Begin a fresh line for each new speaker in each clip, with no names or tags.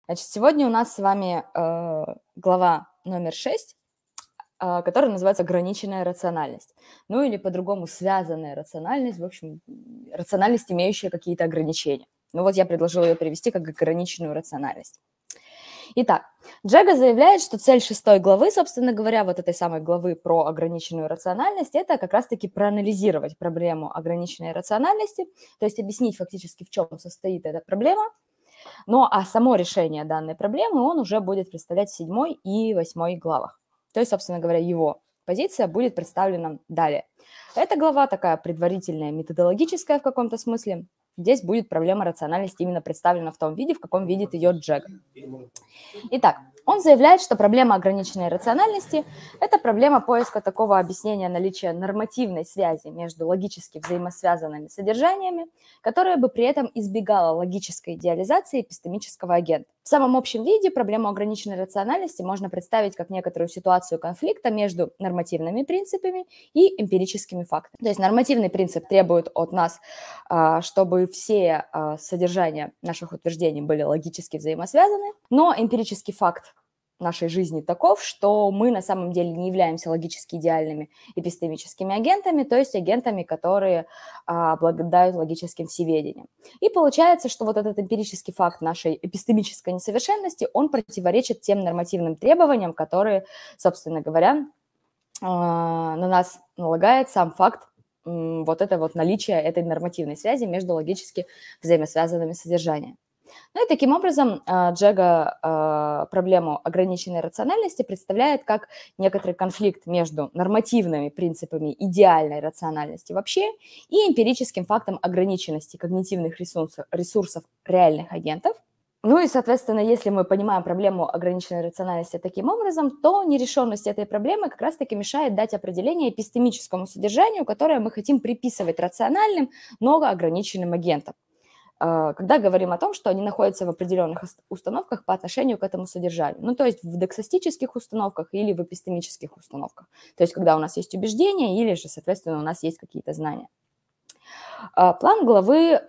Значит, сегодня у нас с вами глава номер 6, которая называется «Ограниченная рациональность». Ну или по-другому связанная рациональность, в общем, рациональность, имеющая какие-то ограничения. Ну вот я предложила ее перевести как ограниченную рациональность. Итак, Джега заявляет, что цель 6 главы, собственно говоря, вот этой самой главы про ограниченную рациональность, это как раз-таки проанализировать проблему ограниченной рациональности, то есть объяснить фактически, в чем состоит эта проблема. Ну, а само решение данной проблемы он уже будет представлять в 7 и 8 главах. То есть, собственно говоря, его позиция будет представлена далее. Эта глава такая предварительная, методологическая в каком-то смысле. Здесь будет проблема рациональности именно представлена в том виде, в каком видит ее Джега. Итак, он заявляет, что проблема ограниченной рациональности – это проблема поиска такого объяснения наличия нормативной связи между логически взаимосвязанными содержаниями, которая бы при этом избегала логической идеализации эпистемического агента. В самом общем виде проблему ограниченной рациональности можно представить как некоторую ситуацию конфликта между нормативными принципами и эмпирическими фактами. То есть нормативный принцип требует от нас, чтобы все содержания наших утверждений были логически взаимосвязаны, но эмпирический факт нашей жизни таков, что мы на самом деле не являемся логически идеальными эпистемическими агентами, то есть агентами, которые обладают логическим всеведением. И получается, что вот этот эмпирический факт нашей эпистемической несовершенности, он противоречит тем нормативным требованиям, которые, собственно говоря, на нас налагает сам факт вот это вот наличие этой нормативной связи между логически взаимосвязанными содержаниями. Ну и таким образом Джега проблему ограниченной рациональности представляет как некоторый конфликт между нормативными принципами идеальной рациональности вообще и эмпирическим фактом ограниченности когнитивных ресурсов реальных агентов. Ну и, соответственно, если мы понимаем проблему ограниченной рациональности таким образом, то нерешенность этой проблемы как раз-таки мешает дать определение эпистемическому содержанию, которое мы хотим приписывать рациональным, но ограниченным агентам, когда говорим о том, что они находятся в определенных установках по отношению к этому содержанию. Ну, то есть в доксостических установках или в эпистемических установках. То есть когда у нас есть убеждения или же, соответственно, у нас есть какие-то знания. План главы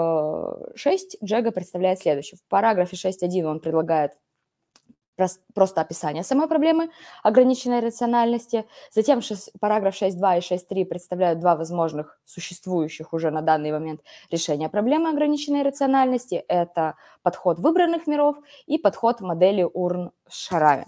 6 Джега представляет следующее. В параграфе 6.1 он предлагает просто описание самой проблемы ограниченной рациональности. Затем параграф 6.2 и 6.3 представляют два возможных существующих уже на данный момент решения проблемы ограниченной рациональности. Это подход выбранных миров и подход модели урн с шарами.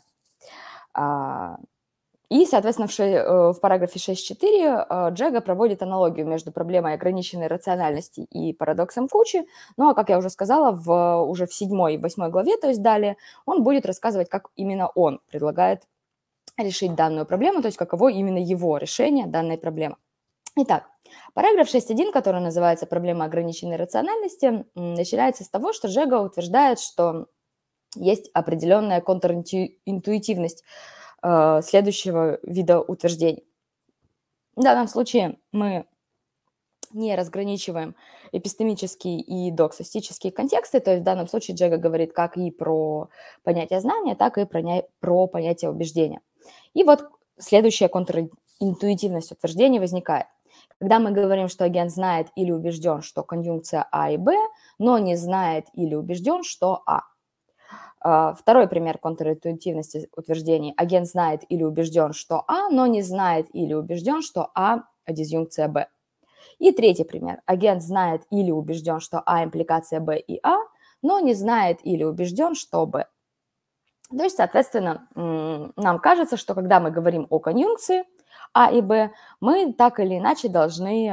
И, соответственно, в параграфе 6.4 Джега проводит аналогию между проблемой ограниченной рациональности и парадоксом Кучи. Ну, а как я уже сказала, уже в 7 и 8 главе, то есть далее, он будет рассказывать, как именно он предлагает решить данную проблему, то есть каково именно его решение данной проблемы. Итак, параграф 6.1, который называется «Проблема ограниченной рациональности», начинается с того, что Джега утверждает, что есть определенная контринтуитивность следующего вида утверждений. В данном случае мы не разграничиваем эпистемические и доксостические контексты, то есть в данном случае Джега говорит как и про понятие знания, так и про понятие убеждения. И вот следующая контринтуитивность утверждений возникает. Когда мы говорим, что агент знает или убежден, что конъюнкция А и Б, но не знает или убежден, что А. Второй пример контринтуитивности утверждений. Агент знает или убежден, что А, но не знает или убежден, что А – дизъюнкция Б. И третий пример. Агент знает или убежден, что А – импликация Б и А, но не знает или убежден, что Б. То есть, соответственно, нам кажется, что когда мы говорим о конъюнкции А и Б, мы так или иначе должны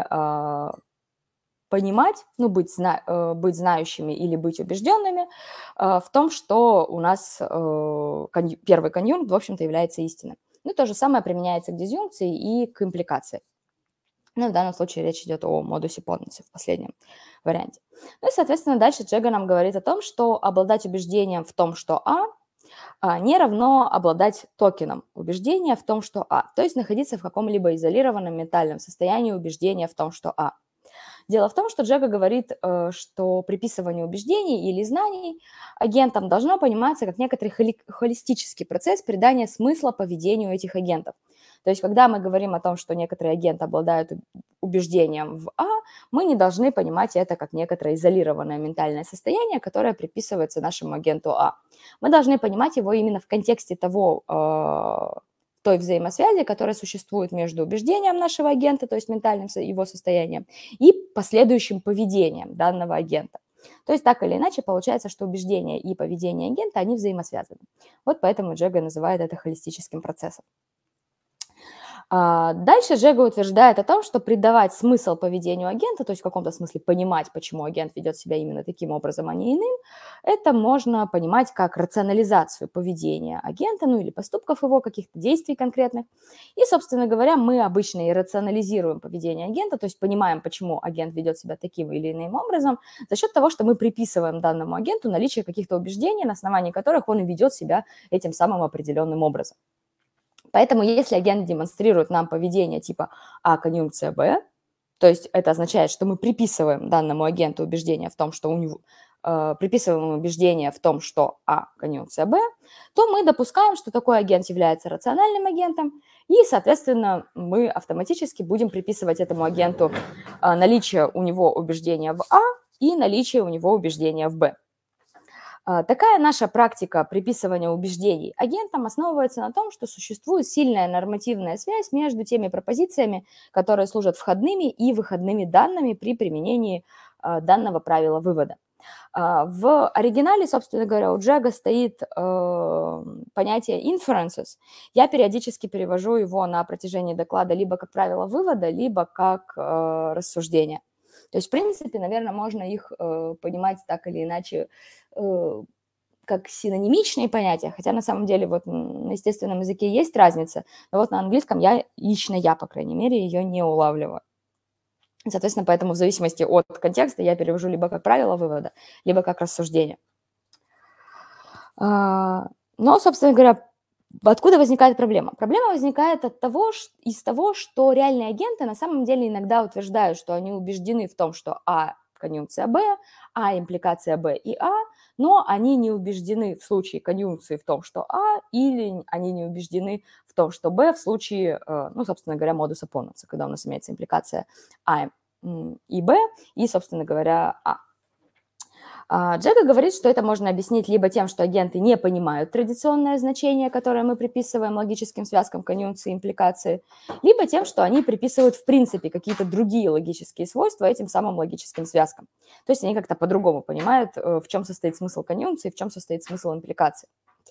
понимать, ну, быть знающими или быть убежденными в том, что у нас первый конъюнкт, в общем-то, является истиной. Ну, то же самое применяется к дизъюнкции и к импликации. Ну, в данном случае речь идет о модусе Поннеса в последнем варианте. Ну и, соответственно, дальше Джега нам говорит о том, что обладать убеждением в том, что А, не равно обладать токеном убеждения в том, что А. То есть находиться в каком-либо изолированном ментальном состоянии убеждения в том, что А. Дело в том, что Джега говорит, что приписывание убеждений или знаний агентам должно пониматься как некоторый холистический процесс придания смысла поведению этих агентов. То есть когда мы говорим о том, что некоторые агенты обладают убеждением в А, мы не должны понимать это как некоторое изолированное ментальное состояние, которое приписывается нашему агенту А. Мы должны понимать его именно в контексте той взаимосвязи, которая существует между убеждением нашего агента, то есть ментальным его состоянием, и последующим поведением данного агента. То есть так или иначе получается, что убеждения и поведение агента, они взаимосвязаны. Вот поэтому Джега называет это холистическим процессом. Дальше Джега утверждает о том, что придавать смысл поведению агента, то есть в каком-то смысле понимать, почему агент ведет себя именно таким образом, а не иным, это можно понимать как рационализацию поведения агента, ну или поступков его, каких-то действий конкретных. И, собственно говоря, мы обычно и рационализируем поведение агента, то есть понимаем, почему агент ведет себя таким или иным образом, за счет того, что мы приписываем данному агенту наличие каких-то убеждений, на основании которых он и ведет себя этим самым определенным образом. Поэтому если агент демонстрирует нам поведение типа А конъюнкция Б, то есть это означает, что мы приписываем данному агенту убеждение в том, что у него приписываем ему убеждение в том, что А конъюнкция Б, то мы допускаем, что такой агент является рациональным агентом, и, соответственно, мы автоматически будем приписывать этому агенту наличие у него убеждения в А и наличие у него убеждения в Б. Такая наша практика приписывания убеждений агентам основывается на том, что существует сильная нормативная связь между теми пропозициями, которые служат входными и выходными данными при применении данного правила вывода. В оригинале, собственно говоря, у Джега стоит понятие inferences. Я периодически перевожу его на протяжении доклада либо как правило вывода, либо как рассуждение. То есть, в принципе, наверное, можно их понимать так или иначе как синонимичные понятия, хотя на самом деле вот на естественном языке есть разница, но вот на английском лично я, по крайней мере, ее не улавливаю. Соответственно, поэтому в зависимости от контекста я перевожу либо как правило вывода, либо как рассуждение. Но, собственно говоря, откуда возникает проблема? Проблема возникает из того, что реальные агенты на самом деле иногда утверждают, что они убеждены в том, что А конъюнкция Б, А импликация Б и А, но они не убеждены в случае конъюнкции в том, что А, или они не убеждены в том, что Б в случае, ну, собственно говоря, модус оппоненс, когда у нас имеется импликация А и Б, и, собственно говоря, А. Джега говорит, что это можно объяснить либо тем, что агенты не понимают традиционное значение, которое мы приписываем логическим связкам конъюнкции и импликации, либо тем, что они приписывают в принципе какие-то другие логические свойства этим самым логическим связкам. То есть они как-то по-другому понимают, в чем состоит смысл конъюнкции, в чем состоит смысл импликации.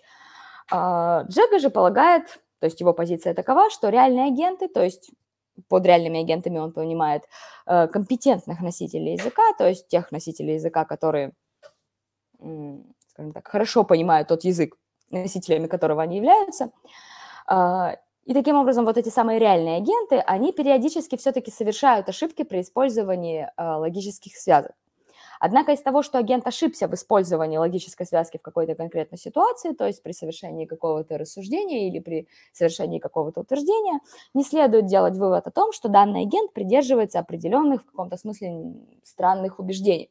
Джега же полагает, то есть его позиция такова, что реальные агенты, то есть под реальными агентами он понимает компетентных носителей языка, то есть тех носителей языка, которые, скажем так, хорошо понимают тот язык, носителями которого они являются. И таким образом вот эти самые реальные агенты, они периодически все-таки совершают ошибки при использовании логических связок. Однако из того, что агент ошибся в использовании логической связки в какой-то конкретной ситуации, то есть при совершении какого-то рассуждения или при совершении какого-то утверждения, не следует делать вывод о том, что данный агент придерживается определенных в каком-то смысле странных убеждений.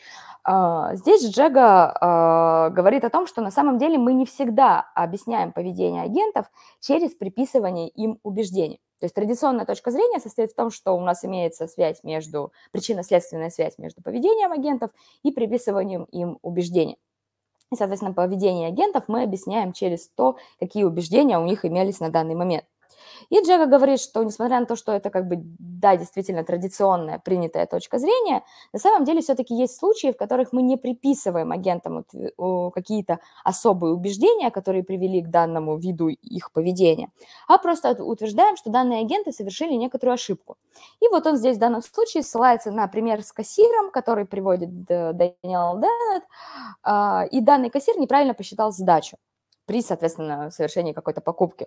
Здесь Джега говорит о том, что на самом деле мы не всегда объясняем поведение агентов через приписывание им убеждений. То есть традиционная точка зрения состоит в том, что у нас имеется причинно-следственная связь между поведением агентов и приписыванием им убеждений. И, соответственно, поведение агентов мы объясняем через то, какие убеждения у них имелись на данный момент. И Джега говорит, что несмотря на то, что это да, действительно традиционная, принятая точка зрения, на самом деле все-таки есть случаи, в которых мы не приписываем агентам какие-то особые убеждения, которые привели к данному виду их поведения, а просто утверждаем, что данные агенты совершили некоторую ошибку. И вот он здесь в данном случае ссылается на пример с кассиром, который приводит Дэниел Деннет, и данный кассир неправильно посчитал сдачу при, соответственно, совершении какой-то покупки.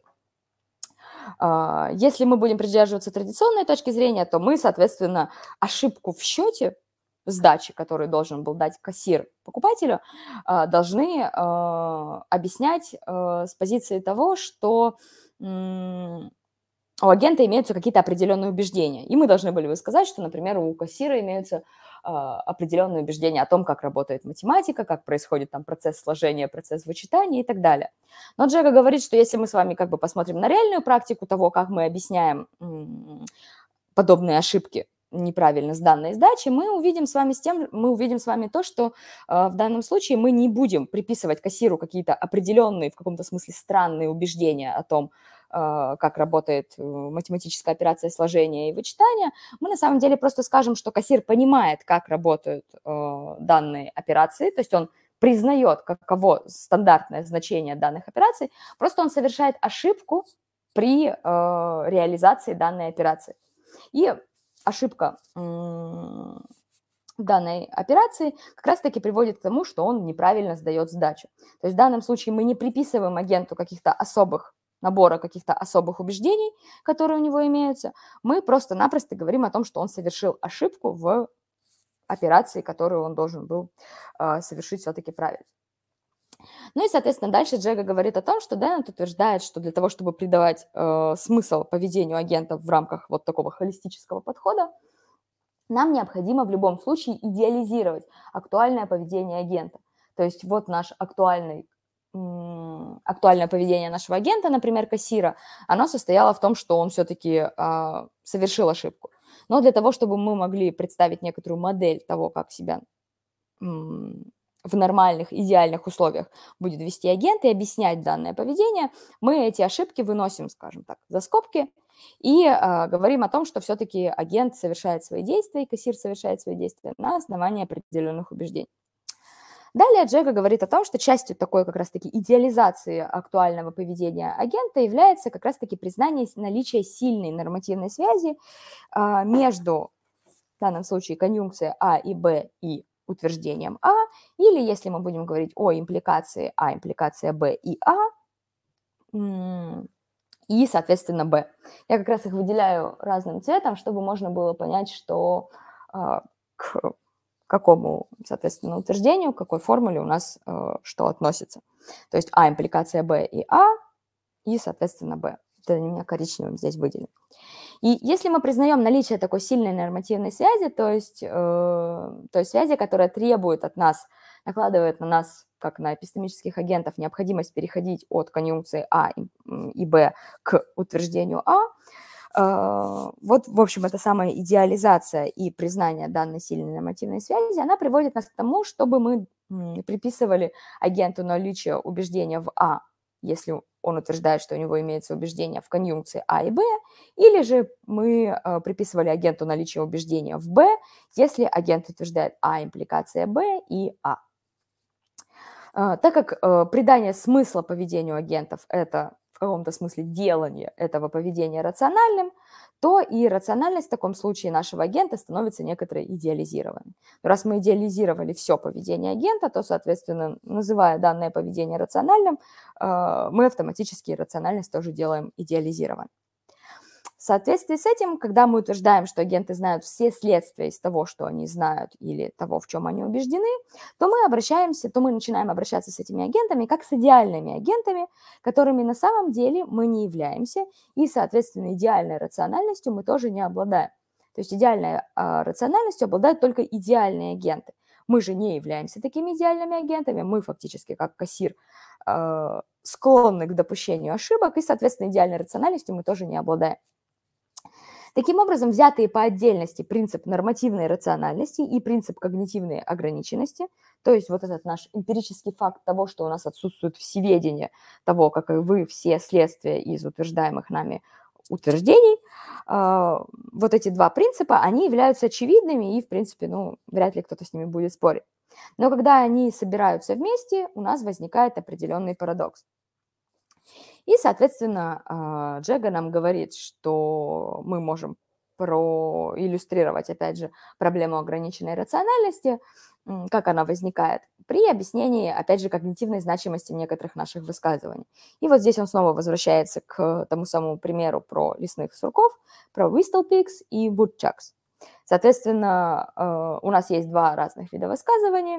Если мы будем придерживаться традиционной точки зрения, то мы, соответственно, ошибку в счете сдачи, которую должен был дать кассир покупателю, должны объяснять с позиции того, что у агента имеются какие-то определенные убеждения. И мы должны были бы сказать, что, например, у кассира имеются определенные убеждения о том, как работает математика, как происходит там процесс сложения, процесс вычитания и так далее. Но Джега говорит, что если мы с вами как бы посмотрим на реальную практику того, как мы объясняем подобные ошибки неправильно сданной сдачи, мы увидим с вами то, что в данном случае мы не будем приписывать кассиру какие-то определенные, в каком-то смысле странные убеждения о том, как работает математическая операция сложения и вычитания. Мы на самом деле просто скажем, что кассир понимает, как работают данные операции, то есть он признает, каково стандартное значение данных операций, просто он совершает ошибку при реализации данной операции. И ошибка данной операции как раз-таки приводит к тому, что он неправильно сдает сдачу. То есть в данном случае мы не приписываем агенту набора каких-то особых убеждений, которые у него имеются, мы просто-напросто говорим о том, что он совершил ошибку в операции, которую он должен был совершить все-таки правильно. Ну и, соответственно, дальше Джега говорит о том, что Деннет утверждает, что для того, чтобы придавать смысл поведению агентов в рамках вот такого холистического подхода, нам необходимо в любом случае идеализировать актуальное поведение агента. То есть вот наш актуальное поведение нашего агента, например, кассира, оно состояло в том, что он все-таки совершил ошибку. Но для того, чтобы мы могли представить некоторую модель того, как себя в нормальных, идеальных условиях будет вести агент и объяснять данное поведение, мы эти ошибки выносим, скажем так, за скобки и говорим о том, что все-таки агент совершает свои действия, и кассир совершает свои действия на основании определенных убеждений. Далее Джега говорит о том, что частью такой как раз-таки идеализации актуального поведения агента является как раз-таки признание наличия сильной нормативной связи между, в данном случае, конъюнкцией А и Б и утверждением А, или если мы будем говорить о импликации А, импликация Б и А, и, соответственно, Б. Я как раз их выделяю разным цветом, чтобы можно было понять, что к какому, соответственно, утверждению, к какой формуле у нас что относится. То есть А, импликация Б и А, и, соответственно, Б. Это у меня коричневым здесь выделено. И если мы признаем наличие такой сильной нормативной связи, то есть связи, которая требует от нас, накладывает на нас, как на эпистемических агентов, необходимость переходить от конъюнкции А и Б к утверждению А, вот, в общем, эта самая идеализация и признание данной сильной нормативной связи, она приводит нас к тому, чтобы мы приписывали агенту наличие убеждения в А, если он утверждает, что у него имеется убеждение в конъюнкции А и Б, или же мы приписывали агенту наличие убеждения в Б, если агент утверждает А, импликация Б и А. Так как придание смысла поведению агентов – это в каком-то смысле делание этого поведения рациональным, то и рациональность в таком случае нашего агента становится некоторой идеализированной. Раз мы идеализировали все поведение агента, то, соответственно, называя данное поведение рациональным, мы автоматически рациональность тоже делаем идеализированной. В соответствии с этим, когда мы утверждаем, что агенты знают все следствия из того, что они знают, или того, в чем они убеждены, то мы начинаем обращаться с этими агентами как с идеальными агентами, которыми на самом деле мы не являемся, и, соответственно, идеальной рациональностью мы тоже не обладаем. То есть идеальной рациональностью обладают только идеальные агенты. Мы же не являемся такими идеальными агентами, мы фактически как кассир склонны к допущению ошибок, и, соответственно, идеальной рациональностью мы тоже не обладаем. Таким образом, взятые по отдельности принцип нормативной рациональности и принцип когнитивной ограниченности, то есть вот этот наш эмпирический факт того, что у нас отсутствует всеведение того, каковы все следствия из утверждаемых нами утверждений, вот эти два принципа, они являются очевидными и, в принципе, вряд ли кто-то с ними будет спорить. Но когда они собираются вместе, у нас возникает определенный парадокс. И, соответственно, Джега нам говорит, что мы можем проиллюстрировать, опять же, проблему ограниченной рациональности, как она возникает, при объяснении, опять же, когнитивной значимости некоторых наших высказываний. И вот здесь он снова возвращается к тому самому примеру про лесных сурков, про whistlepigs и woodchucks. Соответственно, у нас есть два разных вида высказываний.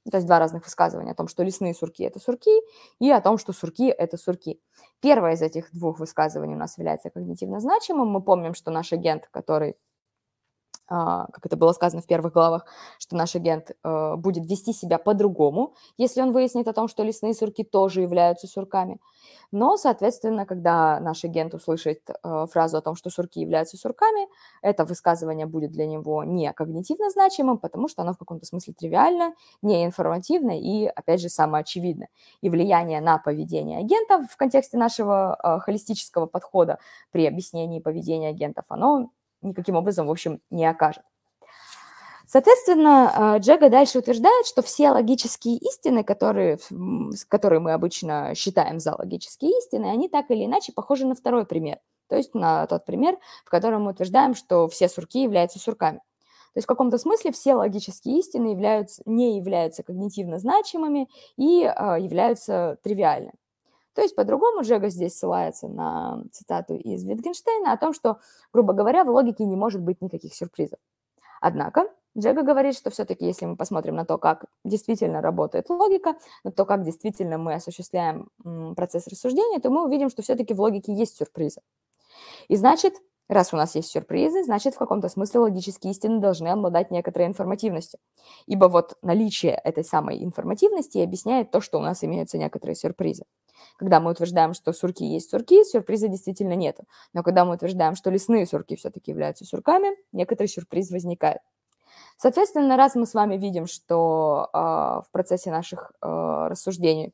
то есть два разных высказывания о том, что лесные сурки – это сурки, и о том, что сурки – это сурки. Первое из этих двух высказываний у нас является когнитивно значимым. Мы помним, что наш агент, который, как это было сказано в первых главах, что наш агент будет вести себя по-другому, если он выяснит о том, что лесные сурки тоже являются сурками. Но, соответственно, когда наш агент услышит фразу о том, что сурки являются сурками, это высказывание будет для него не когнитивно значимым, потому что оно в каком-то смысле тривиально, неинформативно и, опять же, самоочевидно. И влияние на поведение агентов в контексте нашего холистического подхода при объяснении поведения агентов, оно никаким образом, в общем, не окажет. Соответственно, Джега дальше утверждает, что все логические истины, которые мы обычно считаем за логические истины, они так или иначе похожи на второй пример, то есть на тот пример, в котором мы утверждаем, что все сурки являются сурками. То есть в каком-то смысле все логические истины не являются когнитивно значимыми и являются тривиальными. То есть, по-другому, Джега здесь ссылается на цитату из Wittgensteina о том, что, грубо говоря, в логике не может быть никаких сюрпризов. Однако Джега говорит, что все-таки, если мы посмотрим на то, как действительно работает логика, на то, как действительно мы осуществляем процесс рассуждения, то мы увидим, что все-таки в логике есть сюрпризы. И значит, раз у нас есть сюрпризы, значит, в каком-то смысле логические истины должны обладать некоторой информативностью. Ибо вот наличие этой самой информативности объясняет то, что у нас имеются некоторые сюрпризы. Когда мы утверждаем, что сурки есть сурки, сюрприза действительно нету. Но когда мы утверждаем, что лесные сурки все-таки являются сурками, некоторый сюрприз возникает. Соответственно, раз мы с вами видим, что в процессе наших рассуждений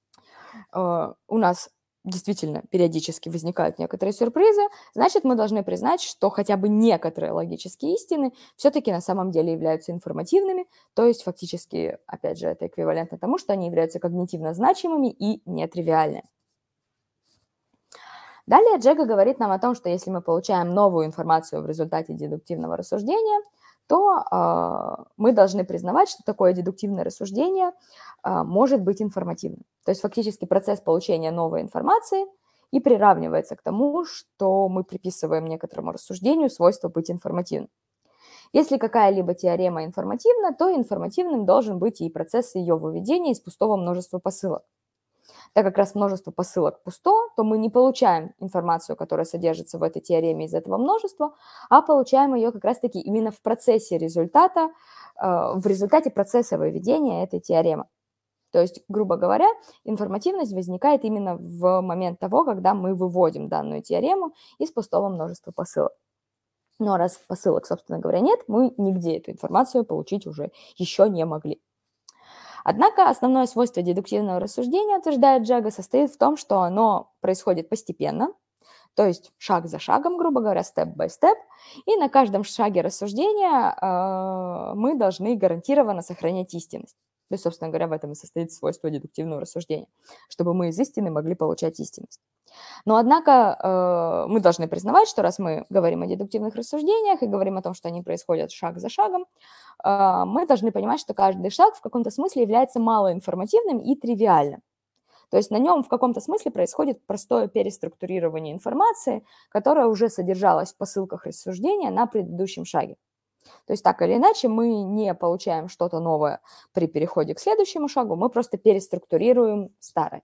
у нас действительно периодически возникают некоторые сюрпризы, значит, мы должны признать, что хотя бы некоторые логические истины все-таки на самом деле являются информативными, то есть фактически, опять же, это эквивалентно тому, что они являются когнитивно значимыми и нетривиальными. Далее Джега говорит нам о том, что если мы получаем новую информацию в результате дедуктивного рассуждения, то мы должны признавать, что такое дедуктивное рассуждение может быть информативным. То есть фактически процесс получения новой информации и приравнивается к тому, что мы приписываем некоторому рассуждению свойство быть информативным. Если какая-либо теорема информативна, то информативным должен быть и процесс ее выведения из пустого множества посылок. Так как раз множество посылок пусто, то мы не получаем информацию, которая содержится в этой теореме из этого множества, а получаем ее как раз-таки именно в процессе результата, в результате процесса выведения этой теоремы. То есть, грубо говоря, информативность возникает именно в момент того, когда мы выводим данную теорему из пустого множества посылок. Но раз посылок, собственно говоря, нет, мы нигде эту информацию получить уже еще не могли. Однако основное свойство дедуктивного рассуждения, утверждает Джега, состоит в том, что оно происходит постепенно, то есть шаг за шагом, грубо говоря, step by step, и на каждом шаге рассуждения мы должны гарантированно сохранять истинность. То есть, собственно говоря, в этом и состоит свойство дедуктивного рассуждения, чтобы мы из истины могли получать истинность. Но, однако, мы должны признавать, что раз мы говорим о дедуктивных рассуждениях и говорим о том, что они происходят шаг за шагом, мы должны понимать, что каждый шаг в каком-то смысле является малоинформативным и тривиальным. То есть на нем в каком-то смысле происходит простое переструктурирование информации, которая уже содержалась в посылках рассуждения на предыдущем шаге. То есть так или иначе мы не получаем что-то новое при переходе к следующему шагу, мы просто переструктурируем старое.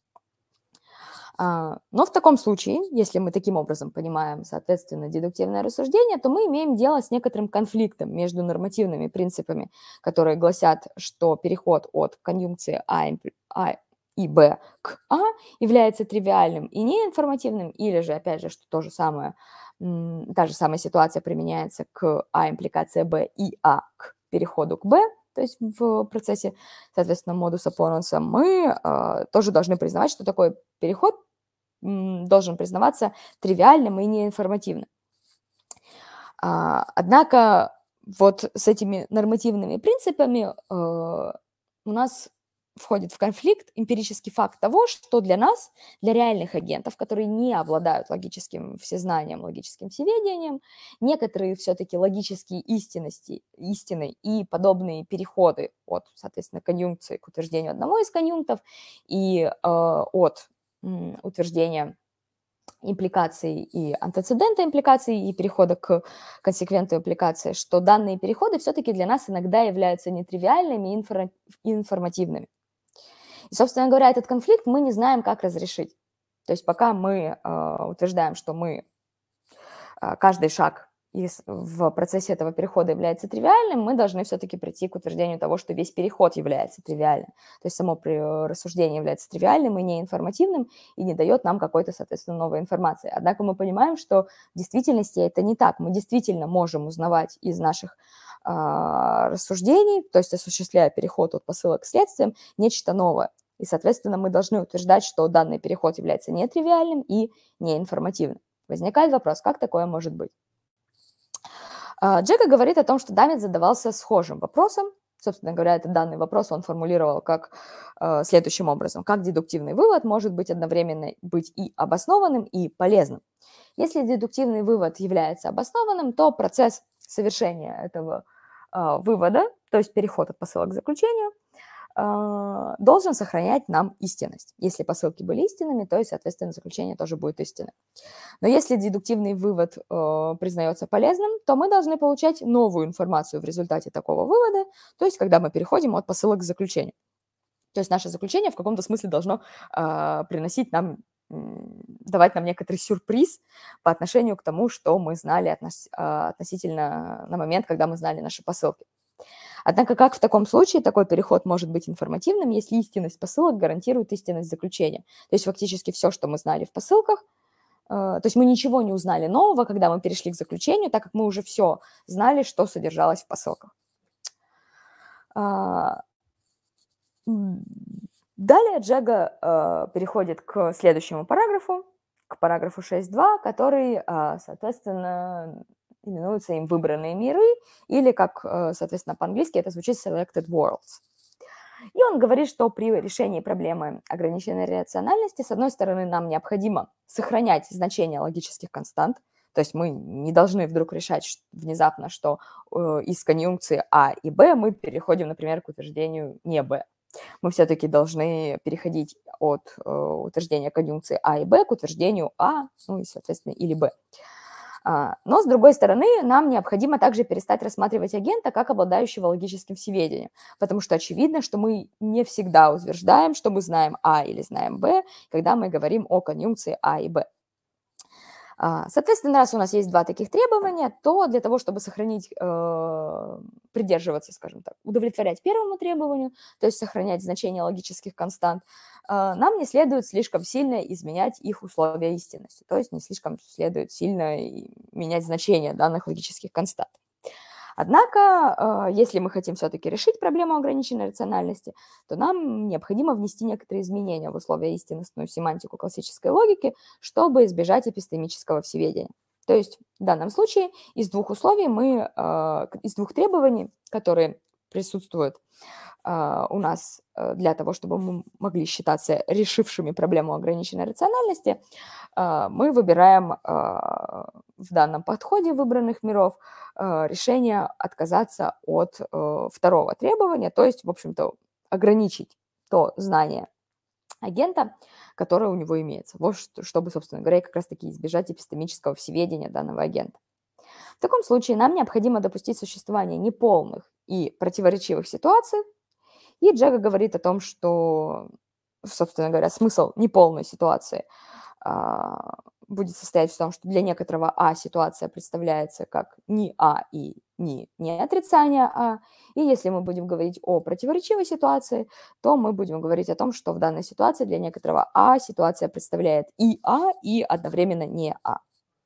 Но в таком случае, если мы таким образом понимаем, соответственно, дедуктивное рассуждение, то мы имеем дело с некоторым конфликтом между нормативными принципами, которые гласят, что переход от конъюнкции А и Б к А является тривиальным и неинформативным, или же, опять же, что та же самая ситуация применяется к А импликация Б и А к переходу к Б, то есть в процессе, соответственно, модуса понуса, мы тоже должны признавать, что такой переход должен признаваться тривиальным и неинформативным. Однако вот с этими нормативными принципами у нас входит в конфликт эмпирический факт того, что для нас, для реальных агентов, которые не обладают логическим всезнанием, логическим всеведением, некоторые все-таки логические истины и подобные переходы от, соответственно, конъюнкции к утверждению одного из конъюнктов и от утверждения импликации и антецедента импликации, и перехода к консеквенту импликации, что данные переходы все-таки для нас иногда являются нетривиальными и информативными. И, собственно говоря, этот конфликт мы не знаем, как разрешить. То есть пока мы утверждаем, что каждый шаг в процессе этого перехода является тривиальным, мы должны все-таки прийти к утверждению того, что весь переход является тривиальным. То есть само рассуждение является тривиальным и неинформативным, и не дает нам какой-то, соответственно, новой информации. Однако мы понимаем, что в действительности это не так. Мы действительно можем узнавать из наших рассуждений, то есть осуществляя переход от посылок к следствиям, нечто новое. И, соответственно, мы должны утверждать, что данный переход является нетривиальным и неинформативным. Возникает вопрос, как такое может быть? Джека говорит о том, что Даммит задавался схожим вопросом. Собственно говоря, этот данный вопрос он формулировал как следующим образом. Как дедуктивный вывод может быть одновременно быть и обоснованным, и полезным? Если дедуктивный вывод является обоснованным, то процесс совершения этого вывода, то есть переход от посылок к заключению, должен сохранять нам истинность. Если посылки были истинными, то, соответственно, заключение тоже будет истинным. Но если дедуктивный вывод признается полезным, то мы должны получать новую информацию в результате такого вывода, то есть когда мы переходим от посылок к заключению. То есть наше заключение в каком-то смысле должно приносить нам, давать нам некоторый сюрприз по отношению к тому, что мы знали относительно на момент, когда мы знали наши посылки. Однако как в таком случае такой переход может быть информативным, если истинность посылок гарантирует истинность заключения? То есть фактически все, что мы знали в посылках, то есть мы ничего не узнали нового, когда мы перешли к заключению, так как мы уже все знали, что содержалось в посылках. Далее Джега переходит к следующему параграфу, к параграфу 6.2, который, соответственно, именуются им выбранные миры, или, как, соответственно, по-английски это звучит selected worlds. И он говорит, что при решении проблемы ограниченной рациональности, с одной стороны, нам необходимо сохранять значение логических констант, то есть мы не должны вдруг решать внезапно, что из конъюнкции А и Б мы переходим, например, к утверждению не Б. Мы все-таки должны переходить от утверждения конъюнкции А и Б к утверждению А, ну и, соответственно, или Б. Но, с другой стороны, нам необходимо также перестать рассматривать агента как обладающего логическим всеведением, потому что очевидно, что мы не всегда утверждаем, что мы знаем А или знаем Б, когда мы говорим о конъюнкции А и Б. Соответственно, раз у нас есть два таких требования, то для того, чтобы сохранить, придерживаться, скажем так, удовлетворять первому требованию, то есть сохранять значение логических констант, нам не следует слишком сильно изменять их условия истинности, то есть не слишком следует сильно менять значение данных логических констант. Однако, если мы хотим все-таки решить проблему ограниченной рациональности, то нам необходимо внести некоторые изменения в условия истинностную семантику классической логики, чтобы избежать эпистемического всеведения. То есть в данном случае из двух условий из двух требований, которые присутствуют у нас для того, чтобы мы могли считаться решившими проблему ограниченной рациональности, мы выбираем в данном подходе выбранных миров решение отказаться от второго требования, то есть, в общем-то, ограничить то знание агента, которое у него имеется, вот, чтобы, собственно говоря, как раз-таки избежать эпистемического всеведения данного агента. В таком случае нам необходимо допустить существование неполных и противоречивых ситуаций, и Джега говорит о том, что, собственно говоря, смысл неполной ситуации будет состоять в том, что для некоторого А ситуация представляется как не А и не отрицание А. И если мы будем говорить о противоречивой ситуации, то мы будем говорить о том, что в данной ситуации для некоторого А ситуация представляет и А, и одновременно не А.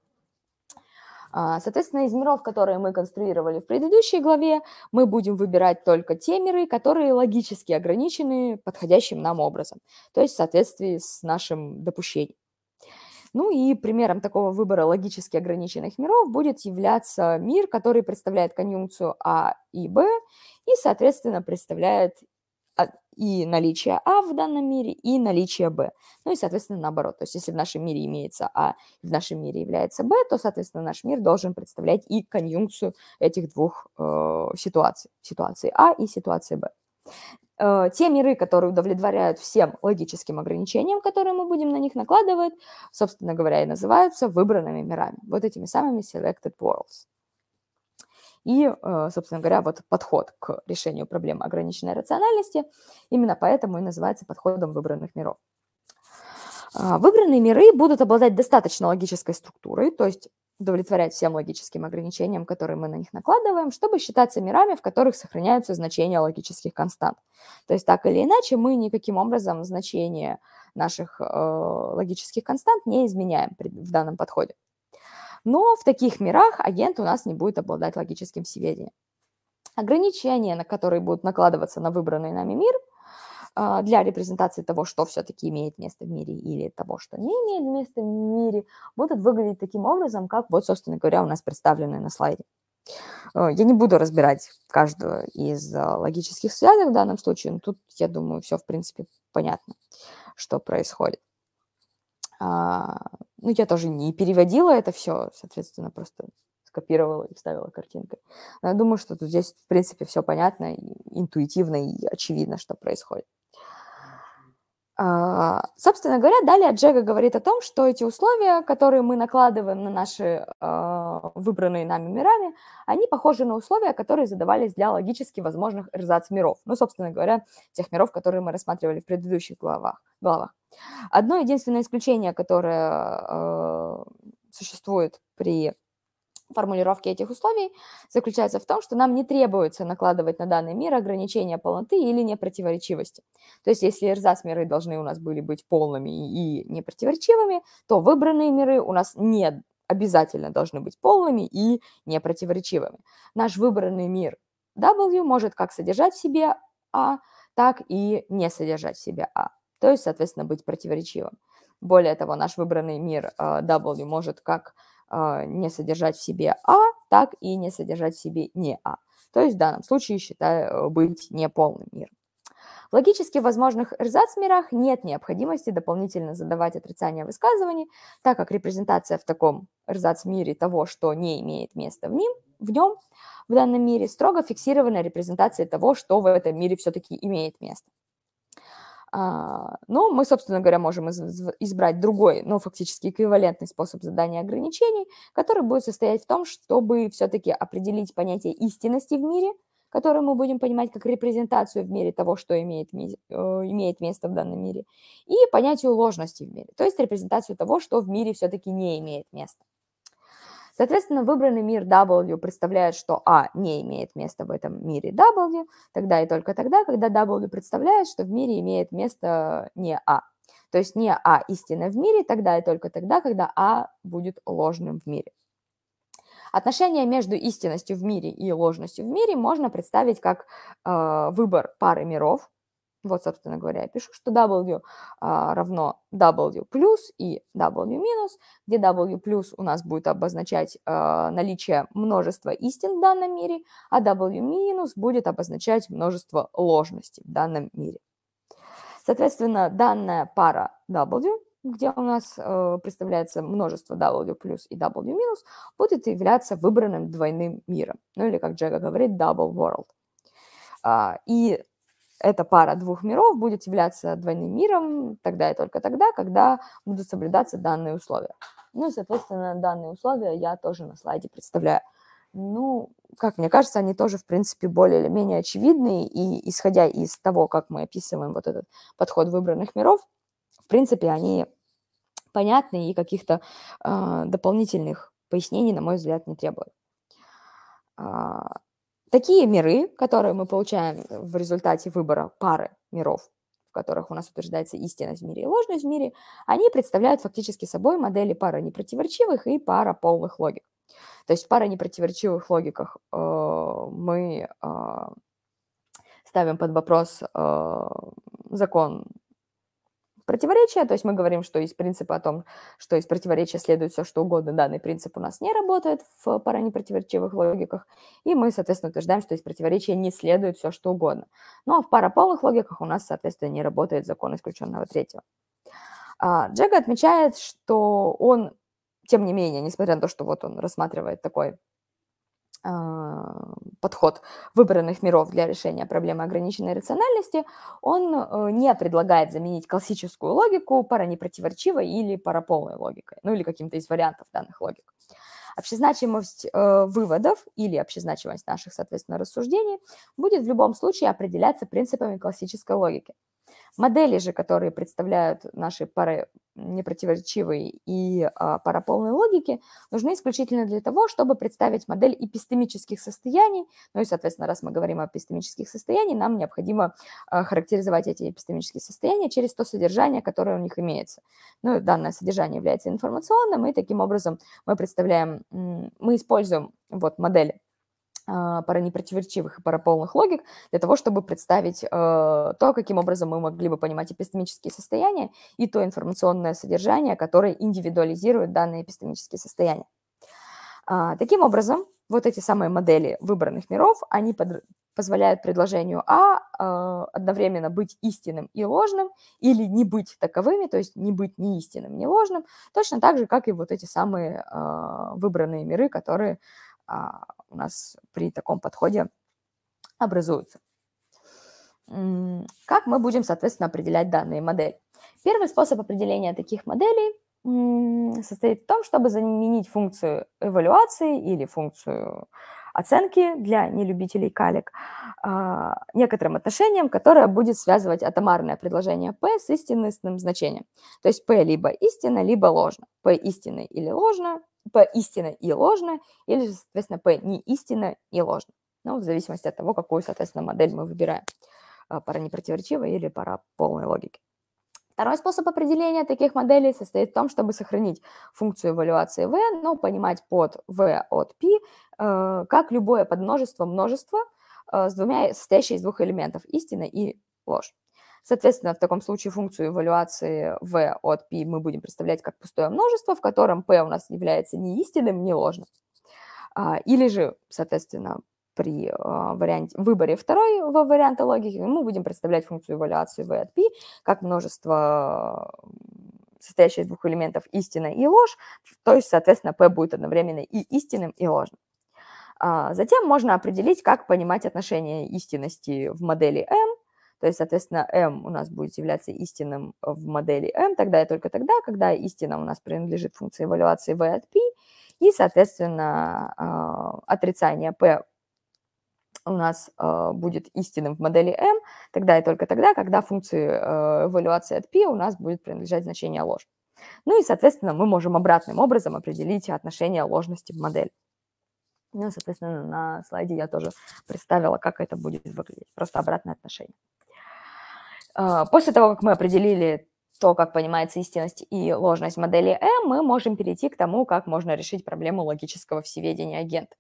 Соответственно, из миров, которые мы конструировали в предыдущей главе, мы будем выбирать только те миры, которые логически ограничены подходящим нам образом, то есть в соответствии с нашим допущением. Ну и примером такого выбора логически ограниченных миров будет являться мир, который представляет конъюнкцию А и Б и, соответственно, представляет и наличие А в данном мире, и наличие Б. Ну и, соответственно, наоборот. То есть если в нашем мире имеется А, и в нашем мире является Б, то, соответственно, наш мир должен представлять и конъюнкцию этих двух ситуаций. Ситуации А и ситуации Б. те миры, которые удовлетворяют всем логическим ограничениям, которые мы будем на них накладывать, собственно говоря, и называются выбранными мирами, вот этими самыми selected worlds. И, собственно говоря, вот подход к решению проблемы ограниченной рациональности именно поэтому и называется подходом выбранных миров. Выбранные миры будут обладать достаточно логической структурой, то есть удовлетворять всем логическим ограничениям, которые мы на них накладываем, чтобы считаться мирами, в которых сохраняются значения логических констант. То есть так или иначе мы никаким образом значение наших логических констант не изменяем в данном подходе. Но в таких мирах агент у нас не будет обладать логическим всеведением. Ограничения, на которые будут накладываться на выбранный нами мир, для репрезентации того, что все-таки имеет место в мире или того, что не имеет места в мире, будут выглядеть таким образом, как вот, собственно говоря, у нас представлены на слайде. Я не буду разбирать каждую из логических связок в данном случае, но тут, я думаю, все, в принципе, понятно, что происходит. Ну, я тоже не переводила это все, соответственно, просто скопировала и вставила картинкой. Но я думаю, что тут здесь, в принципе, все понятно, и интуитивно и очевидно, что происходит. Собственно говоря, далее Джега говорит о том, что эти условия, которые мы накладываем на наши выбранные нами мирами, они похожи на условия, которые задавались для логически возможных эрзац-миров. Ну, собственно говоря, тех миров, которые мы рассматривали в предыдущих главах. Одно единственное исключение, которое существует при формулировки этих условий, заключается в том, что нам не требуется накладывать на данный мир ограничения полноты или непротиворечивости. То есть если эрзац-миры должны у нас были быть полными и непротиворечивыми, то выбранные миры у нас не обязательно должны быть полными и непротиворечивыми. Наш выбранный мир W может как содержать в себе А, так и не содержать в себе А, то есть, соответственно, быть противоречивым. Более того, наш выбранный мир W может как не содержать в себе А, так и не содержать в себе не А. То есть в данном случае считаю быть неполным миром. В логически возможных эрзац-мирах нет необходимости дополнительно задавать отрицание высказываний, так как репрезентация в таком эрзац-мире того, что не имеет места в нем, в данном мире, строго фиксированная репрезентация того, что в этом мире все-таки имеет место. Но мы, собственно говоря, можем избрать другой, но фактически эквивалентный способ задания ограничений, который будет состоять в том, чтобы все-таки определить понятие истинности в мире, которое мы будем понимать как репрезентацию в мире того, что имеет место в данном мире, и понятию ложности в мире, то есть репрезентацию того, что в мире все-таки не имеет места. Соответственно, выбранный мир W представляет, что А не имеет места в этом мире W, тогда и только тогда, когда W представляет, что в мире имеет место не А. То есть не А истинно в мире, тогда и только тогда, когда А будет ложным в мире. Отношение между истинностью в мире и ложностью в мире можно представить как выбор пары миров. Вот, собственно говоря, я пишу, что W равно W плюс и W минус, где W плюс у нас будет обозначать наличие множества истин в данном мире, а W минус будет обозначать множество ложностей в данном мире. Соответственно, данная пара W, где у нас представляется множество W плюс и W минус, будет являться выбранным двойным миром, ну или, как Джега говорит, double world. И эта пара двух миров будет являться двойным миром тогда и только тогда, когда будут соблюдаться данные условия. Ну и, соответственно, данные условия я тоже на слайде представляю. Ну, как мне кажется, они тоже, в принципе, более или менее очевидны, и исходя из того, как мы описываем вот этот подход выбранных миров, в принципе, они понятны и каких-то дополнительных пояснений, на мой взгляд, не требуют. Такие миры, которые мы получаем в результате выбора пары миров, в которых у нас утверждается истинность в мире и ложность в мире, они представляют фактически собой модели пары непротиворечивых и пара полных логик. То есть в пара непротиворечивых логиках мы ставим под вопрос закон противоречия, то есть мы говорим, что из принципа о том, что из противоречия следует все, что угодно, данный принцип у нас не работает в паранепротиворечивых логиках, и мы, соответственно, утверждаем, что из противоречия не следует все, что угодно. Ну а в параполных логиках у нас, соответственно, не работает закон исключенного третьего. Джега отмечает, что он, тем не менее, несмотря на то, что вот он рассматривает такой подход выбранных миров для решения проблемы ограниченной рациональности, он не предлагает заменить классическую логику паранепротиворечивой или параполной логикой, ну или каким-то из вариантов данных логик. Общезначимость выводов или общезначимость наших, соответственно, рассуждений будет в любом случае определяться принципами классической логики. Модели же, которые представляют наши паранепротиворечивые и параполные логики, нужны исключительно для того, чтобы представить модель эпистемических состояний. Ну и, соответственно, раз мы говорим о эпистемических состояниях, нам необходимо характеризовать эти эпистемические состояния через то содержание, которое у них имеется. Ну, данное содержание является информационным, и таким образом мы используем модель паранепротиворечивых и параполных логик для того, чтобы представить то, каким образом мы могли бы понимать эпистемические состояния и то информационное содержание, которое индивидуализирует данные эпистемические состояния. Таким образом, вот эти самые модели выбранных миров, они позволяют предложению одновременно быть истинным и ложным или не быть таковыми, то есть не быть ни истинным, ни ложным, точно так же, как и вот эти самые выбранные миры, которые у нас при таком подходе образуются. Как мы будем, соответственно, определять данные модели? Первый способ определения таких моделей состоит в том, чтобы заменить функцию эвалюации или функцию оценки для нелюбителей калек некоторым отношением, которое будет связывать атомарное предложение P с истинным значением. То есть P либо истинно, либо ложно. P истинно или ложно, P истинно и ложно, или же, соответственно, P не истинно и ложно. Ну, в зависимости от того, какую, соответственно, модель мы выбираем. Паранепротиворечивой или параполной логики. Второй способ определения таких моделей состоит в том, чтобы сохранить функцию эвалюации V, но понимать под V от P как любое подмножество множества, состоящее из двух элементов – истина и ложь. Соответственно, в таком случае функцию эвалюации V от P мы будем представлять как пустое множество, в котором P у нас является ни истинным, ни ложным. Или же, соответственно, при выборе второго варианта логики мы будем представлять функцию эвалюации V от P как множество, состоящее из двух элементов истина и ложь, то есть, соответственно, P будет одновременно и истинным, и ложным. Затем можно определить, как понимать отношение истинности в модели M, то есть, соответственно, M у нас будет являться истинным в модели M тогда и только тогда, когда истина у нас принадлежит функции эвалюации V от P, и, соответственно, отрицание P у нас будет истинным в модели M тогда и только тогда, когда функции эвалюации от P у нас будет принадлежать значение ложь. Ну и, соответственно, мы можем обратным образом определить отношение ложности в модели. Ну, соответственно, на слайде я тоже представила, как это будет выглядеть. Просто обратное отношение. После того, как мы определили то, как понимается истинность и ложность модели M, мы можем перейти к тому, как можно решить проблему логического всеведения агента.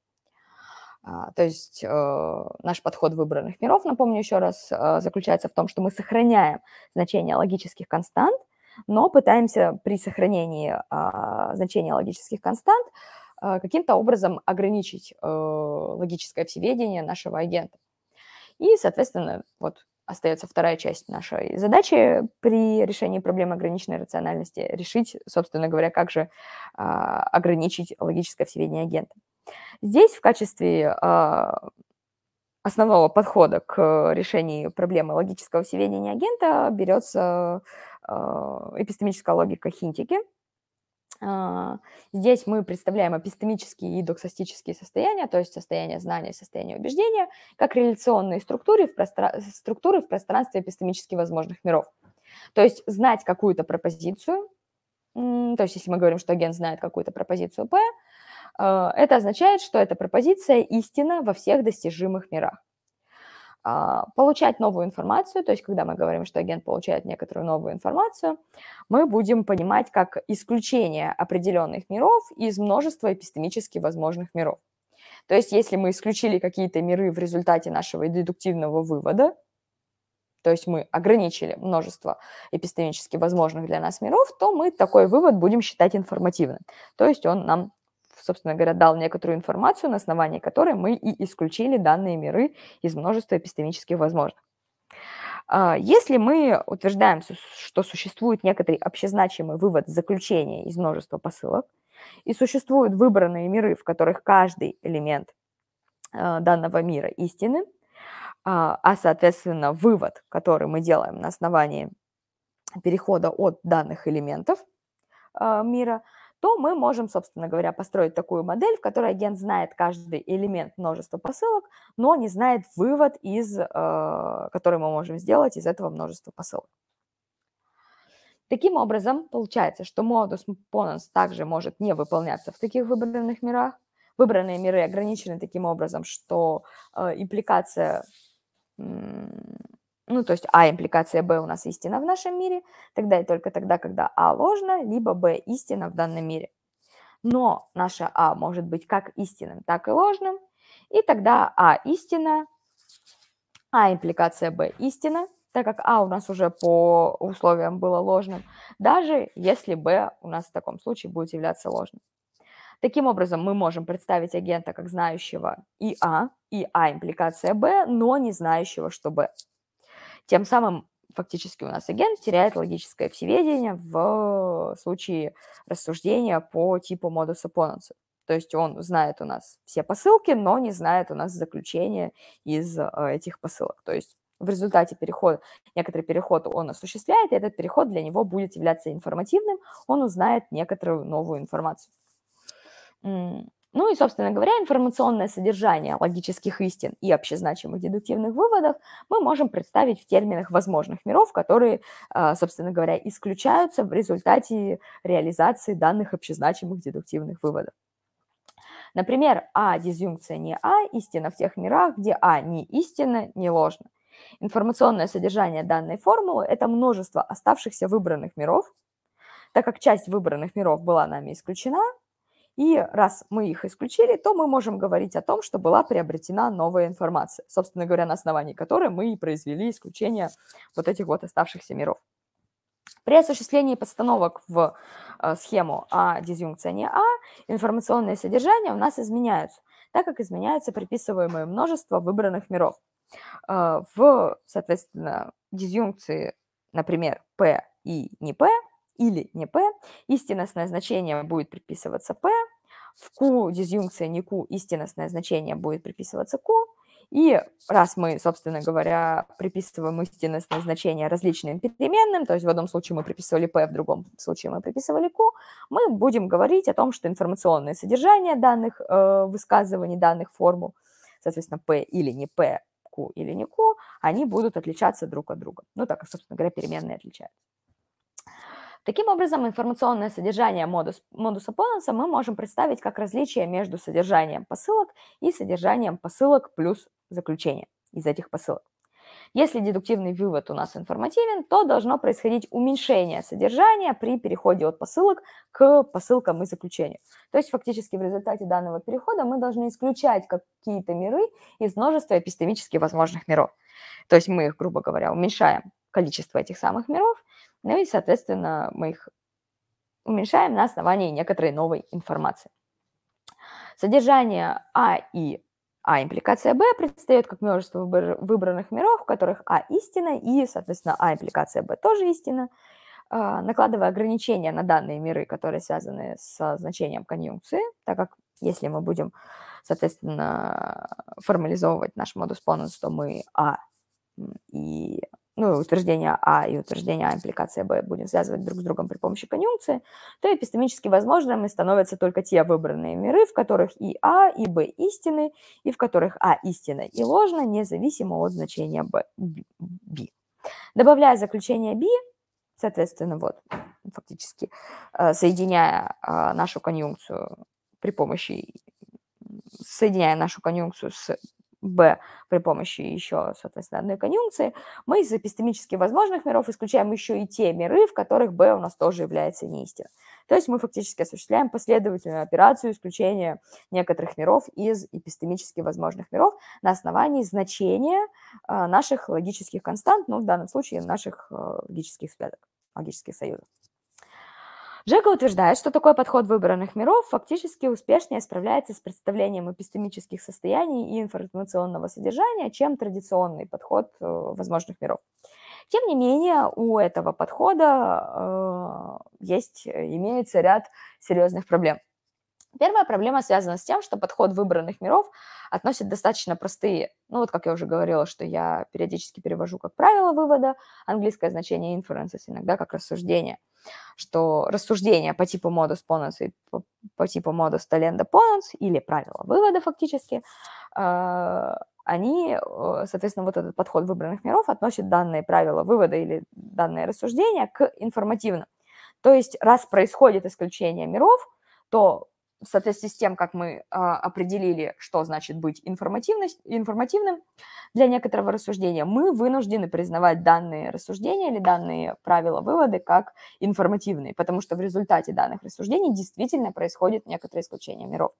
То есть наш подход выбранных миров, напомню еще раз, заключается в том, что мы сохраняем значение логических констант, но пытаемся при сохранении значения логических констант каким-то образом ограничить логическое всеведение нашего агента. И, соответственно, вот остается вторая часть нашей задачи при решении проблемы ограниченной рациональности – решить, собственно говоря, как же ограничить логическое всеведение агента. Здесь в качестве основного подхода к решению проблемы логического всеведения агента берется эпистемическая логика Хинтиги. Здесь мы представляем эпистемические и доксастические состояния, то есть состояние знания и состояние убеждения, как реляционные структуры в пространстве эпистемически возможных миров. То есть знать какую-то пропозицию, то есть если мы говорим, что агент знает какую-то пропозицию P, это означает, что эта пропозиция истинна во всех достижимых мирах. Получать новую информацию, то есть когда мы говорим, что агент получает некоторую новую информацию, мы будем понимать как исключение определенных миров из множества эпистемически возможных миров. То есть если мы исключили какие-то миры в результате нашего дедуктивного вывода, то есть мы ограничили множество эпистемически возможных для нас миров, то мы такой вывод будем считать информативным. То есть он нам, собственно говоря, дал некоторую информацию, на основании которой мы и исключили данные миры из множества эпистемически возможных. Если мы утверждаем, что существует некоторый общезначимый вывод заключения из множества посылок, и существуют выбранные миры, в которых каждый элемент данного мира истины, соответственно, вывод, который мы делаем на основании перехода от данных элементов мира, то мы можем, собственно говоря, построить такую модель, в которой агент знает каждый элемент множества посылок, но не знает вывод, который мы можем сделать из этого множества посылок. Таким образом, получается, что модус ponens также может не выполняться в таких выбранных мирах. Выбранные миры ограничены таким образом, что импликация, то есть импликация b у нас истина в нашем мире, тогда и только тогда, когда ложно, либо b истина в данном мире. Но наше может быть как истинным, так и ложным, и тогда истина, импликация b истина, так как у нас уже по условиям было ложным, даже если b у нас в таком случае будет являться ложным. Таким образом, мы можем представить агента как знающего и импликация b, но не знающего, что b. Тем самым фактически у нас агент теряет логическое всеведение в случае рассуждения по типу модуса ponens. То есть он знает у нас все посылки, но не знает у нас заключения из этих посылок. То есть в результате некоторый переход он осуществляет, и этот переход для него будет являться информативным, он узнает некоторую новую информацию. Ну и, собственно говоря, информационное содержание логических истин и общезначимых дедуктивных выводов мы можем представить в терминах возможных миров, которые, собственно говоря, исключаются в результате реализации данных общезначимых дедуктивных выводов. Например, дизъюнкция не истина в тех мирах, где не истина, не ложно. Информационное содержание данной формулы – это множество оставшихся выбранных миров, так как часть выбранных миров была нами исключена, и раз мы их исключили, то мы можем говорить о том, что была приобретена новая информация, собственно говоря, на основании которой мы и произвели исключение вот этих вот оставшихся миров. При осуществлении подстановок в схему дизъюнкция не информационное содержание у нас изменяются, так как изменяются приписываемое множество выбранных миров. В, соответственно, дизъюнкции, например, P и не P, или не P, истинностное значение будет приписываться P, в Q дизъюнкция не Q, истинностное значение будет приписываться Q, и раз мы, собственно говоря, приписываем истинностное значение различным переменным, то есть в одном случае мы приписывали P, в другом случае мы приписывали Q, мы будем говорить о том, что информационное содержание данных высказываний, данных формул, соответственно, P или не P, Q или не Q, они будут отличаться друг от друга. Так как, собственно говоря, переменные отличаются. Таким образом, информационное содержание модуса поненса мы можем представить как различие между содержанием посылок и содержанием посылок плюс заключение из этих посылок. Если дедуктивный вывод у нас информативен, то должно происходить уменьшение содержания при переходе от посылок к посылкам и заключению. То есть фактически в результате данного перехода мы должны исключать какие-то миры из множества эпистемически возможных миров. То есть мы их, грубо говоря, уменьшаем количество этих самых миров, и, соответственно, мы их уменьшаем на основании некоторой новой информации. Содержание и импликация b предстает как множество выбранных миров, в которых истина и, соответственно, импликация b тоже истина, накладывая ограничения на данные миры, которые связаны со значением конъюнкции, так как если мы будем, соответственно, формализовывать наш модус ponens, то мы и утверждение и утверждение импликация b будем связывать друг с другом при помощи конъюнкции, то эпистемически возможными становятся только те выбранные миры, в которых и b истины, и в которых истина и ложно, независимо от значения b. Добавляя заключение b, соответственно, фактически соединяя нашу конъюнкцию с b при помощи еще, соответственно, одной конъюнкции, мы из эпистемически возможных миров исключаем еще и те миры, в которых b у нас тоже является неистинным. То есть мы фактически осуществляем последовательную операцию исключения некоторых миров из эпистемически возможных миров на основании значения наших логических констант, в данном случае наших логических связок, логических союзов. Джека утверждает, что такой подход выбранных миров фактически успешнее справляется с представлением эпистемических состояний и информационного содержания, чем традиционный подход возможных миров. Тем не менее, у этого подхода имеется ряд серьезных проблем. Первая проблема связана с тем, что подход выбранных миров относит достаточно простые, ну вот как я уже говорила, что я периодически перевожу как правило вывода, английское значение inferences иногда как рассуждение, что рассуждения по типу modus ponens и по типу modus tollenda ponens или правила вывода фактически, они, соответственно, вот этот подход выбранных миров относит данные правила вывода или данные рассуждения к информативным. То есть раз происходит исключение миров, то в соответствии с тем, как мы определили, что значит быть информативным для некоторого рассуждения, мы вынуждены признавать данные рассуждения или данные правила вывода как информативные, потому что в результате данных рассуждений действительно происходит некоторое исключение миров.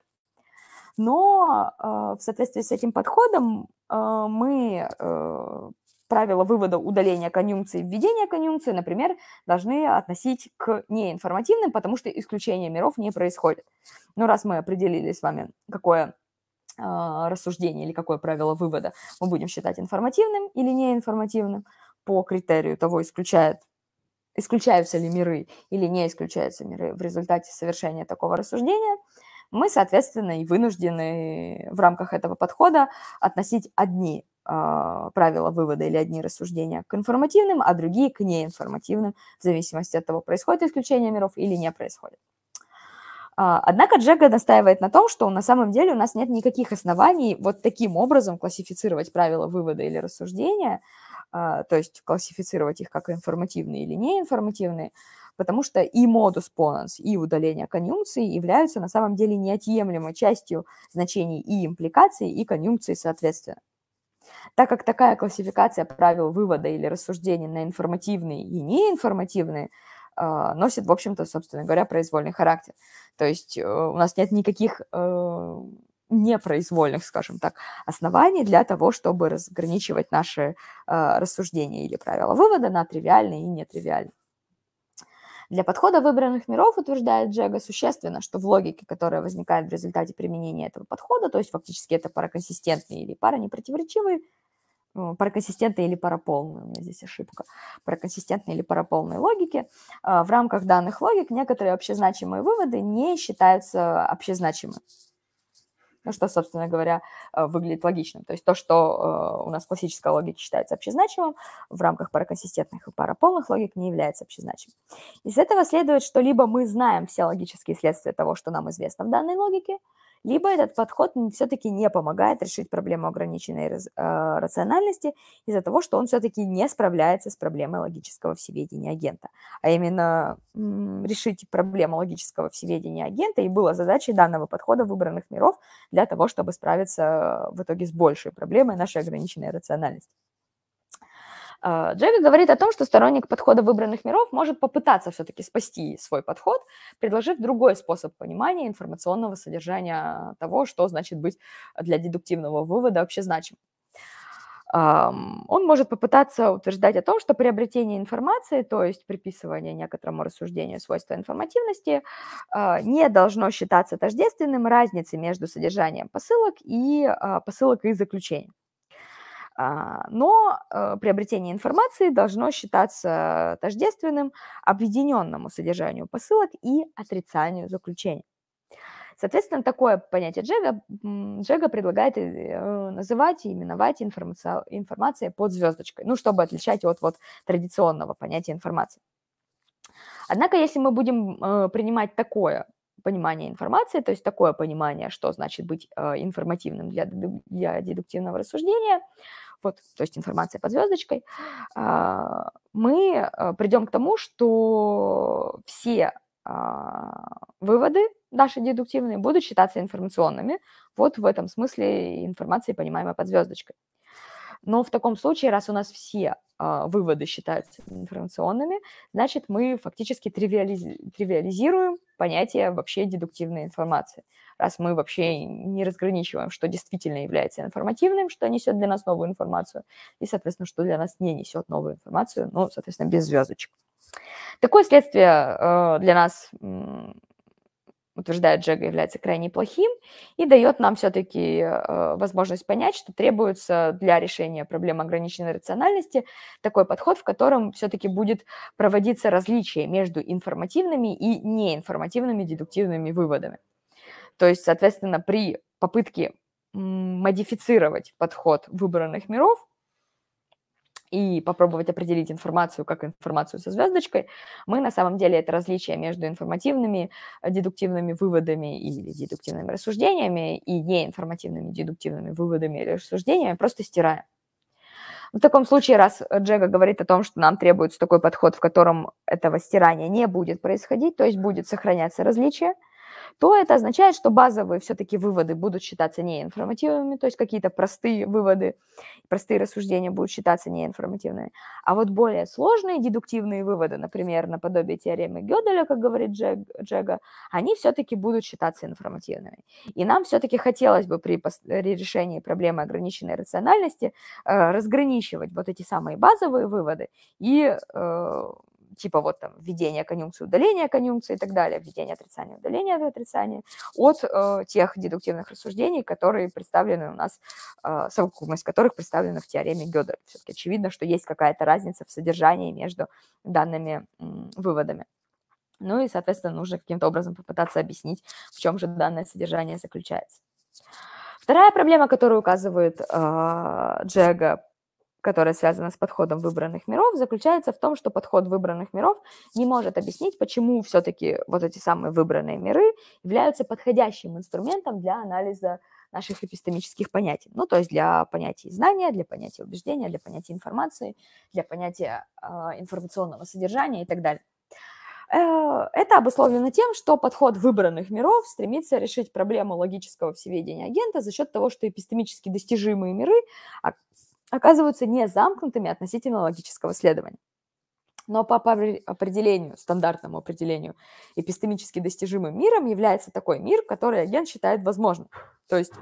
Но в соответствии с этим подходом мы правила вывода удаления конъюнкции и введения конъюнкции, например, должны относить к неинформативным, потому что исключение миров не происходит. Но раз мы определили с вами, какое рассуждение или какое правило вывода мы будем считать информативным или неинформативным по критерию того, исключаются ли миры или не исключаются миры в результате совершения такого рассуждения, мы, соответственно, и вынуждены в рамках этого подхода относить одни правила вывода или одни рассуждения к информативным, а другие к неинформативным, в зависимости от того, происходит исключение миров или не происходит. Однако Джега настаивает на том, что на самом деле у нас нет никаких оснований вот таким образом классифицировать правила вывода или рассуждения, то есть классифицировать их как информативные или неинформативные, потому что и modus ponens, и удаление конъюнкции являются на самом деле неотъемлемой частью значений и импликаций, и конъюнкции соответственно. Так как такая классификация правил вывода или рассуждений на информативные и неинформативные носит, в общем-то, собственно говоря, произвольный характер. То есть у нас нет никаких непроизвольных, скажем так, оснований для того, чтобы разграничивать наши рассуждения или правила вывода на тривиальные и нетривиальные. Для подхода выбранных миров, утверждает Джега, существенно, что в логике, которая возникает в результате применения этого подхода, то есть фактически это параконсистентные или паранепротиворечивые, параконсистентные или параполные, у меня здесь ошибка, параконсистентные или параполные логики, в рамках данных логик некоторые общезначимые выводы не считаются общезначимыми. Ну, что, собственно говоря, выглядит логичным. То есть то, что у нас в классической логике считается общезначимым, в рамках параконсистентных и параполных логик не является общезначимым. Из этого следует, что либо мы знаем все логические следствия того, что нам известно в данной логике, либо этот подход все-таки не помогает решить проблему ограниченной рациональности из-за того, что он все-таки не справляется с проблемой логического всеведения агента. А именно решить проблему логического всеведения агента и была задачей данного подхода выбранных миров для того, чтобы справиться в итоге с большей проблемой нашей ограниченной рациональности. Джега говорит о том, что сторонник подхода выбранных миров может попытаться все-таки спасти свой подход, предложив другой способ понимания информационного содержания того, что значит быть для дедуктивного вывода общезначимым. Он может попытаться утверждать о том, что приобретение информации, то есть приписывание некоторому рассуждению свойства информативности, не должно считаться тождественным разницей между содержанием посылок и заключений. Но приобретение информации должно считаться тождественным объединенному содержанию посылок и отрицанию заключений. Соответственно, такое понятие Джега предлагает называть и именовать информацией под звездочкой, ну, чтобы отличать от традиционного понятия информации. Однако, если мы будем принимать такое понимание информации, то есть такое понимание, что значит быть информативным для дедуктивного рассуждения, то есть информация под звездочкой, мы придем к тому, что все выводы наши дедуктивные будут считаться информационными, вот в этом смысле информации, понимаемой под звездочкой. Но в таком случае, раз у нас все выводы считаются информационными, значит, мы фактически тривиализируем понятие вообще дедуктивной информации. Раз мы вообще не разграничиваем, что действительно является информативным, что несет для нас новую информацию, и, соответственно, что для нас не несет новую информацию, ну, соответственно, без звездочек. Такое следствие для нас, утверждает Джега, является крайне плохим и дает нам все-таки возможность понять, что требуется для решения проблемы ограниченной рациональности такой подход, в котором все-таки будет проводиться различие между информативными и неинформативными дедуктивными выводами. То есть, соответственно, при попытке модифицировать подход выбранных миров и попробовать определить информацию как информацию со звездочкой, мы на самом деле это различие между информативными дедуктивными выводами или дедуктивными рассуждениями и неинформативными дедуктивными выводами или рассуждениями просто стираем. В таком случае, раз Джега говорит о том, что нам требуется такой подход, в котором этого стирания не будет происходить, то есть будет сохраняться различие, то это означает, что базовые все-таки выводы будут считаться неинформативными, то есть какие-то простые выводы, простые рассуждения будут считаться неинформативными. А вот более сложные дедуктивные выводы, например, наподобие теоремы Гёделя, как говорит Джега, они все-таки будут считаться информативными. И нам все-таки хотелось бы при решении проблемы ограниченной рациональности разграничивать вот эти самые базовые выводы и типа вот там введение конъюнкции, удаление конъюнкции и так далее, введение отрицания, удаление отрицания, от тех дедуктивных рассуждений, которые представлены у нас, совокупность которых представлена в теореме Гёделя. Все-таки очевидно, что есть какая-то разница в содержании между данными выводами. Ну и, соответственно, нужно каким-то образом попытаться объяснить, в чем же данное содержание заключается. Вторая проблема, которую указывает Джега, которая связана с подходом выбранных миров, заключается в том, что подход выбранных миров не может объяснить, почему все-таки вот эти самые выбранные миры являются подходящим инструментом для анализа наших эпистемических понятий. Ну, то есть для понятий знания, для понятия убеждения, для понятия информации, для понятия информационного содержания и так далее. Это обусловлено тем, что подход выбранных миров стремится решить проблему логического всеведения агента за счет того, что эпистемически достижимые миры оказываются не замкнутыми относительно логического следования. Но по определению, стандартному определению, эпистемически достижимым миром является такой мир, который агент считает возможным. То есть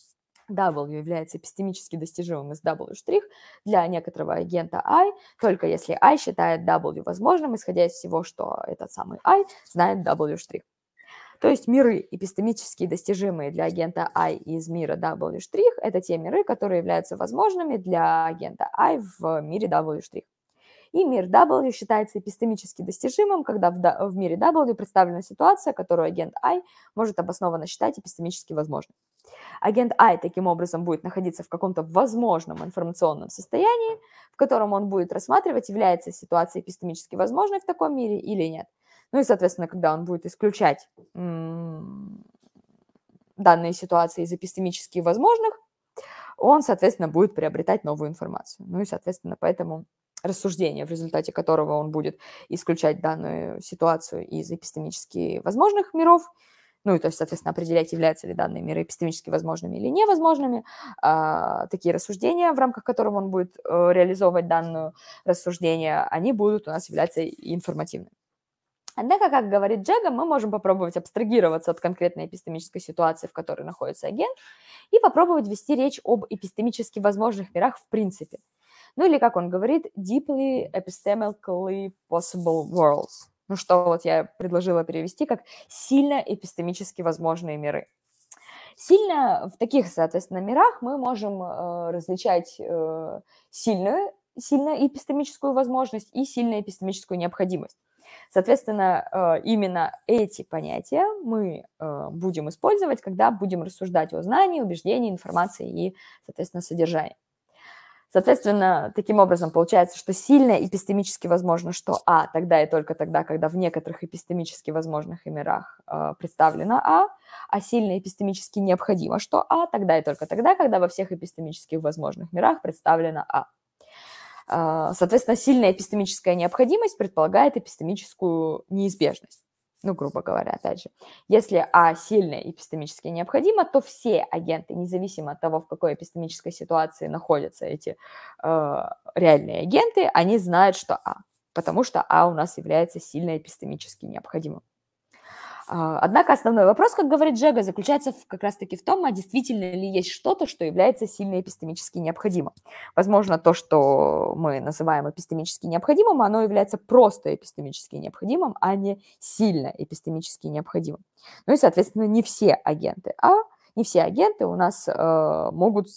W является эпистемически достижимым из W' для некоторого агента I, только если I считает W возможным, исходя из всего, что этот самый I знает W'. То есть миры, эпистемически достижимые для агента I из мира W', это те миры, которые являются возможными для агента I в мире W'. И мир W считается эпистемически достижимым, когда в мире W представлена ситуация, которую агент I может обоснованно считать эпистемически возможной. Агент I таким образом будет находиться в каком-то возможном информационном состоянии, в котором он будет рассматривать, является ситуация эпистемически возможной в таком мире или нет. Ну и, соответственно, когда он будет исключать данные ситуации из эпистемически возможных, он, соответственно, будет приобретать новую информацию. Ну и, соответственно, поэтому рассуждение, в результате которого он будет исключать данную ситуацию из эпистемически возможных миров, ну и, то есть, соответственно, определять, являются ли данные миры эпистемически возможными или невозможными, такие рассуждения, в рамках которых он будет реализовывать данное рассуждение, они будут у нас являться информативными. Однако, как говорит Джега, мы можем попробовать абстрагироваться от конкретной эпистемической ситуации, в которой находится агент, и попробовать вести речь об эпистемически возможных мирах в принципе. Ну или, как он говорит, deeply epistemically possible worlds. Ну что вот я предложила перевести как сильно эпистемически возможные миры. Сильно в таких, соответственно, мирах мы можем различать сильную эпистемическую возможность и сильную эпистемическую необходимость. Соответственно, именно эти понятия мы будем использовать, когда будем рассуждать о знании, убеждении, информации и, соответственно, содержании. Соответственно, таким образом получается, что сильно эпистемически возможно, что А тогда и только тогда, когда в некоторых эпистемически возможных мирах представлено а сильно эпистемически необходимо, что А тогда и только тогда, когда во всех эпистемически возможных мирах представлено А. Соответственно, сильная эпистемическая необходимость предполагает эпистемическую неизбежность. Ну, грубо говоря, опять же, если А сильно эпистемически необходимо, то все агенты, независимо от того, в какой эпистемической ситуации находятся эти реальные агенты, они знают, что А, потому что А у нас является сильно эпистемически необходимым. Однако основной вопрос, как говорит Джега, заключается как раз-таки в том, а действительно ли есть что-то, что является сильно эпистемически необходимым. Возможно, то, что мы называем эпистемически необходимым, оно является просто эпистемически необходимым, а не сильно эпистемически необходимым. Ну и, соответственно, не все агенты у нас могут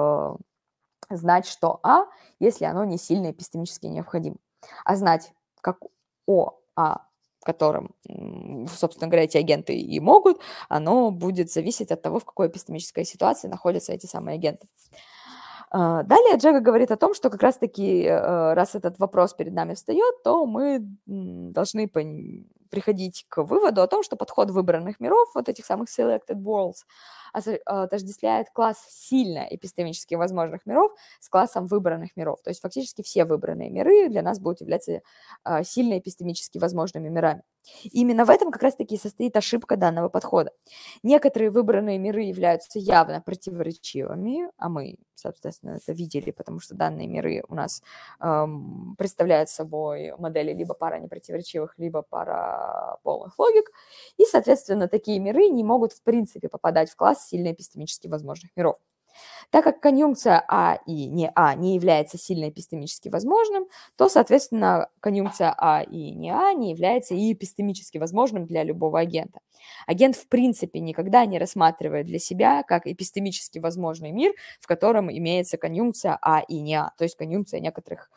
знать, что А, если оно не сильно эпистемически необходимо. А знать, как котором, собственно говоря, эти агенты и могут, оно будет зависеть от того, в какой эпистемической ситуации находятся эти самые агенты. Далее Джега говорит о том, что как раз-таки, раз этот вопрос перед нами встает, то мы должны приходить к выводу о том, что подход выбранных миров, вот этих самых selected worlds, отождествляет класс сильно эпистемически возможных миров с классом выбранных миров. То есть фактически все выбранные миры для нас будут являться сильно эпистемически возможными мирами. И именно в этом как раз-таки состоит ошибка данного подхода. Некоторые выбранные миры являются явно противоречивыми, а мы, соответственно, это видели, потому что данные миры у нас представляют собой модели либо пара непротиворечивых, либо пара полных логик, и, соответственно, такие миры не могут в принципе попадать в класс сильно эпистемически возможных миров. Так как конъюнкция А и не А не является сильно эпистемически возможным, то, соответственно, конъюнкция А и не А не является и эпистемически возможным для любого агента. Агент, в принципе, никогда не рассматривает для себя как эпистемически возможный мир, в котором имеется конъюнкция А и не А, то есть конъюнкция некоторых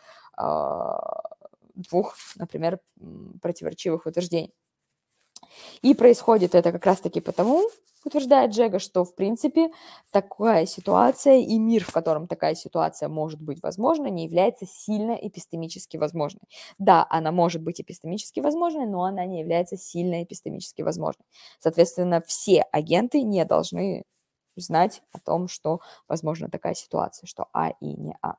двух, например, противоречивых утверждений. И происходит это как раз-таки потому, утверждает Джега, что, в принципе, такая ситуация и мир, в котором такая ситуация может быть возможна, не является сильно эпистемически возможной. Да, она может быть эпистемически возможной, но она не является сильно эпистемически возможной. Соответственно, все агенты не должны знать о том, что возможна такая ситуация, что А и не А.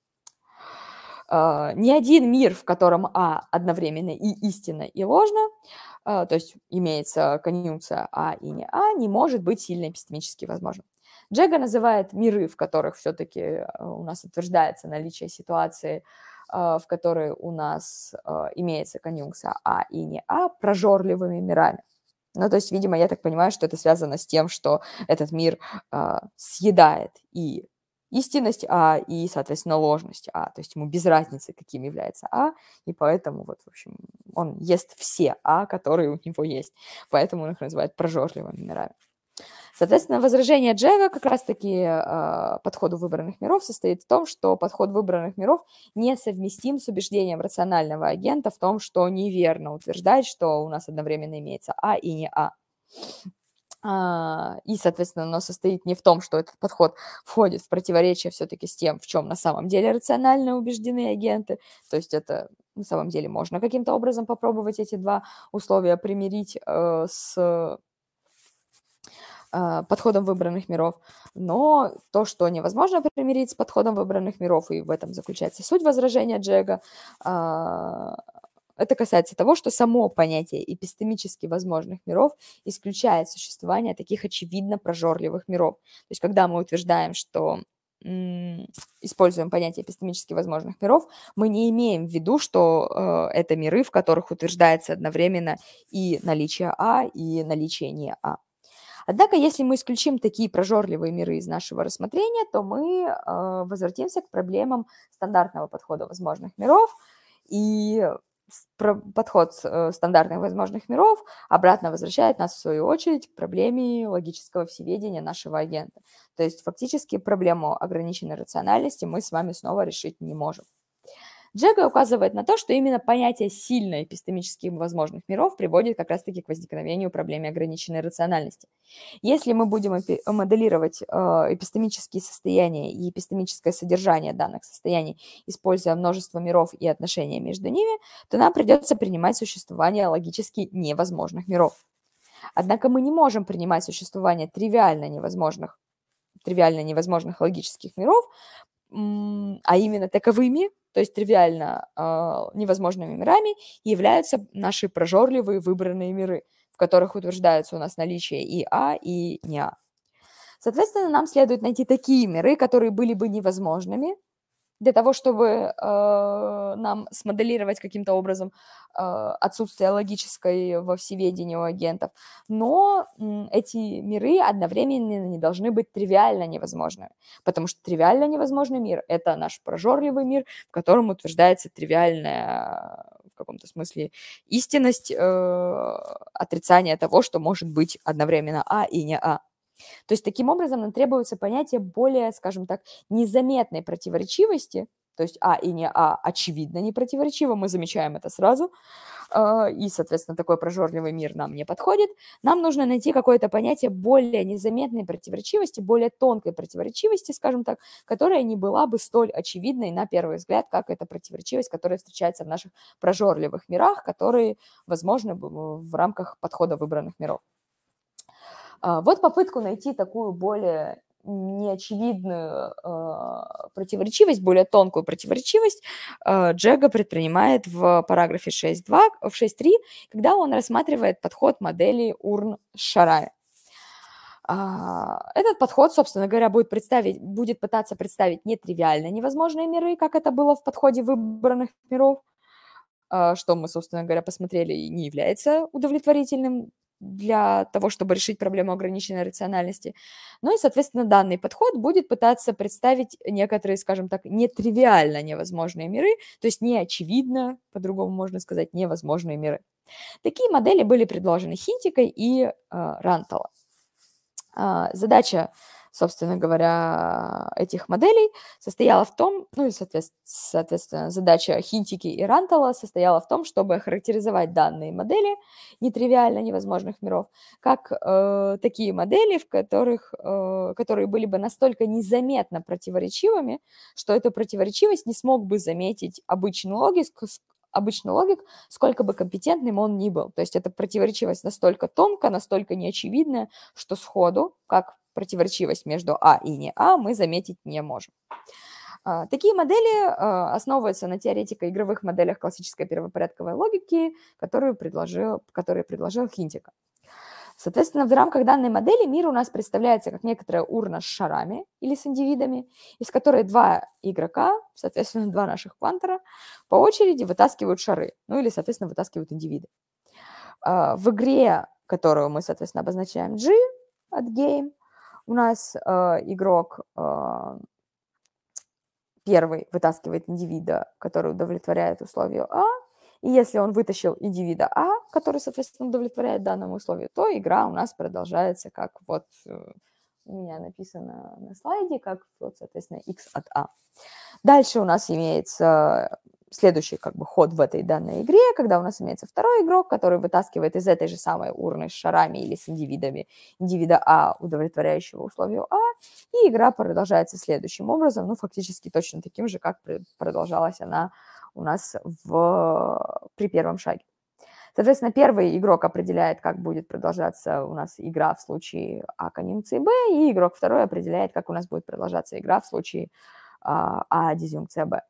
Ни один мир, в котором А одновременно и истинно, и ложно, то есть имеется конъюнкция А и не А, не может быть сильно эпистемически возможным. Джега называет миры, в которых все-таки у нас утверждается наличие ситуации, в которой у нас имеется конъюнкция А и не А, прожорливыми мирами. Ну, то есть, видимо, я так понимаю, что это связано с тем, что этот мир съедает и истинность А, и, соответственно, ложность А. То есть ему без разницы, каким является А, и поэтому, вот, в общем, он ест все А, которые у него есть. Поэтому он их называет прожорливыми мирами. Соответственно, возражение Джега как раз-таки подходу выбранных миров состоит в том, что подход выбранных миров несовместим с убеждением рационального агента в том, что неверно утверждать, что у нас одновременно имеется А и не А. И, соответственно, оно состоит не в том, что этот подход входит в противоречие все-таки с тем, в чем на самом деле рационально убеждены агенты. То есть это на самом деле можно каким-то образом попробовать эти два условия примирить с подходом выбранных миров, но то, что невозможно примирить с подходом выбранных миров, и в этом заключается суть возражения Джега, это касается того, что само понятие эпистемически возможных миров исключает существование таких очевидно прожорливых миров. То есть когда мы утверждаем, что используем понятие эпистемически возможных миров, мы не имеем в виду, что это миры, в которых утверждается одновременно и наличие А, и наличие не А. Однако, если мы исключим такие прожорливые миры из нашего рассмотрения, то мы возвратимся к проблемам стандартного подхода возможных миров, и подход стандартных возможных миров обратно возвращает нас, в свою очередь, к проблеме логического всеведения нашего агента. То есть фактически проблему ограниченной рациональности мы с вами снова решить не можем. Джега указывает на то, что именно понятие сильно эпистемически возможных миров приводит как раз-таки к возникновению проблемы ограниченной рациональности. Если мы будем моделировать эпистемические состояния и эпистемическое содержание данных состояний, используя множество миров и отношения между ними, то нам придется принимать существование логически невозможных миров. Однако мы не можем принимать существование тривиально невозможных логических миров, а именно таковыми, то есть тривиально невозможными мирами, являются наши прожорливые выбранные миры, в которых утверждается у нас наличие и А, и не А. Соответственно, нам следует найти такие миры, которые были бы невозможными, для того, чтобы нам смоделировать каким-то образом отсутствие логической во всеведении у агентов. Но эти миры одновременно не должны быть тривиально невозможными, потому что тривиально невозможный мир – это наш прожорливый мир, в котором утверждается тривиальная, в каком-то смысле, истинность отрицания того, что может быть одновременно А и не А. То есть таким образом нам требуется понятие более, скажем так, незаметной противоречивости, то есть А и не А очевидно не противоречиво, мы замечаем это сразу, и, соответственно, такой прожорливый мир нам не подходит. Нам нужно найти какое-то понятие более незаметной противоречивости, более тонкой противоречивости, скажем так, которая не была бы столь очевидной на первый взгляд, как эта противоречивость, которая встречается в наших прожорливых мирах, которые возможны в рамках подхода выбранных миров. Вот попытку найти такую более неочевидную противоречивость, более тонкую противоречивость Джега предпринимает в параграфе 6.2, в 6.3, когда он рассматривает подход модели урн с шарами. Этот подход, собственно говоря, будет пытаться представить нетривиально невозможные миры, как это было в подходе выбранных миров, что мы, собственно говоря, посмотрели, и не является удовлетворительным для того, чтобы решить проблему ограниченной рациональности. Ну и, соответственно, данный подход будет пытаться представить некоторые, скажем так, нетривиально невозможные миры, то есть неочевидно, по-другому можно сказать, невозможные миры. Такие модели были предложены Хинтикой и Рантала. Задача, собственно говоря, этих моделей состояла в том, ну и, соответственно, задача Хинтики и Рантала состояла в том, чтобы характеризовать данные модели нетривиально невозможных миров как такие модели, которые были бы настолько незаметно противоречивыми, что эту противоречивость не смог бы заметить обычный логик, сколько бы компетентным он ни был. То есть эта противоречивость настолько тонкая, настолько неочевидная, что сходу, как противоречивость между А и не А, мы заметить не можем. Такие модели основываются на теоретико-игровых моделях классической первопорядковой логики, которые предложил Хинтика. Соответственно, в рамках данной модели мир у нас представляется как некоторая урна с шарами или с индивидами, из которой два игрока, соответственно, два наших квантора, по очереди вытаскивают шары, ну или, соответственно, вытаскивают индивиды. В игре, которую мы, соответственно, обозначаем G от game, у нас игрок первый вытаскивает индивида, который удовлетворяет условию А, и если он вытащил индивида А, который, соответственно, удовлетворяет данному условию, то игра у нас продолжается, как вот у меня написано на слайде, как, вот, соответственно, x от А. Дальше у нас имеется следующий как бы ход в этой данной игре, когда у нас имеется второй игрок, который вытаскивает из этой же самой урны с шарами или с индивидами индивида А, удовлетворяющего условию А, и игра продолжается следующим образом, ну, фактически точно таким же, как продолжалась она у нас при первом шаге. Соответственно, первый игрок определяет, как будет продолжаться у нас игра в случае А конъюнкции Б, и игрок второй определяет, как у нас будет продолжаться игра в случае А дизъюнкция Б.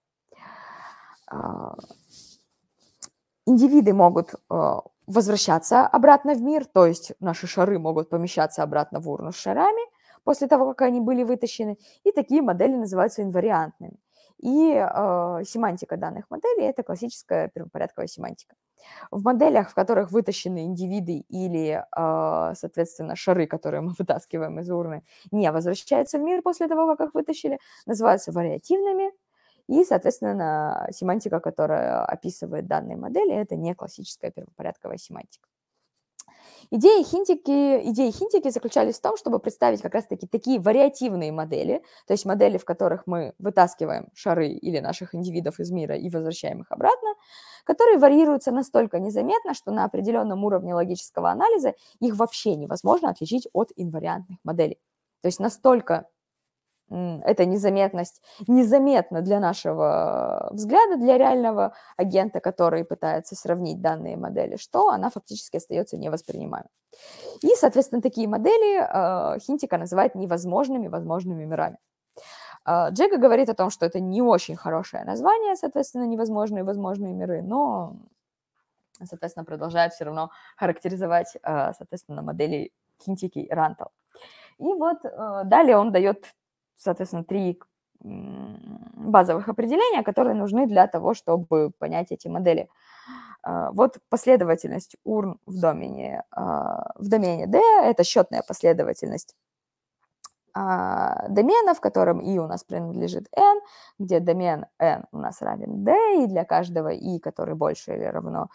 Индивиды могут возвращаться обратно в мир, то есть наши шары могут помещаться обратно в урну с шарами после того, как они были вытащены, и такие модели называются инвариантными. И семантика данных моделей – это классическая первопорядковая семантика. В моделях, в которых вытащены индивиды или, соответственно, шары, которые мы вытаскиваем из урны, не возвращаются в мир после того, как их вытащили, называются вариативными. И, соответственно, семантика, которая описывает данные модели, это не классическая первопорядковая семантика. Идеи Хинтики заключались в том, чтобы представить как раз-таки такие вариативные модели, то есть модели, в которых мы вытаскиваем шары или наших индивидов из мира и возвращаем их обратно, которые варьируются настолько незаметно, что на определенном уровне логического анализа их вообще невозможно отличить от инвариантных моделей. То есть настолько эта незаметность незаметна для нашего взгляда, для реального агента, который пытается сравнить данные модели, что она фактически остается невоспринимаемой. И, соответственно, такие модели Хинтика называет невозможными возможными мирами. Джега говорит о том, что это не очень хорошее название, соответственно, невозможные возможные миры, но, соответственно, продолжает все равно характеризовать, соответственно, модели Хинтики и Рантал. И вот далее он дает, соответственно, 3 базовых определения, которые нужны для того, чтобы понять эти модели. Вот последовательность урн в домене D – это счетная последовательность домена, в котором i у нас принадлежит n, где домен n у нас равен d, и для каждого i, который больше или равно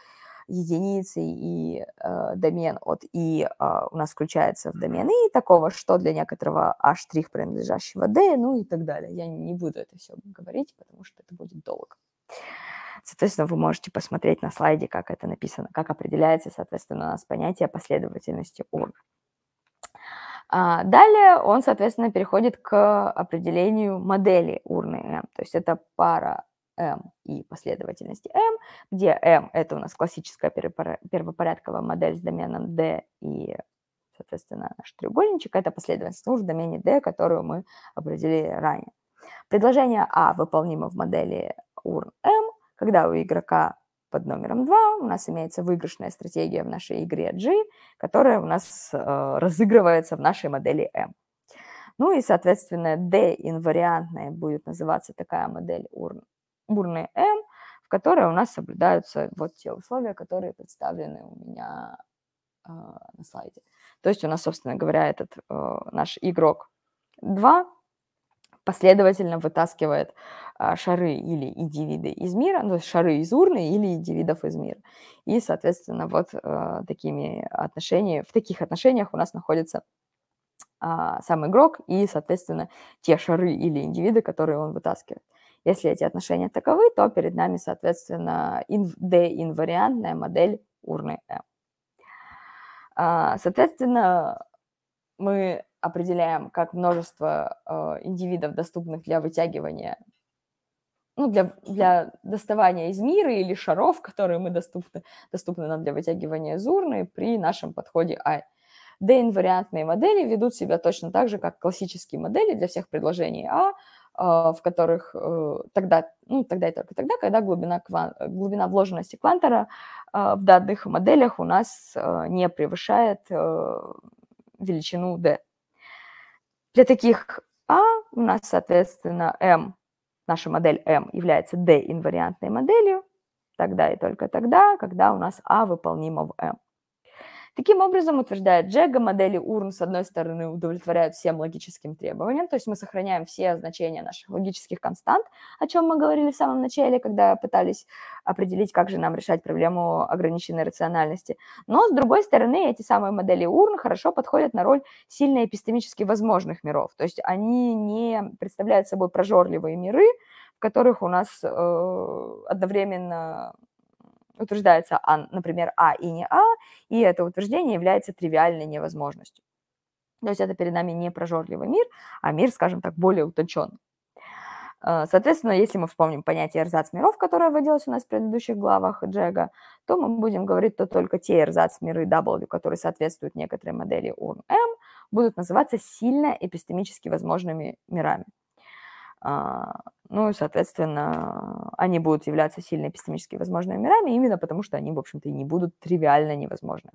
единицы и домен от и у нас включается в домен и такого, что для некоторого a' принадлежащего d, ну и так далее. Я не буду это все говорить, потому что это будет долго. Соответственно, вы можете посмотреть на слайде, как это написано, как определяется, соответственно, у нас понятие последовательности урн. Далее он, соответственно, переходит к определению модели урны M. То есть это пара M и последовательности M, где M – это у нас классическая первопорядковая модель с доменом D и, соответственно, наш треугольничек – это последовательность урн в домене D, которую мы определили ранее. Предложение А выполнимо в модели урн M, когда у игрока под номером 2 у нас имеется выигрышная стратегия в нашей игре G, которая у нас разыгрывается в нашей модели M. Ну и, соответственно, D-инвариантная будет называться такая модель урны M, в которой у нас соблюдаются вот те условия, которые представлены у меня на слайде. То есть у нас, собственно говоря, этот наш игрок 2 последовательно вытаскивает шары или индивиды из мира, ну, шары из урны или индивидов из мира. И, соответственно, вот в таких отношениях у нас находится сам игрок и, соответственно, те шары или индивиды, которые он вытаскивает. Если эти отношения таковы, то перед нами, соответственно, D-инвариантная модель урны M. Соответственно, мы определяем как множество индивидов, доступных для вытягивания, ну, для доставания из мира или шаров, которые мы доступны нам для вытягивания из урны при нашем подходе I. D-инвариантные модели ведут себя точно так же, как классические модели для всех предложений А, в которых тогда и только тогда, когда глубина вложенности квантора в данных моделях у нас не превышает величину D. Для таких А у нас, соответственно, M, наша модель M является D-инвариантной моделью тогда и только тогда, когда у нас А выполнимо в M. Таким образом, утверждает Джега, модели урн, с одной стороны, удовлетворяют всем логическим требованиям, то есть мы сохраняем все значения наших логических констант, о чем мы говорили в самом начале, когда пытались определить, как же нам решать проблему ограниченной рациональности. Но, с другой стороны, эти самые модели урн хорошо подходят на роль сильно эпистемически возможных миров, то есть они не представляют собой прожорливые миры, в которых у нас одновременно утверждается, например, А и не А, и это утверждение является тривиальной невозможностью. То есть это перед нами не прожорливый мир, а мир, скажем так, более утонченный. Соответственно, если мы вспомним понятие эрзац-миров, которое вводилось у нас в предыдущих главах Джега, то мы будем говорить, что только те эрзац-миры W, которые соответствуют некоторой модели урн-M, будут называться сильно эпистемически возможными мирами. Ну и, соответственно, они будут являться сильно эпистемически возможными мирами именно потому, что они, в общем-то, и не будут тривиально невозможны.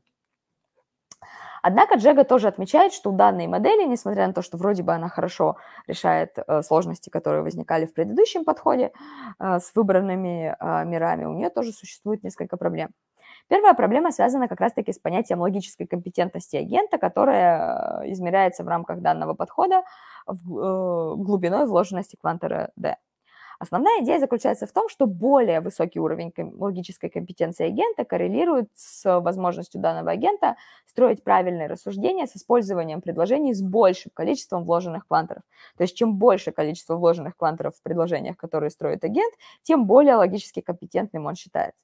Однако Джега тоже отмечает, что у данной модели, несмотря на то, что вроде бы она хорошо решает сложности, которые возникали в предыдущем подходе с выбранными мирами, у нее тоже существует несколько проблем. Первая проблема связана как раз-таки с понятием логической компетентности агента, которая измеряется в рамках данного подхода глубиной вложенности квантора D. Основная идея заключается в том, что более высокий уровень логической компетенции агента коррелирует с возможностью данного агента строить правильные рассуждения с использованием предложений с большим количеством вложенных кванторов. То есть чем больше количество вложенных кванторов в предложениях, которые строит агент, тем более логически компетентным он считается.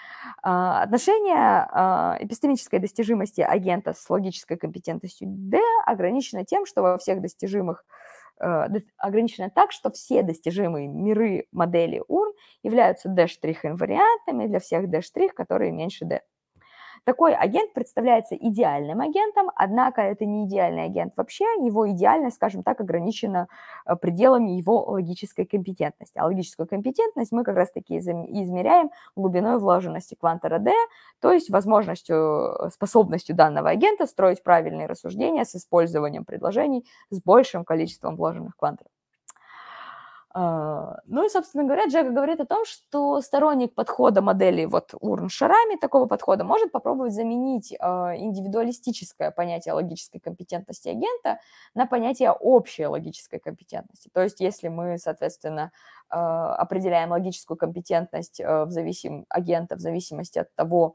Отношение эпистемической достижимости агента с логической компетентностью D ограничено тем, что во всех достижимых ограничено так, что все достижимые миры модели урн являются D'-инвариантами для всех D', которые меньше D. Такой агент представляется идеальным агентом, однако это не идеальный агент вообще, его идеальность, скажем так, ограничена пределами его логической компетентности. А логическую компетентность мы как раз-таки измеряем глубиной вложенности квантора D, то есть способностью данного агента строить правильные рассуждения с использованием предложений с большим количеством вложенных кванторов. Ну и, собственно говоря, Джега говорит о том, что сторонник подхода модели вот урн с шарами, такого подхода, может попробовать заменить индивидуалистическое понятие логической компетентности агента на понятие общей логической компетентности. То есть если мы, соответственно, определяем логическую компетентность агента в зависимости от того,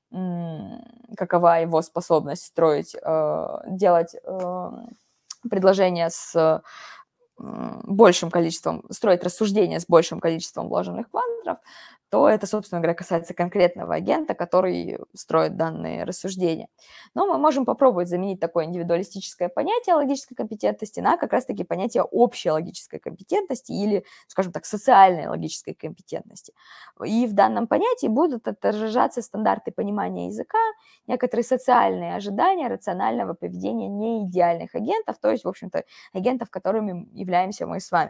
какова его способность делать предложения с большим количеством, строить рассуждения с большим количеством вложенных квантеров, то это, собственно говоря, касается конкретного агента, который строит данные рассуждения. Но мы можем попробовать заменить такое индивидуалистическое понятие логической компетентности на как раз-таки понятие общей логической компетентности или, скажем так, социальной логической компетентности. И в данном понятии будут отражаться стандарты понимания языка, некоторые социальные ожидания рационального поведения неидеальных агентов, то есть, в общем-то, агентов, которыми являемся мы с вами.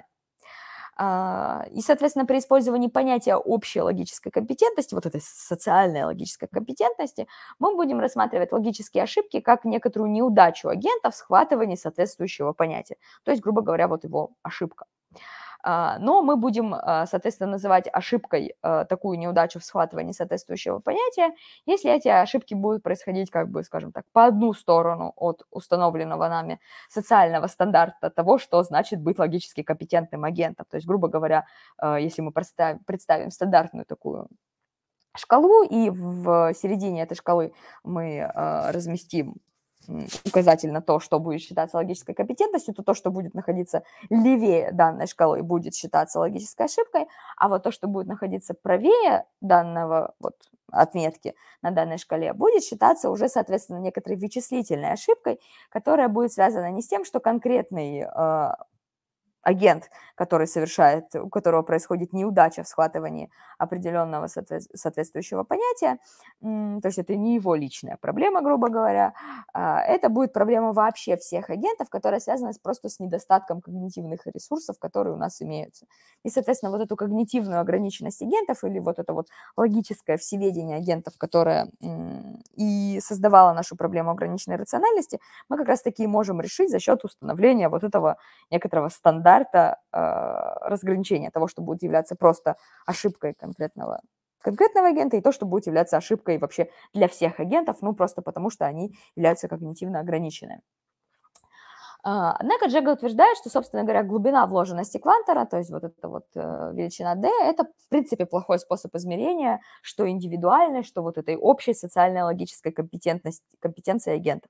И, соответственно, при использовании понятия общей логической компетентности, вот этой социальной логической компетентности, мы будем рассматривать логические ошибки как некоторую неудачу агента в схватывании соответствующего понятия. То есть, грубо говоря, вот его ошибка. Но мы будем, соответственно, называть ошибкой такую неудачу в схватывании соответствующего понятия, если эти ошибки будут происходить, как бы, скажем так, по одну сторону от установленного нами социального стандарта того, что значит быть логически компетентным агентом. То есть, грубо говоря, если мы представим стандартную такую шкалу, и в середине этой шкалы мы разместим указатель на то, что будет считаться логической компетентностью, то, что будет находиться левее данной шкалы, будет считаться логической ошибкой, а вот то, что будет находиться правее данного вот отметки на данной шкале, будет считаться уже, соответственно, некоторой вычислительной ошибкой, которая будет связана не с тем, что конкретный агент, у которого происходит неудача в схватывании определенного соответствующего понятия, то есть это не его личная проблема, грубо говоря, это будет проблема вообще всех агентов, которая связана просто с недостатком когнитивных ресурсов, которые у нас имеются. И, соответственно, вот эту когнитивную ограниченность агентов или вот это вот логическое всеведение агентов, которое и создавало нашу проблему ограниченной рациональности, мы как раз-таки можем решить за счет установления вот этого некоторого стандарта разграничения того, что будет являться просто ошибкой конкретного агента, и то, что будет являться ошибкой вообще для всех агентов, ну, просто потому что они являются когнитивно ограниченными. Однако Джега утверждает, что, собственно говоря, глубина вложенности квантора, то есть вот эта вот величина D, это, в принципе, плохой способ измерения, что индивидуальной, что вот этой общей социальной логической компетенции агента.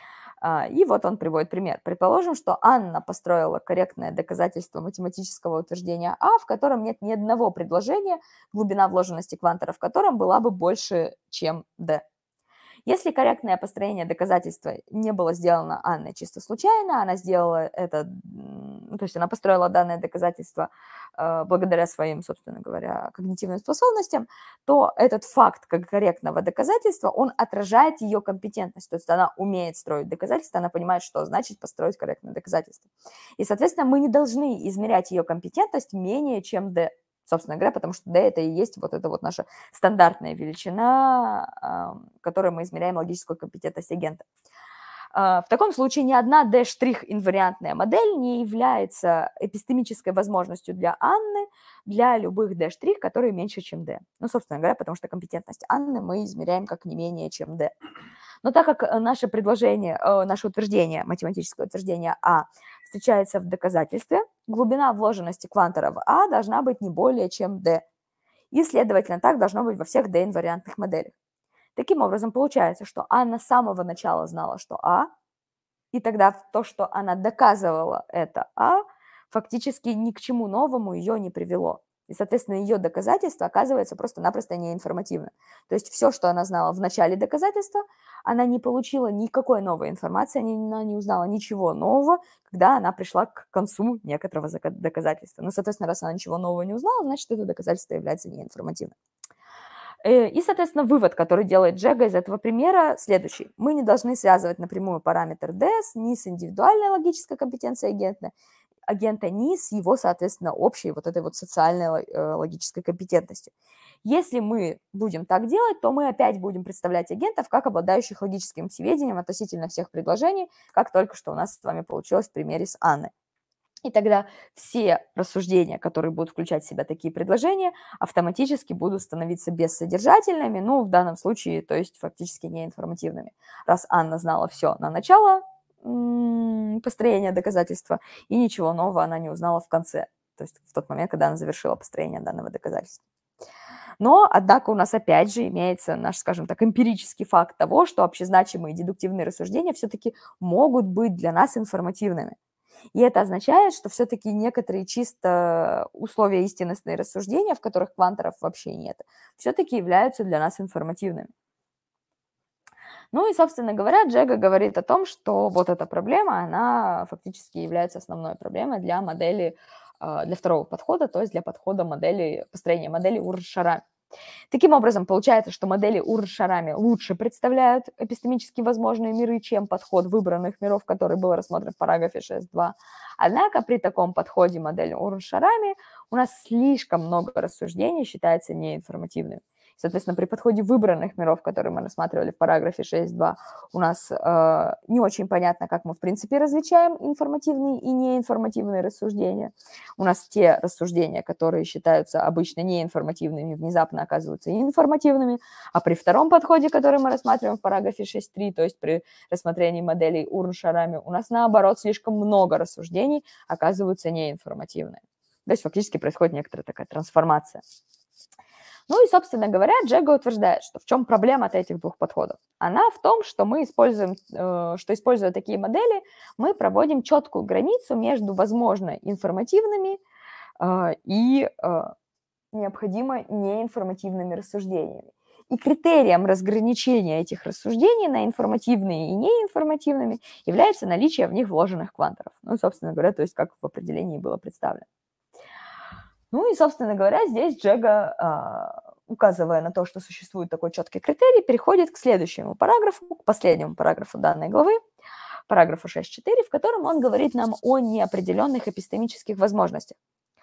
И вот он приводит пример. Предположим, что Анна построила корректное доказательство математического утверждения А, в котором нет ни одного предложения, глубина вложенности квантора в котором была бы больше, чем D. Если корректное построение доказательства не было сделано Анной чисто случайно, она сделала это, то есть она построила данное доказательство благодаря своим, собственно говоря, когнитивным способностям, то этот факт как корректного доказательства, он отражает ее компетентность. То есть она умеет строить доказательства, она понимает, что значит построить корректное доказательство. И, соответственно, мы не должны измерять ее компетентность менее, чем D. Собственно говоря, потому что D это и есть вот эта вот наша стандартная величина, которой мы измеряем логическую компетентность агента. В таком случае ни одна D' инвариантная модель не является эпистемической возможностью для Анны для любых D', которые меньше, чем D. Ну, собственно говоря, потому что компетентность Анны мы измеряем как не менее, чем D. Но так как наше утверждение, математическое утверждение А встречается в доказательстве, глубина вложенности квантора в А должна быть не более, чем D. И, следовательно, так должно быть во всех D-инвариантных моделях. Таким образом, получается, что Анна с самого начала знала, что А, и тогда то, что она доказывала это А, фактически ни к чему новому ее не привело. И, соответственно, ее доказательство оказывается просто-напросто неинформативно. То есть все, что она знала в начале доказательства, она не получила никакой новой информации, она не узнала ничего нового, когда она пришла к концу некоторого доказательства. Ну, соответственно, раз она ничего нового не узнала, значит, это доказательство является неинформативным. И, соответственно, вывод, который делает Джега из этого примера, следующий. Мы не должны связывать напрямую параметр D ни с индивидуальной логической компетенцией агента, ни с его, соответственно, общей вот этой вот социальной логической компетентностью. Если мы будем так делать, то мы опять будем представлять агентов как обладающих логическим всеведением относительно всех предложений, как только что у нас с вами получилось в примере с Анной. И тогда все рассуждения, которые будут включать в себя такие предложения, автоматически будут становиться бессодержательными, ну, в данном случае, то есть фактически неинформативными. Раз Анна знала все на начало построения доказательства, и ничего нового она не узнала в конце, то есть в тот момент, когда она завершила построение данного доказательства. Но, однако, у нас опять же имеется наш, скажем так, эмпирический факт того, что общезначимые дедуктивные рассуждения все-таки могут быть для нас информативными. И это означает, что все-таки некоторые чисто условия истинностные рассуждения, в которых кванторов вообще нет, все-таки являются для нас информативными. Ну и, собственно говоря, Джега говорит о том, что вот эта проблема, она фактически является основной проблемой для модели, для второго подхода, то есть для подхода модели, построения модели Урш-Шарами. Таким образом, получается, что модели Урш-Шарами лучше представляют эпистемически возможные миры, чем подход выбранных миров, который был рассмотрен в параграфе 6.2. Однако при таком подходе модели Урш-Шарами у нас слишком много рассуждений считается неинформативными. Соответственно, при подходе выбранных миров, которые мы рассматривали в параграфе 6.2, у нас не очень понятно, как мы, в принципе, различаем информативные и неинформативные рассуждения. У нас те рассуждения, которые считаются обычно неинформативными, внезапно оказываются информативными, а при втором подходе, который мы рассматриваем в параграфе 6.3, то есть при рассмотрении моделей Урш-Шарами, у нас, наоборот, слишком много рассуждений оказываются неинформативными. То есть фактически происходит некоторая такая трансформация. Ну и, собственно говоря, Джега утверждает, что в чем проблема от этих двух подходов? Она в том, что мы используем, что используя такие модели, мы проводим четкую границу между, возможно, информативными и необходимо неинформативными рассуждениями. И критерием разграничения этих рассуждений на информативные и неинформативными является наличие в них вложенных кванторов. Ну, собственно говоря, то есть как в определении было представлено. Ну и, собственно говоря, здесь Джега, указывая на то, что существует такой четкий критерий, переходит к следующему параграфу, к последнему параграфу данной главы, параграфу 6.4, в котором он говорит нам о неопределенных эпистемических возможностях.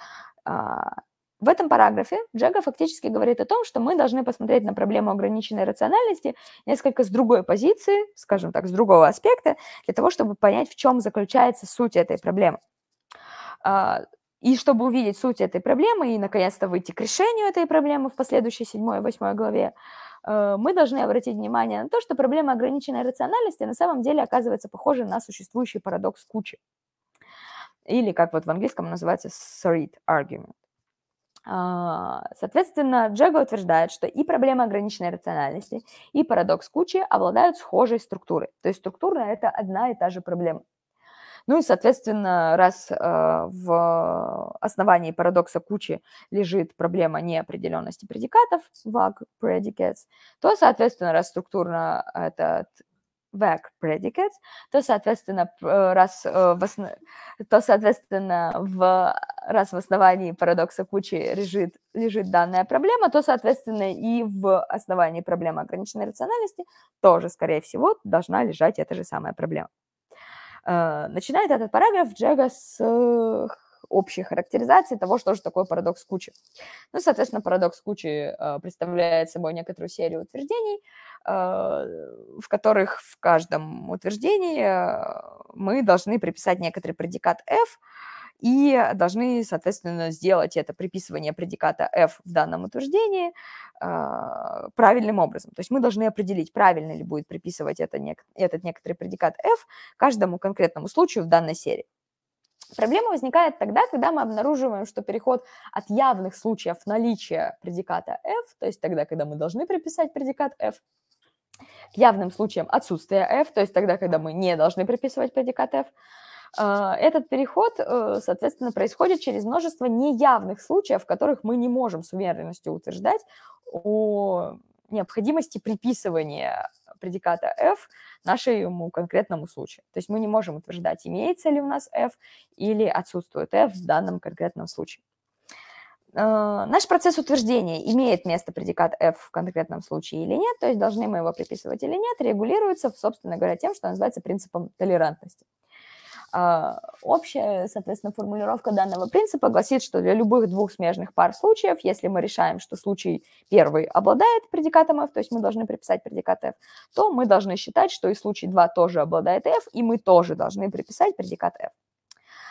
В этом параграфе Джега фактически говорит о том, что мы должны посмотреть на проблему ограниченной рациональности несколько с другой позиции, скажем так, с другого аспекта, для того, чтобы понять, в чем заключается суть этой проблемы. И чтобы увидеть суть этой проблемы и, наконец-то, выйти к решению этой проблемы в последующей 7 и 8 главе, мы должны обратить внимание на то, что проблема ограниченной рациональности на самом деле оказывается похожа на существующий парадокс кучи. Или, как вот в английском называется, Surrey argument. Соответственно, Джега утверждает, что и проблема ограниченной рациональности, и парадокс кучи обладают схожей структурой. То есть структурно это одна и та же проблема. Ну и, соответственно, раз в основании парадокса кучи лежит проблема неопределенности предикатов, vague predicates, то, соответственно, раз структурно этот vague predicates, то, соответственно, раз в основании парадокса кучи лежит данная проблема, то, соответственно, и в основании проблемы ограниченной рациональности тоже, скорее всего, должна лежать эта же самая проблема. Начинает этот параграф Джега с общей характеризации того, что же такое парадокс кучи. Ну, соответственно, парадокс кучи представляет собой некоторую серию утверждений, в которых в каждом утверждении мы должны приписать некоторый предикат f и должны, соответственно, сделать это приписывание предиката f в данном утверждении правильным образом. То есть мы должны определить, правильно ли будет приписывать этот некоторый предикат f каждому конкретному случаю в данной серии. Проблема возникает тогда, когда мы обнаруживаем, что переход от явных случаев наличия предиката f, то есть тогда, когда мы должны приписать предикат f, к явным случаям отсутствия f, то есть тогда, когда мы не должны приписывать предикат f, этот переход, соответственно, происходит через множество неявных случаев, в которых мы не можем с уверенностью утверждать о необходимости приписывания предиката f нашему конкретному случаю. То есть мы не можем утверждать, имеется ли у нас f или отсутствует f в данном конкретном случае. Наш процесс утверждения, имеет место предикат f в конкретном случае или нет, то есть должны мы его приписывать или нет, регулируется, собственно говоря, тем, что называется принципом толерантности. Общая, соответственно, формулировка данного принципа гласит, что для любых двух смежных пар случаев, если мы решаем, что случай первый обладает предикатом f, то есть мы должны приписать предикат f, то мы должны считать, что и случай 2 тоже обладает f, и мы тоже должны приписать предикат f.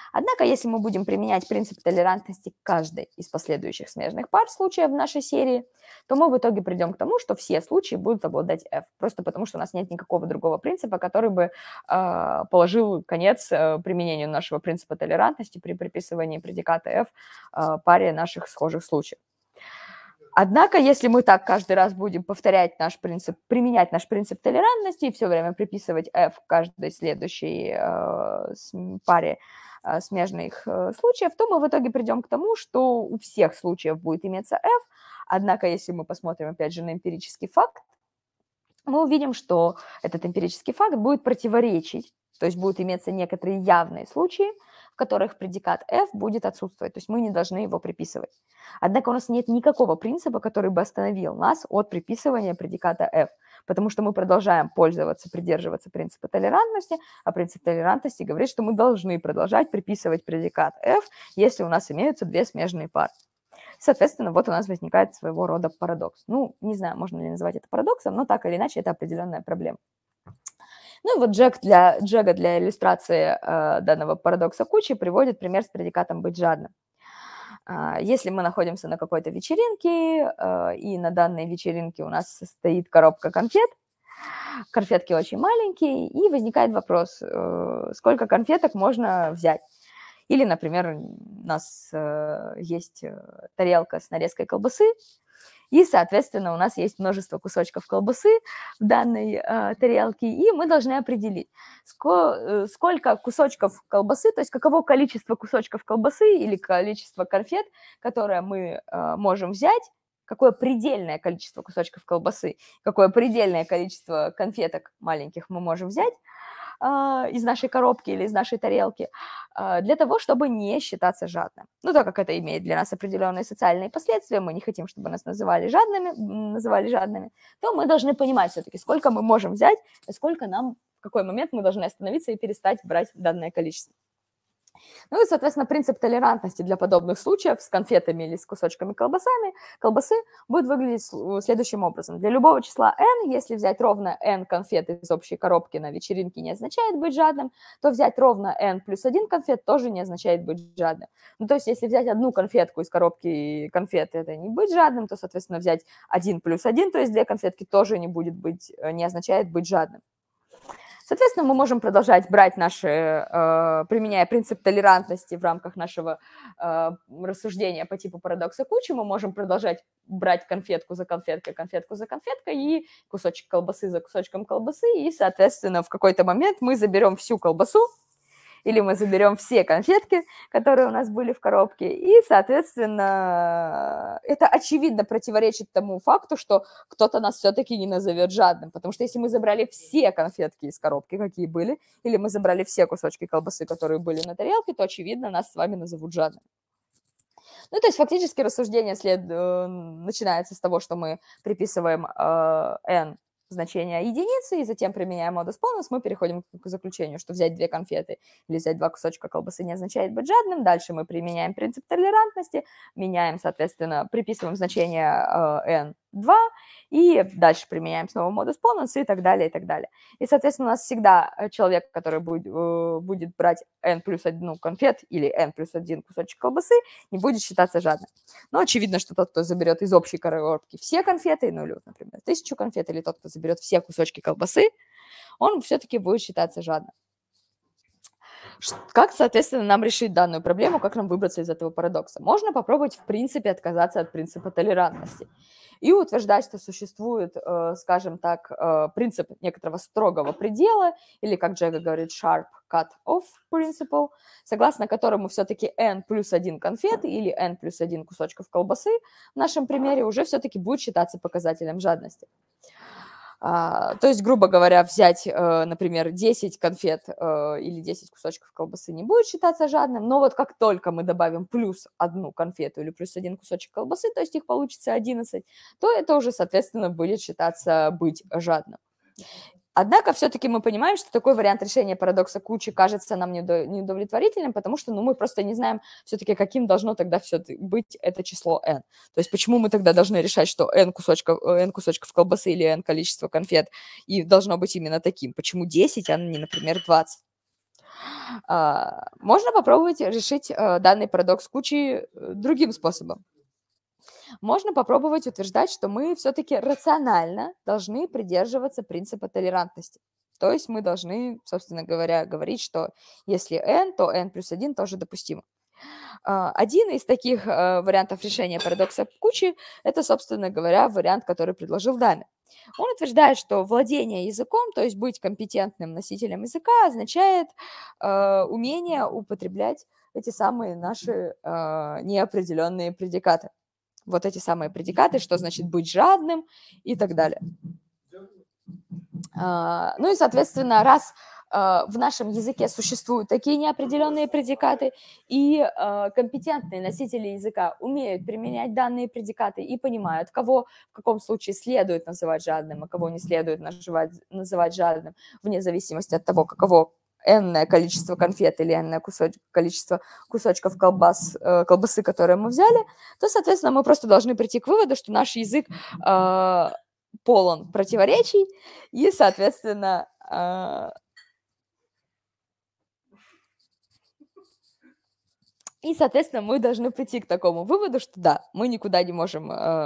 Однако, если мы будем применять принцип толерантности к каждой из последующих смежных пар случаев в нашей серии, то мы в итоге придем к тому, что все случаи будут обладать f, просто потому что у нас нет никакого другого принципа, который бы положил конец применению нашего принципа толерантности при приписывании предиката f паре наших схожих случаев. Однако, если мы так каждый раз будем повторять наш принцип, применять наш принцип толерантности и все время приписывать f каждой следующей паре смежных случаев, то мы в итоге придем к тому, что у всех случаев будет иметься f. Однако, если мы посмотрим, опять же, на эмпирический факт, мы увидим, что этот эмпирический факт будет противоречить, то есть будут иметься некоторые явные случаи, в которых предикат f будет отсутствовать, то есть мы не должны его приписывать. Однако у нас нет никакого принципа, который бы остановил нас от приписывания предиката f, потому что мы продолжаем придерживаться принципа толерантности, а принцип толерантности говорит, что мы должны продолжать приписывать предикат f, если у нас имеются две смежные пары. Соответственно, вот у нас возникает своего рода парадокс. Ну, не знаю, можно ли назвать это парадоксом, но так или иначе это определенная проблема. Ну и вот Джега для иллюстрации данного парадокса кучи приводит пример с предикатом «быть жадным». Если мы находимся на какой-то вечеринке, и на данной вечеринке у нас стоит коробка конфет, конфетки очень маленькие, и возникает вопрос, сколько конфеток можно взять. Или, например, у нас есть тарелка с нарезкой колбасы, и, соответственно, у нас есть множество кусочков колбасы в данной тарелке, и мы должны определить, сколько кусочков колбасы, то есть каково количество кусочков колбасы или количество конфет, которое мы можем взять, какое предельное количество кусочков колбасы, какое предельное количество конфеток маленьких мы можем взять из нашей коробки или из нашей тарелки, для того, чтобы не считаться жадным. Ну, так как это имеет для нас определенные социальные последствия, мы не хотим, чтобы нас называли жадными, то мы должны понимать все-таки, сколько мы можем взять, и сколько нам, в какой момент мы должны остановиться и перестать брать данное количество. Ну и, соответственно, принцип толерантности для подобных случаев с конфетами или с кусочками колбасы будет выглядеть следующим образом. Для любого числа n, если взять ровно n конфет из общей коробки на вечеринке не означает быть жадным, то взять ровно n плюс 1 конфет тоже не означает быть жадным. Ну, то есть если взять одну конфетку из коробки конфет, это не быть жадным, то, соответственно, взять 1 плюс 1, то есть 2 конфетки, тоже не означает быть жадным. Соответственно, мы можем продолжать брать применяя принцип толерантности в рамках нашего рассуждения по типу парадокса кучи, мы можем продолжать брать конфетку за конфеткой и кусочек колбасы за кусочком колбасы, и, соответственно, в какой-то момент мы заберем всю колбасу, или мы заберем все конфетки, которые у нас были в коробке, и, соответственно, это очевидно противоречит тому факту, что кто-то нас все-таки не назовет жадным, потому что если мы забрали все конфетки из коробки, какие были, или мы забрали все кусочки колбасы, которые были на тарелке, то, очевидно, нас с вами назовут жадным. Ну, то есть фактически рассуждение начинается с того, что мы приписываем n значение единицы, и затем, применяя модус понус, мы переходим к заключению, что взять 2 конфеты или взять 2 кусочка колбасы не означает быть жадным. Дальше мы применяем принцип толерантности, меняем, соответственно, приписываем значение n2, и дальше применяем снова модус понус и так далее, и так далее. И, соответственно, у нас всегда человек, который будет брать n плюс 1 конфет или n плюс 1 кусочек колбасы, не будет считаться жадным. Но очевидно, что тот, кто заберет из общей коробки все конфеты, ну или, вот, например, 1000 конфет, или тот, кто заберет все кусочки колбасы, он все-таки будет считаться жадным. Как, соответственно, нам решить данную проблему, как нам выбраться из этого парадокса? Можно попробовать, в принципе, отказаться от принципа толерантности и утверждать, что существует, скажем так, принцип некоторого строгого предела, или, как Джега говорит, sharp cut-off principle, согласно которому все-таки n плюс 1 конфет или n плюс 1 кусочков колбасы в нашем примере уже все-таки будет считаться показателем жадности. То есть, грубо говоря, взять, например, 10 конфет или 10 кусочков колбасы не будет считаться жадным, но вот как только мы добавим плюс 1 конфету или плюс 1 кусочек колбасы, то есть их получится 11, то это уже, соответственно, будет считаться быть жадным. Однако все-таки мы понимаем, что такой вариант решения парадокса кучи кажется нам неудовлетворительным, потому что мы просто не знаем все-таки, каким должно тогда быть это число n. То есть почему мы тогда должны решать, что n кусочков колбасы или n количество конфет и должно быть именно таким? Почему 10, а не, например, 20? Можно попробовать решить данный парадокс кучей другим способом. Можно попробовать утверждать, что мы все-таки рационально должны придерживаться принципа толерантности. То есть мы должны, собственно говоря, говорить, что если n, то n плюс 1 тоже допустимо. Один из таких вариантов решения парадокса кучи – это, собственно говоря, вариант, который предложил Даме. Он утверждает, что владение языком, то есть быть компетентным носителем языка, означает умение употреблять эти самые наши неопределенные предикаты. Вот эти самые предикаты, что значит быть жадным и так далее. Ну и, соответственно, раз в нашем языке существуют такие неопределенные предикаты, и компетентные носители языка умеют применять данные предикаты и понимают, кого в каком случае следует называть жадным, а кого не следует называть жадным, вне зависимости от того, каково энное количество конфет или энное количество кусочков колбасы, которые мы взяли, то, соответственно, мы просто должны прийти к выводу, что наш язык полон противоречий, и, соответственно, мы должны прийти к такому выводу, что да, мы никуда не можем...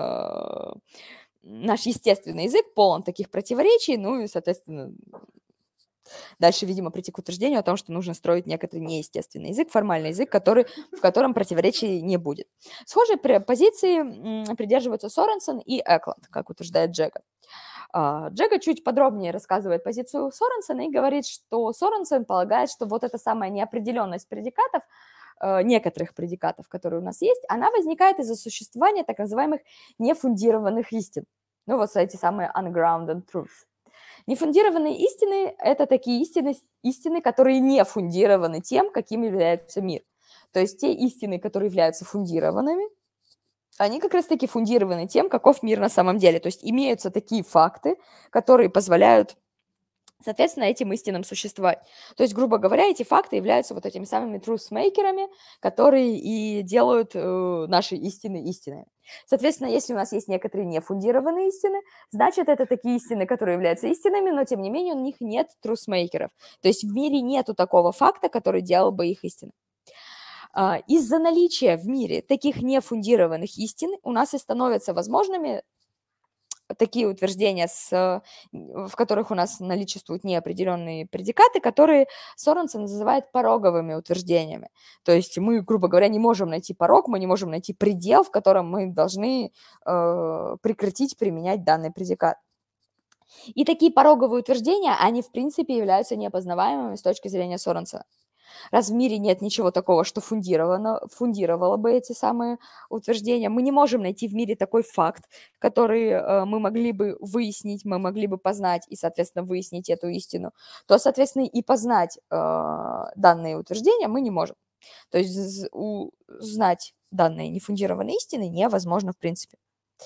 Наш естественный язык полон таких противоречий, ну и, соответственно, дальше, видимо, прийти к утверждению о том, что нужно строить некоторый неестественный язык, формальный язык, в котором противоречий не будет. Схожей позиции придерживаются Соренсен и Экланд, как утверждает Джега. Джега чуть подробнее рассказывает позицию Соренсена и говорит, что Соренсен полагает, что вот эта самая неопределенность предикатов, некоторых предикатов, которые у нас есть, она возникает из-за существования так называемых нефундированных истин. Ну вот эти самые ungrounded truths. Нефундированные истины – это такие истины, которые не фундированы тем, каким является мир. То есть те истины, которые являются фундированными, они как раз-таки фундированы тем, каков мир на самом деле. То есть имеются такие факты, которые позволяют, соответственно, этим истинам существовать. То есть, грубо говоря, эти факты являются вот этими самыми truth-мейкерами, которые и делают наши истины истинными. Соответственно, если у нас есть некоторые нефундированные истины, значит, это такие истины, которые являются истинными, но, тем не менее, у них нет truth-мейкеров. То есть в мире нету такого факта, который делал бы их истиной. Из-за наличия в мире таких нефундированных истин у нас и становятся возможными такие утверждения, в которых у нас наличествуют неопределенные предикаты, которые Соренсен называет пороговыми утверждениями. То есть мы, грубо говоря, не можем найти порог, мы не можем найти предел, в котором мы должны прекратить применять данный предикат. И такие пороговые утверждения, они в принципе являются неопознаваемыми с точки зрения Соренсена. Раз в мире нет ничего такого, что фундировало бы эти самые утверждения, мы не можем найти в мире такой факт, который мы могли бы выяснить, мы могли бы познать и, соответственно, выяснить эту истину, то, соответственно, и познать данные утверждения мы не можем. То есть узнать данные нефундированные истины невозможно в принципе.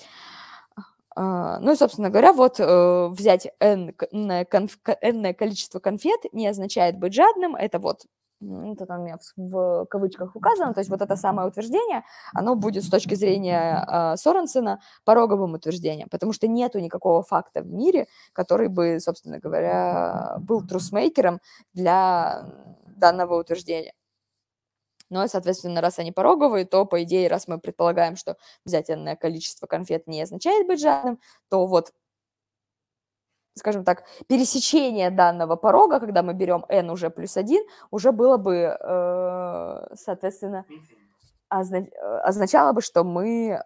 Ну и, собственно говоря, вот взять энное количество конфет не означает быть жадным, это вот это там у меня в кавычках указано, то есть вот это самое утверждение, оно будет с точки зрения Соренсена пороговым утверждением, потому что нету никакого факта в мире, который бы, собственно говоря, был трусмейкером для данного утверждения. Ну и, соответственно, раз они пороговые, то, по идее, раз мы предполагаем, что взять энное количество конфет не означает быть жадным, то вот, скажем так, пересечение данного порога, когда мы берем n уже плюс 1, уже было бы, соответственно, означало бы, что мы,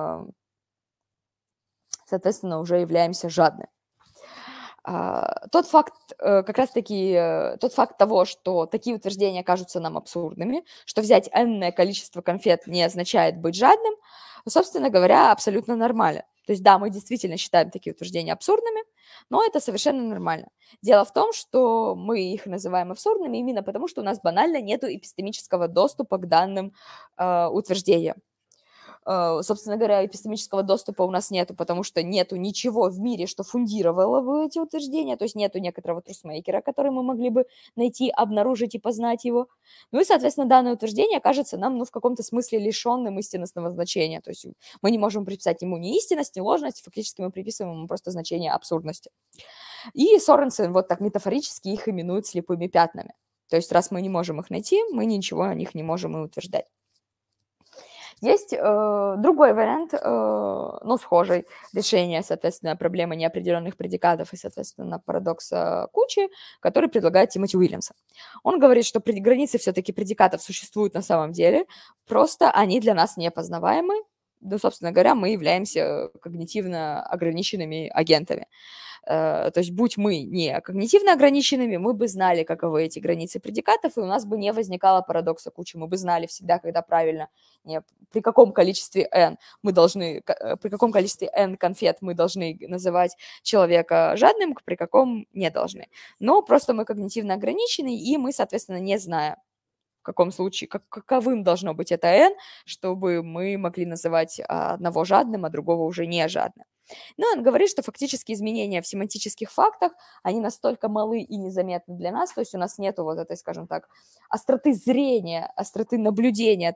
соответственно, уже являемся жадными. Тот факт, как раз-таки, тот факт того, что такие утверждения кажутся нам абсурдными, что взять энное количество конфет не означает быть жадным, собственно говоря, абсолютно нормально. То есть, да, мы действительно считаем такие утверждения абсурдными, но это совершенно нормально. Дело в том, что мы их называем абсурдными именно потому, что у нас банально нет эпистемического доступа к данным утверждениям. Собственно говоря, эпистемического доступа у нас нету, потому что нету ничего в мире, что фундировало бы эти утверждения, то есть нету некоторого трусмейкера, который мы могли бы найти, обнаружить и познать его. Ну и, соответственно, данное утверждение кажется нам, в каком-то смысле лишенным истинностного значения, то есть мы не можем приписать ему ни истинность, ни ложность, фактически мы приписываем ему просто значение абсурдности. И Соренсен вот так метафорически их именует слепыми пятнами. То есть раз мы не можем их найти, мы ничего о них не можем и утверждать. Есть другой вариант, но схожий, решения, соответственно, проблемы неопределенных предикатов и, соответственно, парадокса кучи, который предлагает Тимоти Уильямсон. Он говорит, что границы все-таки предикатов существуют на самом деле, просто они для нас непознаваемы. Ну, собственно говоря, мы являемся когнитивно ограниченными агентами. То есть, будь мы не когнитивно ограниченными, мы бы знали, каковы эти границы предикатов, и у нас бы не возникало парадокса кучи. Мы бы знали всегда, когда правильно, при каком количестве n мы должны, при каком количестве n конфет мы должны называть человека жадным, при каком не должны. Но просто мы когнитивно ограничены, и мы, соответственно, не знаем, в каком случае, каковым должно быть это n, чтобы мы могли называть одного жадным, а другого уже не жадным. Но он говорит, что фактически изменения в семантических фактах, они настолько малы и незаметны для нас, то есть у нас нет вот этой, скажем так, остроты зрения, остроты наблюдения,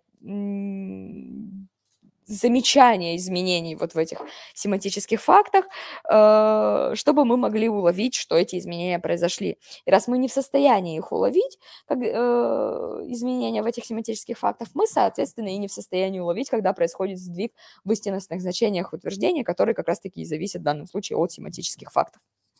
замечания изменений вот в этих семантических фактах, чтобы мы могли уловить, что эти изменения произошли. И раз мы не в состоянии их уловить, как, изменения в этих семантических фактах, мы, соответственно, и не в состоянии уловить, когда происходит сдвиг в истинностных значениях утверждения, которые как раз-таки и зависят в данном случае от семантических фактов.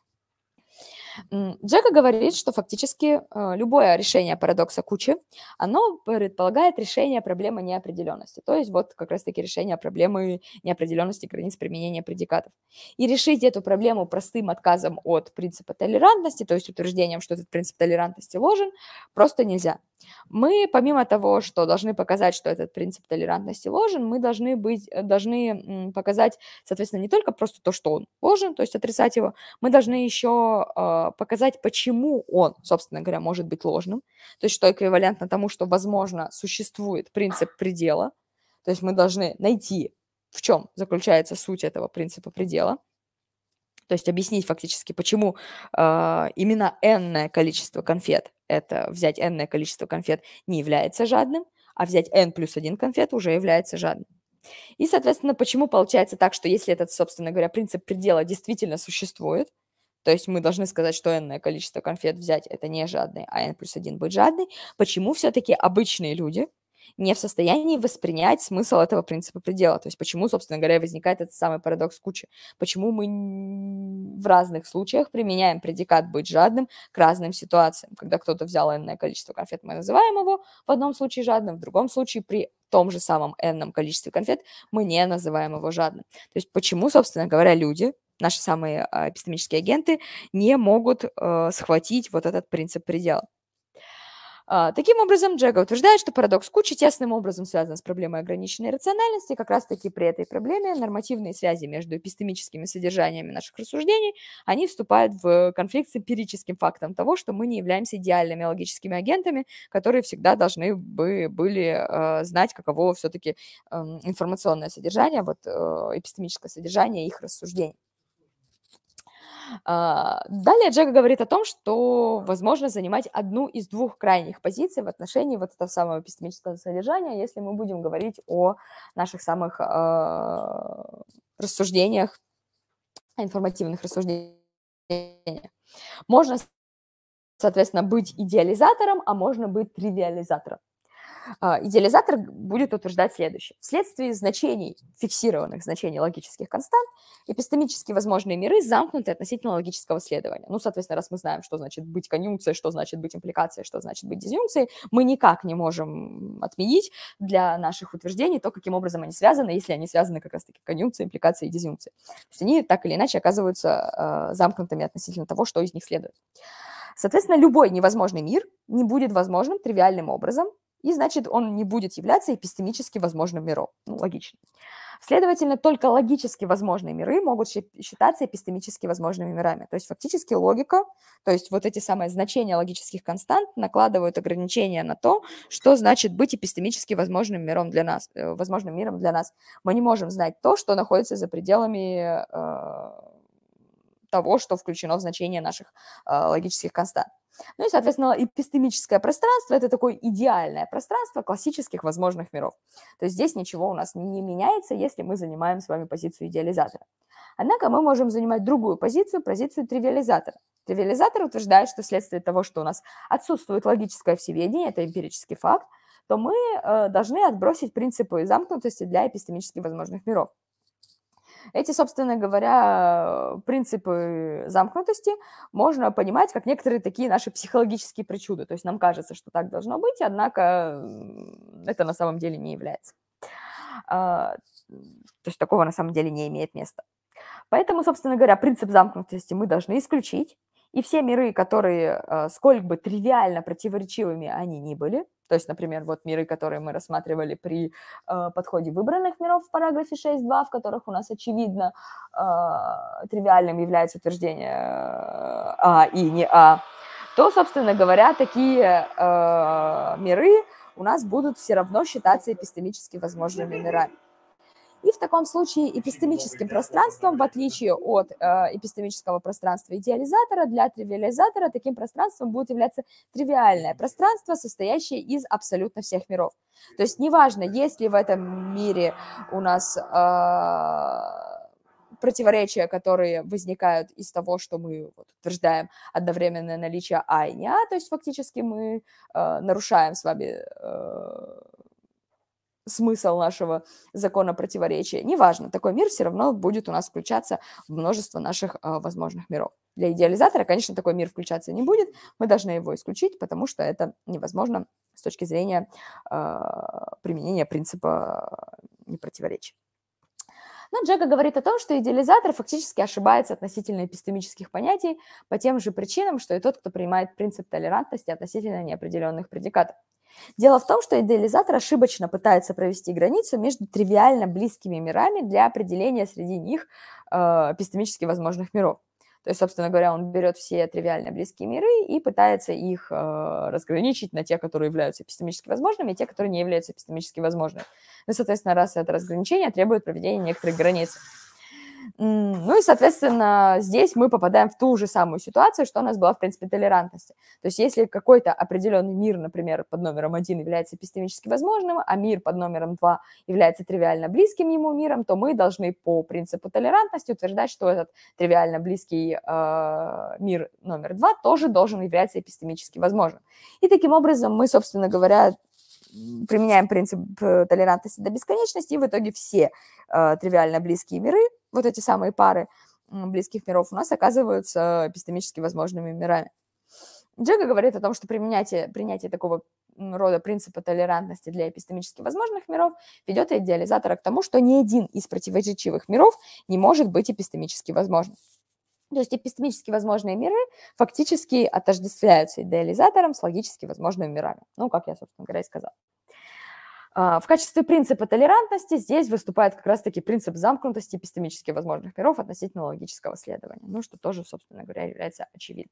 Джека говорит, что фактически любое решение парадокса кучи, оно предполагает решение проблемы неопределенности, то есть вот как раз-таки решение проблемы неопределенности границ применения предикатов. И решить эту проблему простым отказом от принципа толерантности, то есть утверждением, что этот принцип толерантности ложен, просто нельзя. Мы, помимо того, что должны показать, что этот принцип толерантности ложен, мы должны показать, соответственно, не только просто то, что он ложен, то есть отрицать его, мы должны еще показать, почему он, собственно говоря, может быть ложным, то есть что эквивалентно тому, что, возможно, существует принцип предела, то есть мы должны найти, в чем заключается суть этого принципа предела, то есть объяснить фактически, почему именно n-ное количество конфет, это взять n-ное количество конфет не является жадным, а взять n плюс 1 конфет уже является жадным. И, соответственно, почему получается так, что если этот, собственно говоря, принцип предела действительно существует, то есть мы должны сказать, что n-ное количество конфет взять это не жадный, а n плюс 1 будет жадный, почему все-таки обычные люди не в состоянии воспринять смысл этого принципа предела. То есть почему, собственно говоря, возникает этот самый парадокс кучи. Почему мы в разных случаях применяем предикат «быть жадным» к разным ситуациям. Когда кто-то взял n-ное количество конфет, мы называем его в одном случае жадным, в другом случае при том же самом n-ном количестве конфет мы не называем его жадным. То есть почему, собственно говоря, люди, наши самые эпистемические агенты, не могут схватить вот этот принцип предела. Таким образом, Джека утверждает, что парадокс кучи тесным образом связан с проблемой ограниченной рациональности. Как раз-таки при этой проблеме нормативные связи между эпистемическими содержаниями наших рассуждений, они вступают в конфликт с эмпирическим фактом того, что мы не являемся идеальными логическими агентами, которые всегда должны были знать, каково все-таки информационное содержание, вот эпистемическое содержание их рассуждений. Далее Джека говорит о том, что возможно занимать одну из двух крайних позиций в отношении вот этого самого эпистемического содержания, если мы будем говорить о наших самых рассуждениях, информативных рассуждениях. Можно, соответственно, быть идеализатором, а можно быть тривиализатором. Идеализатор будет утверждать следующее. Вследствие значений, фиксированных значений логических констант, эпистемически возможные миры замкнуты относительно логического следования. Ну, соответственно, раз мы знаем, что значит быть конъюнкцией, что значит быть импликацией, что значит быть дизъюнкцией, мы никак не можем отменить для наших утверждений то, каким образом они связаны, если они связаны как раз-таки конъюнкцией, импликацией и дизъюнкцией. То есть они так или иначе оказываются замкнутыми относительно того, что из них следует. Соответственно, любой невозможный мир не будет возможным тривиальным образом, и, значит, он не будет являться эпистемически возможным миром. Ну, логично. Следовательно, только логически возможные миры могут считаться эпистемически возможными мирами. То есть фактически логика, то есть вот эти самые значения логических констант накладывают ограничения на то, что значит быть эпистемически возможным миром для нас, возможным миром для нас. Мы не можем знать то, что находится за пределами того, что включено в значение наших логических констант. Ну и, соответственно, эпистемическое пространство – это такое идеальное пространство классических возможных миров. То есть здесь ничего у нас не меняется, если мы занимаем с вами позицию идеализатора. Однако мы можем занимать другую позицию тривиализатора. Тривиализатор утверждает, что вследствие того, что у нас отсутствует логическое всеведение, это эмпирический факт, то мы должны отбросить принципы замкнутости для эпистемически возможных миров. Эти, собственно говоря, принципы замкнутости можно понимать как некоторые такие наши психологические причуды. То есть нам кажется, что так должно быть, однако это на самом деле не является. То есть такого на самом деле не имеет места. Поэтому, собственно говоря, принцип замкнутости мы должны исключить. И все миры, которые, сколько бы тривиально противоречивыми они ни были, то есть, например, вот миры, которые мы рассматривали при подходе выбранных миров в параграфе 6.2, в которых у нас, очевидно, тривиальным является утверждение А и не А, то, собственно говоря, такие миры у нас будут все равно считаться эпистемически возможными мирами. И в таком случае эпистемическим пространством, в отличие от эпистемического пространства идеализатора, для тривиализатора таким пространством будет являться тривиальное пространство, состоящее из абсолютно всех миров. То есть неважно, есть ли в этом мире у нас противоречия, которые возникают из того, что мы утверждаем одновременное наличие А и не А, то есть фактически мы нарушаем с вами смысл нашего закона противоречия. Неважно, такой мир все равно будет у нас включаться в множество наших возможных миров. Для идеализатора, конечно, такой мир включаться не будет, мы должны его исключить, потому что это невозможно с точки зрения применения принципа непротиворечия. Но Джека говорит о том, что идеализатор фактически ошибается относительно эпистемических понятий по тем же причинам, что и тот, кто принимает принцип толерантности относительно неопределенных предикатов. Дело в том, что идеализатор ошибочно пытается провести границу между тривиально близкими мирами для определения среди них эпистемически возможных миров. То есть, собственно говоря, он берет все тривиально близкие миры и пытается их разграничить на те, которые являются эпистемически возможными, и те, которые не являются эпистемически возможными. Ну, соответственно, раз это разграничение требует проведения некоторых границ. Ну и, соответственно, здесь мы попадаем в ту же самую ситуацию, что у нас была в принципе толерантности. То есть если какой-то определенный мир, например, под номером 1 является эпистемически возможным, а мир под номером 2 является тривиально близким ему миром, то мы должны по принципу толерантности утверждать, что этот тривиально близкий мир номер 2 тоже должен являться эпистемически возможным. И таким образом мы, собственно говоря, применяем принцип толерантности до бесконечности, и в итоге все тривиально близкие миры, вот эти самые пары близких миров, у нас оказываются эпистемически возможными мирами. Джека говорит о том, что принятие такого рода принципа толерантности для эпистемически возможных миров ведет идеализатора к тому, что ни один из противоречивых миров не может быть эпистемически возможным. То есть эпистемически возможные миры фактически отождествляются идеализатором с логически возможными мирами. Ну, как я, собственно говоря, и сказала. В качестве принципа толерантности здесь выступает как раз-таки принцип замкнутости эпистемически возможных миров относительно логического следования, ну, что тоже, собственно говоря, является очевидным.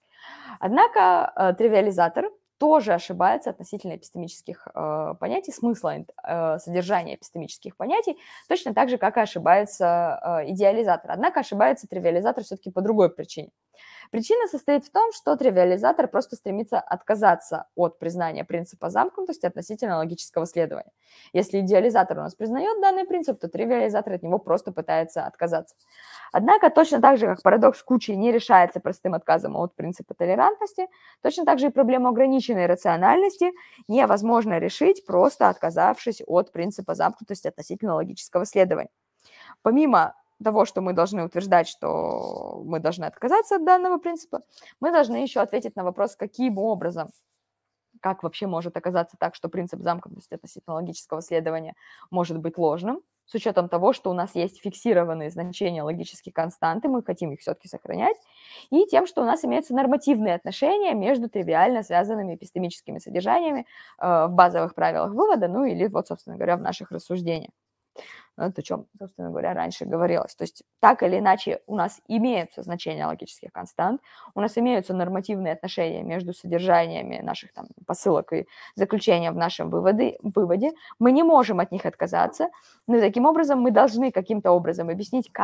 Однако тривиализатор тоже ошибается относительно эпистемических понятий, смысла содержания эпистемических понятий, точно так же, как и ошибается идеализатор. Однако ошибается тривиализатор все-таки по другой причине. Причина состоит в том, что тривиализатор просто стремится отказаться от признания принципа замкнутости относительно логического следования. Если идеализатор у нас признает данный принцип, то тривиализатор от него просто пытается отказаться. Однако точно так же, как парадокс кучи не решается простым отказом от принципа толерантности, точно так же и проблему ограниченной рациональности невозможно решить, просто отказавшись от принципа замкнутости относительно логического следования. Помимо того, что мы должны утверждать, что мы должны отказаться от данного принципа, мы должны еще ответить на вопрос, каким образом, как вообще может оказаться так, что принцип замкнутости относительно логического следования может быть ложным, с учетом того, что у нас есть фиксированные значения логических констант, и мы хотим их все-таки сохранять, и тем, что у нас имеются нормативные отношения между тривиально связанными эпистемическими содержаниями в базовых правилах вывода, ну или вот, собственно говоря, в наших рассуждениях. Это о чем, собственно говоря, раньше говорилось. То есть так или иначе у нас имеются значения логических констант, у нас имеются нормативные отношения между содержаниями наших там посылок и заключения в нашем выводе. Мы не можем от них отказаться, но таким образом мы должны каким-то образом объяснить,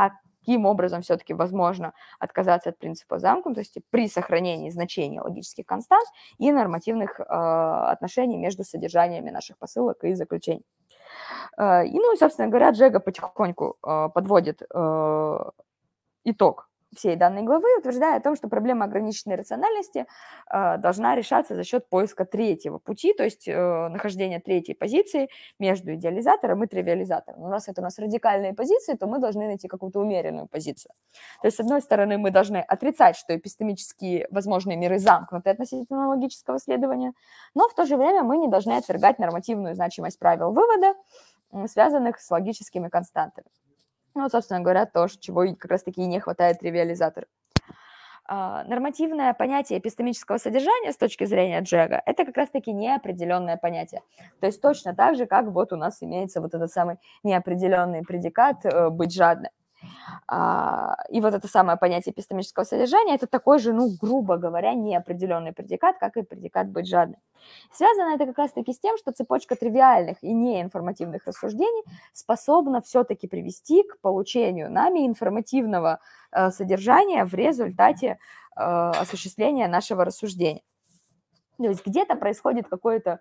каким образом все-таки возможно отказаться от принципа замкнутости при сохранении значений логических констант и нормативных отношений между содержаниями наших посылок и заключений. И, ну, и, собственно говоря, Джега потихоньку подводит итог всей данной главы, утверждая о том, что проблема ограниченной рациональности должна решаться за счет поиска третьего пути, то есть нахождения третьей позиции между идеализатором и тривиализатором. Но раз это у нас радикальные позиции, то мы должны найти какую-то умеренную позицию. То есть, с одной стороны, мы должны отрицать, что эпистемические возможные миры замкнуты относительно логического следования, но в то же время мы не должны отвергать нормативную значимость правил вывода, связанных с логическими константами. Ну, собственно говоря, то, чего как раз-таки и не хватает тривиализатору. Нормативное понятие эпистемического содержания с точки зрения Джега – это как раз-таки неопределенное понятие. То есть точно так же, как вот у нас имеется вот этот самый неопределенный предикат «быть жадным». И вот это самое понятие эпистемического содержания – это такой же, ну, грубо говоря, неопределенный предикат, как и предикат «быть жадным». Связано это как раз-таки с тем, что цепочка тривиальных и неинформативных рассуждений способна все-таки привести к получению нами информативного содержания в результате осуществления нашего рассуждения. То есть где-то происходит какой-то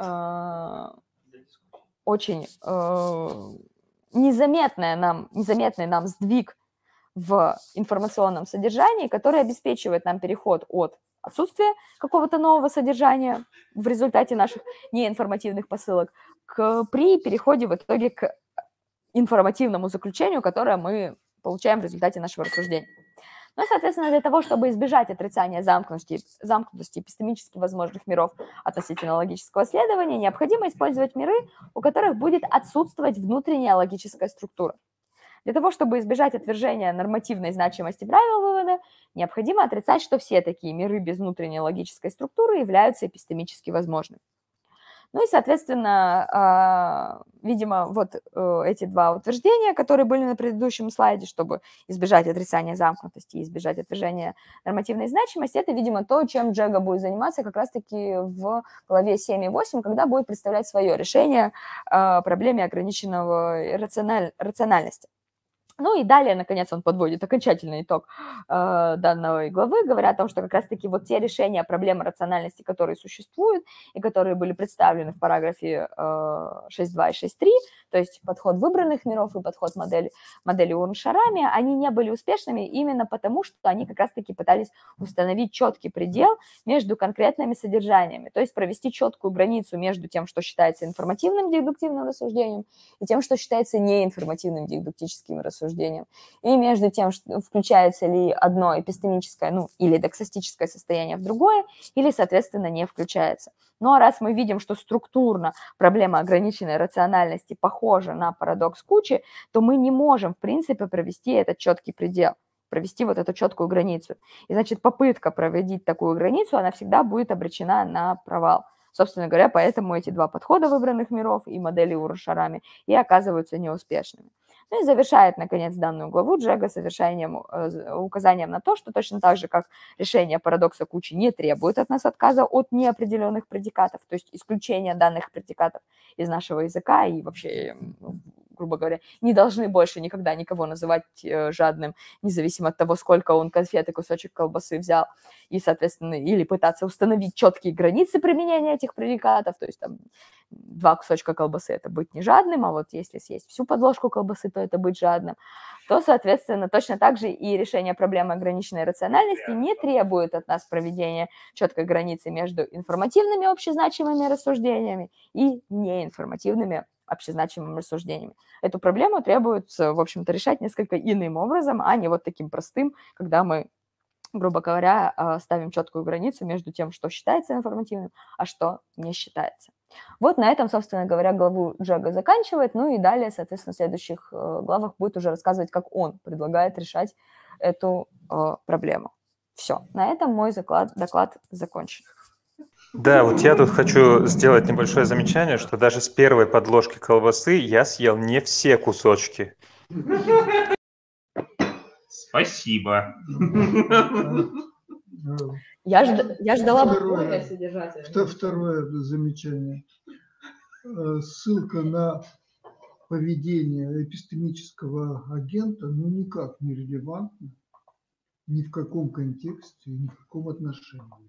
очень незаметный нам сдвиг в информационном содержании, который обеспечивает нам переход от отсутствия какого-то нового содержания в результате наших неинформативных посылок при переходе в итоге к информативному заключению, которое мы получаем в результате нашего рассуждения. Ну и, соответственно, для того, чтобы избежать отрицания замкнутости эпистемически возможных миров относительно логического следования, необходимо использовать миры, у которых будет отсутствовать внутренняя логическая структура. Для того, чтобы избежать отвержения нормативной значимости правил вывода, необходимо отрицать, что все такие миры без внутренней логической структуры являются эпистемически возможными. Ну и, соответственно, видимо, вот эти два утверждения, которые были на предыдущем слайде, чтобы избежать отрицания замкнутости и избежать отвержения нормативной значимости, это, видимо, то, чем Джега будет заниматься как раз-таки в главе 7 и 8, когда будет представлять свое решение проблеме ограниченного рациональности. Ну и далее, наконец, он подводит окончательный итог данной главы, говоря о том, что как раз-таки вот те решения проблемы рациональности, которые существуют и которые были представлены в параграфе 6.2 и 6.3, то есть подход выбранных миров и подход модели Урн-Шарами, они не были успешными именно потому, что они как раз-таки пытались установить четкий предел между конкретными содержаниями, то есть провести четкую границу между тем, что считается информативным дедуктивным рассуждением, и тем, что считается неинформативным дедуктическим рассуждением. И между тем, что включается ли одно эпистемическое, ну, или доксастическое состояние в другое, или, соответственно, не включается. Ну, а раз мы видим, что структурно проблема ограниченной рациональности похожа на парадокс кучи, то мы не можем, в принципе, провести этот четкий предел, провести вот эту четкую границу. И, значит, попытка проводить такую границу, она всегда будет обречена на провал. Собственно говоря, поэтому эти два подхода выбранных миров и модели Урн-Шарами и оказываются неуспешными. Ну и завершает, наконец, данную главу Джега указанием на то, что точно так же, как решение парадокса кучи не требует от нас отказа от неопределенных предикатов, то есть исключения данных предикатов из нашего языка и вообще, грубо говоря, не должны больше никогда никого называть жадным, независимо от того, сколько он конфет и кусочек колбасы взял, и, соответственно, или пытаться установить четкие границы применения этих предикатов, то есть там 2 кусочка колбасы – это быть не жадным, а вот если съесть всю подложку колбасы, то это быть жадным, то, соответственно, точно так же и решение проблемы ограниченной рациональности не требует от нас проведения четкой границы между информативными общезначимыми рассуждениями и неинформативными общезначимыми рассуждениями. Эту проблему требуется, в общем-то, решать несколько иным образом, а не вот таким простым, когда мы, грубо говоря, ставим четкую границу между тем, что считается информативным, а что не считается. Вот на этом, собственно говоря, главу Джега заканчивает, ну и далее, соответственно, в следующих главах будет уже рассказывать, как он предлагает решать эту проблему. Все, на этом мой доклад закончен.
Да, вот я тут хочу сделать небольшое замечание, что даже с первой подложки колбасы я съел не все кусочки.
Спасибо.
Я ждала
более содержательное. Второе замечание. Ссылка на поведение эпистемического агента никак не релевантно ни в каком контексте, ни в каком отношении.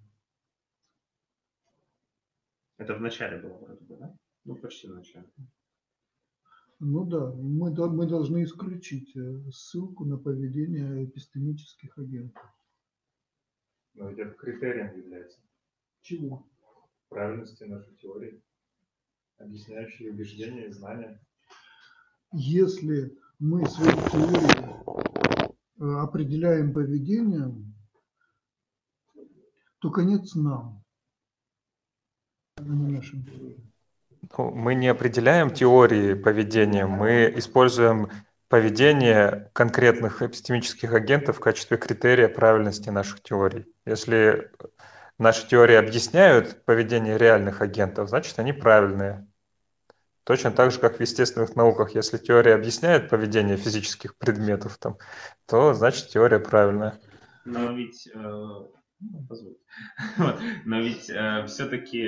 Это в начале было вроде бы, да? Ну, почти в начале.
Ну да, мы должны исключить ссылку на поведение эпистемических агентов.
Но ведь это критерием является.
Чего?
Правильности нашей теории, объясняющей убеждения и знания.
Если мы свою теорию определяем поведением, то конец нам, а не нашим теориям.
Ну, мы не определяем теории поведения, мы используем поведение конкретных эпистемических агентов в качестве критерия правильности наших теорий. Если наши теории объясняют поведение реальных агентов, значит, они правильные. Точно так же, как в естественных науках. Если теория объясняет поведение физических предметов, там, то значит теория правильная.
Но ведь, но ведь все-таки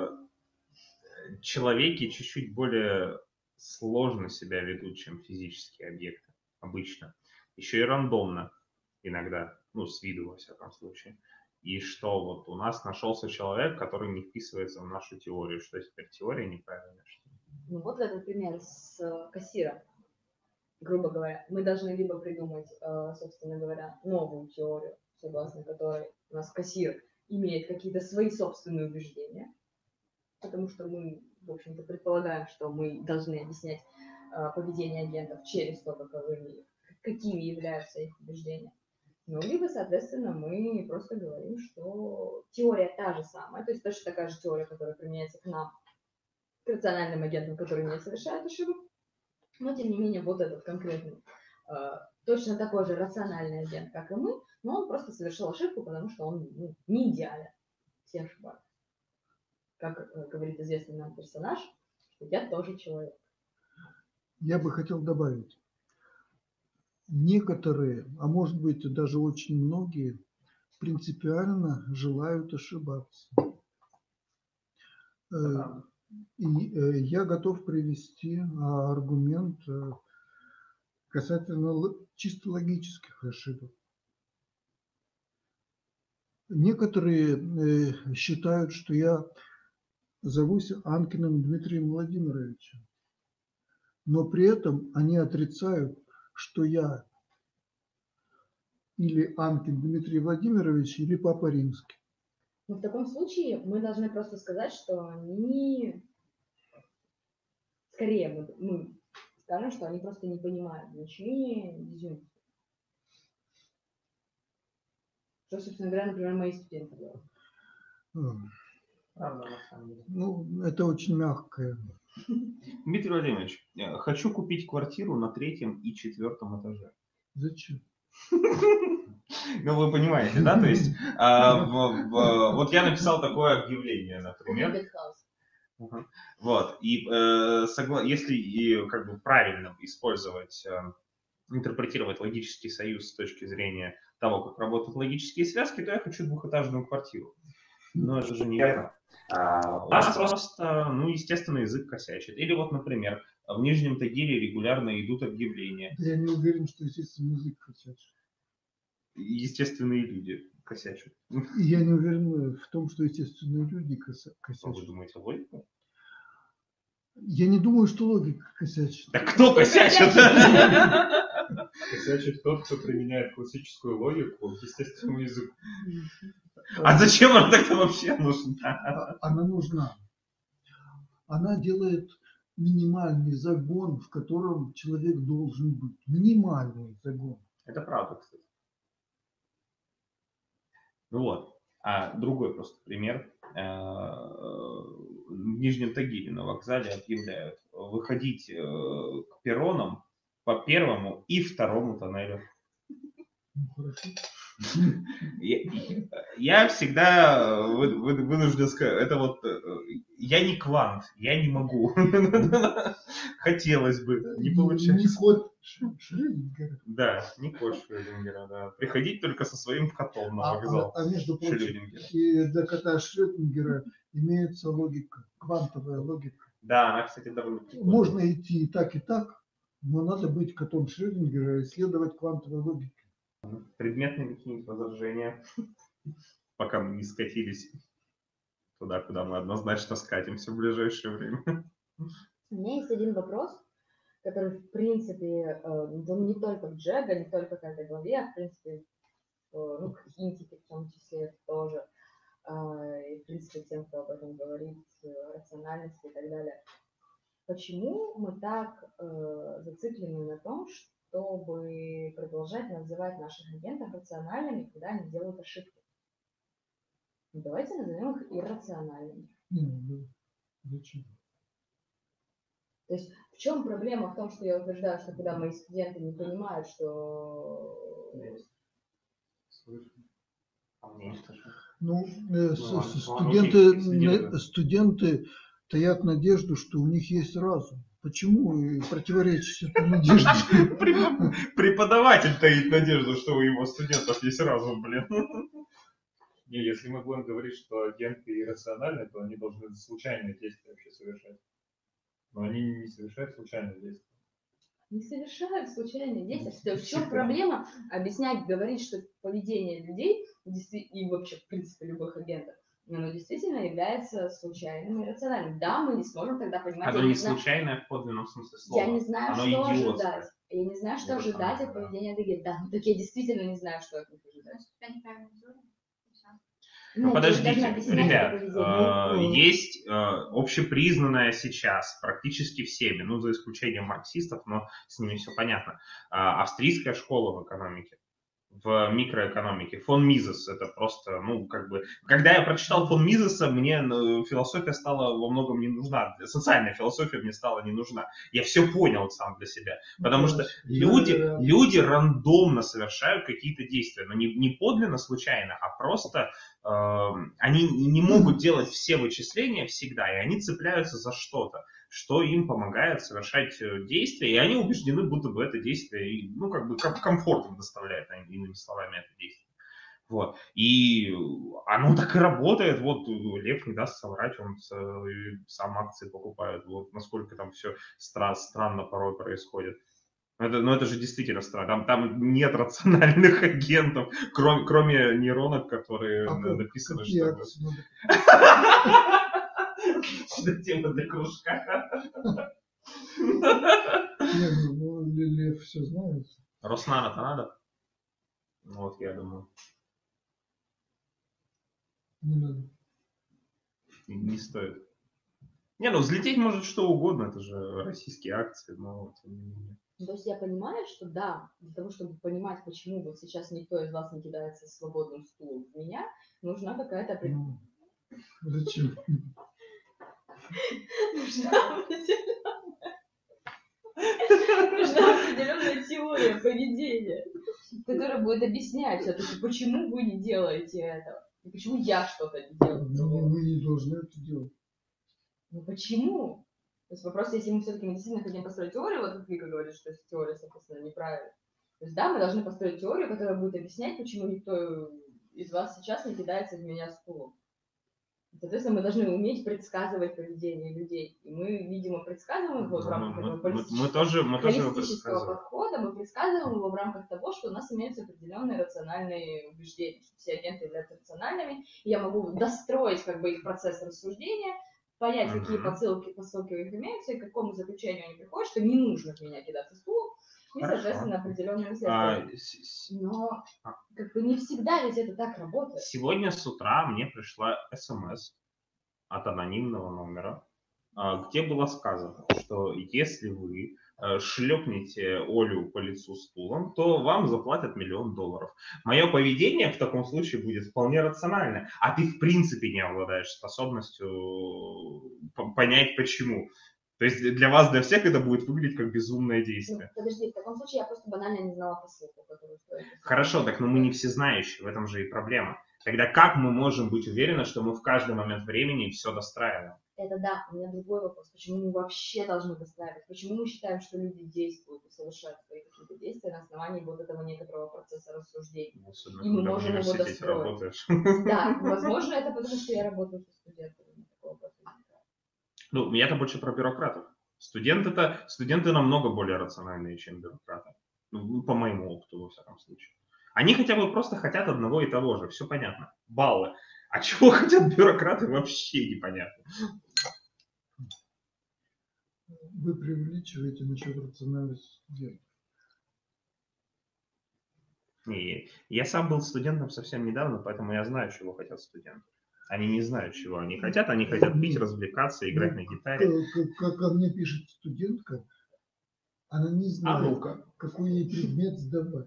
человеки чуть-чуть более сложно себя ведут, чем физические объекты обычно. Еще и рандомно иногда, ну, с виду во всяком случае. И что вот у нас нашелся человек, который не вписывается в нашу теорию, что теперь теория неправильная, что ли?
Ну вот этот пример с кассиром, грубо говоря. Мы должны либо придумать, собственно говоря, новую теорию, согласно которой у нас кассир имеет какие-то свои собственные убеждения, потому что мы, в общем-то, предполагаем, что мы должны объяснять поведение агентов через то, какими являются их убеждения. Ну, либо, соответственно, мы просто говорим, что теория та же самая, то есть точно такая же теория, которая применяется к нам, к рациональным агентам, которые не совершают ошибок, но, тем не менее, вот этот конкретный, точно такой же рациональный агент, как и мы, но он просто совершил ошибку, потому что он не идеален. Все ошибаются. Как говорит известный нам персонаж, что я тоже человек.
Я бы хотел добавить. Некоторые, а может быть даже очень многие, принципиально желают ошибаться. И я готов привести аргумент касательно чисто логических ошибок. Некоторые считают, что я зовусь Анкиным Дмитрием Владимировичем, но при этом они отрицают, что я или Анкин Дмитрий Владимирович, или Папа Римский.
Но в таком случае мы должны просто сказать, что они, скорее мы скажем, что они просто не понимают значения дизъюнкции. Что, собственно говоря, например, мои студенты делают.
Правда, на самом деле.
Ну, это очень мягкое.
Дмитрий Владимирович, хочу купить квартиру на 3-м и 4-м этаже.
Зачем?
Ну, вы понимаете, да? То есть, вот я написал такое объявление, например. Вот. И если как бы правильно использовать, интерпретировать логический союз с точки зрения того, как работают логические связки, то я хочу двухэтажную квартиру. Но это же неверно. У нас просто, естественно, язык косячит. Или вот, например, в Нижнем Тагиле регулярно идут объявления.
Я не уверен, что естественный язык косячит.
Естественные люди косячат.
И я не уверен в том, что естественные люди косячат.
Вы думаете, логика?
Я не думаю, что логика косячит.
Так кто косячит?
Косячит тот, кто применяет классическую логику к естественному языку.
А зачем она тогда вообще нужна?
Она нужна. Она делает минимальный загон, в котором человек должен быть. Минимальный загон.
Это правда, кстати. Ну вот. А другой просто пример. В Нижнем Тагиле на вокзале объявляют выходить к перронам по 1-му и 2-му тоннелю. Я всегда вынужден сказать, это вот, я не квант, я не могу. Хотелось бы, не получается.
Не кот Шрёдингера.
Да, не кот Шрёдингера, да. Приходить только со своим котом на вокзал.
А между прочим, и для кота Шрёдингера имеется логика, квантовая логика.
Да, она, кстати, довольно прикольная.
Можно идти и так, но надо быть котом Шрёдингера и исследовать квантовой логики.
Предметные какие-нибудь возражения, пока мы не скатились туда, куда мы однозначно скатимся в ближайшее время.
У меня есть один вопрос, который, в принципе, не только в Джега, не только в этой главе, а, в принципе, в Хинтике в том числе тоже, и, в принципе, тем, кто об этом говорит, рациональности и так далее. Почему мы так зациклены на том, чтобы продолжать называть наших агентов рациональными, когда они делают ошибки? Давайте назовем их иррациональными.
Зачем?
То есть в чем проблема в том, что я утверждаю, что когда мои студенты не понимают, что...
Студенты таят надежду, что у них есть разум. Почему противоречить этой надежде?
Преподаватель таит надежду, что у его студентов есть разум, блин.
Не, если мы будем говорить, что агенты иррациональны, то они должны случайные действия вообще совершать. Но они не совершают случайные действия.
Не совершают случайные действия. В чем проблема объяснять, говорить, что поведение людей и вообще, в принципе, любых агентов, оно действительно является случайным и рациональным. Да, мы не сможем тогда понимать...
Оно не случайное в подлинном смысле слова.
Я не знаю,
оно
что
идиотское.
ожидать. Я не знаю, что ожидать от поведения агентов. Да, так я действительно не знаю, что от них ожидать.
Ну, подождите, ребят, есть общепризнанная сейчас практически всеми, ну, за исключением марксистов, но с ними все понятно, австрийская школа в экономике, в микроэкономике. Фон Мизес, это просто, ну, как бы... Когда я прочитал фон Мизеса, мне философия стала во многом не нужна. Социальная философия мне стала не нужна. Я все понял сам для себя. Потому что люди рандомно совершают какие-то действия. Но не подлинно случайно, а просто они не могут делать все вычисления всегда. И они цепляются за что-то, что им помогает совершать действия, и они убеждены, будто бы это действие, ну, как бы комфорт им доставляет, иными словами, это действие. Вот. И оно так и работает. Вот Лев не даст соврать, он сам акции покупает. Вот насколько там все странно порой происходит. Но это же действительно странно. Там нет рациональных агентов, кроме нейронок, которые написаны, что... Что тема для кружка.
Лев все знает.
Роснано-то надо? Вот, я думаю.
Не надо.
Не стоит. Не, ну взлететь может что угодно, это же российские акции, но тем не менее.
То есть я понимаю, что да, для того, чтобы понимать, почему вот сейчас никто из вас не кидается свободным стулом в меня, нужна какая-то...
Зачем?
Нужна определенная теория поведения, которая будет объяснять все-таки, почему вы не делаете этого, и почему я что-то не делаю.
Но вы не должны это делать.
Ну почему? То есть вопрос, если мы все-таки действительно хотим построить теорию, вот как Вика говорит, что теория, соответственно, неправильна. То есть да, мы должны построить теорию, которая будет объяснять, почему никто из вас сейчас не кидается в меня стулом. Соответственно, мы должны уметь предсказывать поведение людей. И мы, видимо, предсказываем его в рамках этого холистического подхода, мы предсказываем его в рамках того, что у нас имеются определенные рациональные убеждения, что все агенты являются рациональными, и я могу достроить как бы их процесс рассуждения, понять, какие посылки у них имеются, и к какому заключению они приходят, что не нужно в меня кидаться стулом, и, соответственно, определенные следствия. Но как бы не всегда ведь это так работает.
Сегодня с утра мне пришла СМС от анонимного номера, где было сказано, что если вы шлепнете Олю по лицу стулом, то вам заплатят $1 миллион. Мое поведение в таком случае будет вполне рациональное, а ты в принципе не обладаешь способностью понять почему. То есть для вас, для всех это будет выглядеть как безумное действие.
Ну, подожди, в таком случае я просто банально не знала посылку, которую стоит.
Хорошо, так но мы не всезнающие, в этом же и проблема. Тогда как мы можем быть уверены, что мы в каждый момент времени все достраиваем?
Это да, у меня другой вопрос. Почему мы вообще должны достраивать? Почему мы считаем, что люди действуют и совершают свои какие-то действия на основании вот этого некоторого процесса рассуждения?
Особенно,
и мы можем его достроить.
Работаешь.
Да, возможно, это потому, что я работаю со студентами.
Ну, я-то больше про бюрократов. Студенты намного более рациональные, чем бюрократы. Ну, по моему опыту, во всяком случае. Они хотя бы просто хотят одного и того же. Все понятно. Баллы. А чего хотят бюрократы, вообще непонятно.
Вы преувеличиваете насчет рациональности студентов.
Не, я сам был студентом совсем недавно, поэтому я знаю, чего хотят студенты. Они не знают, чего они хотят. Они хотят пить, развлекаться, играть на гитаре.
Как ко мне пишет студентка, она не знает, какой ей предмет сдавать.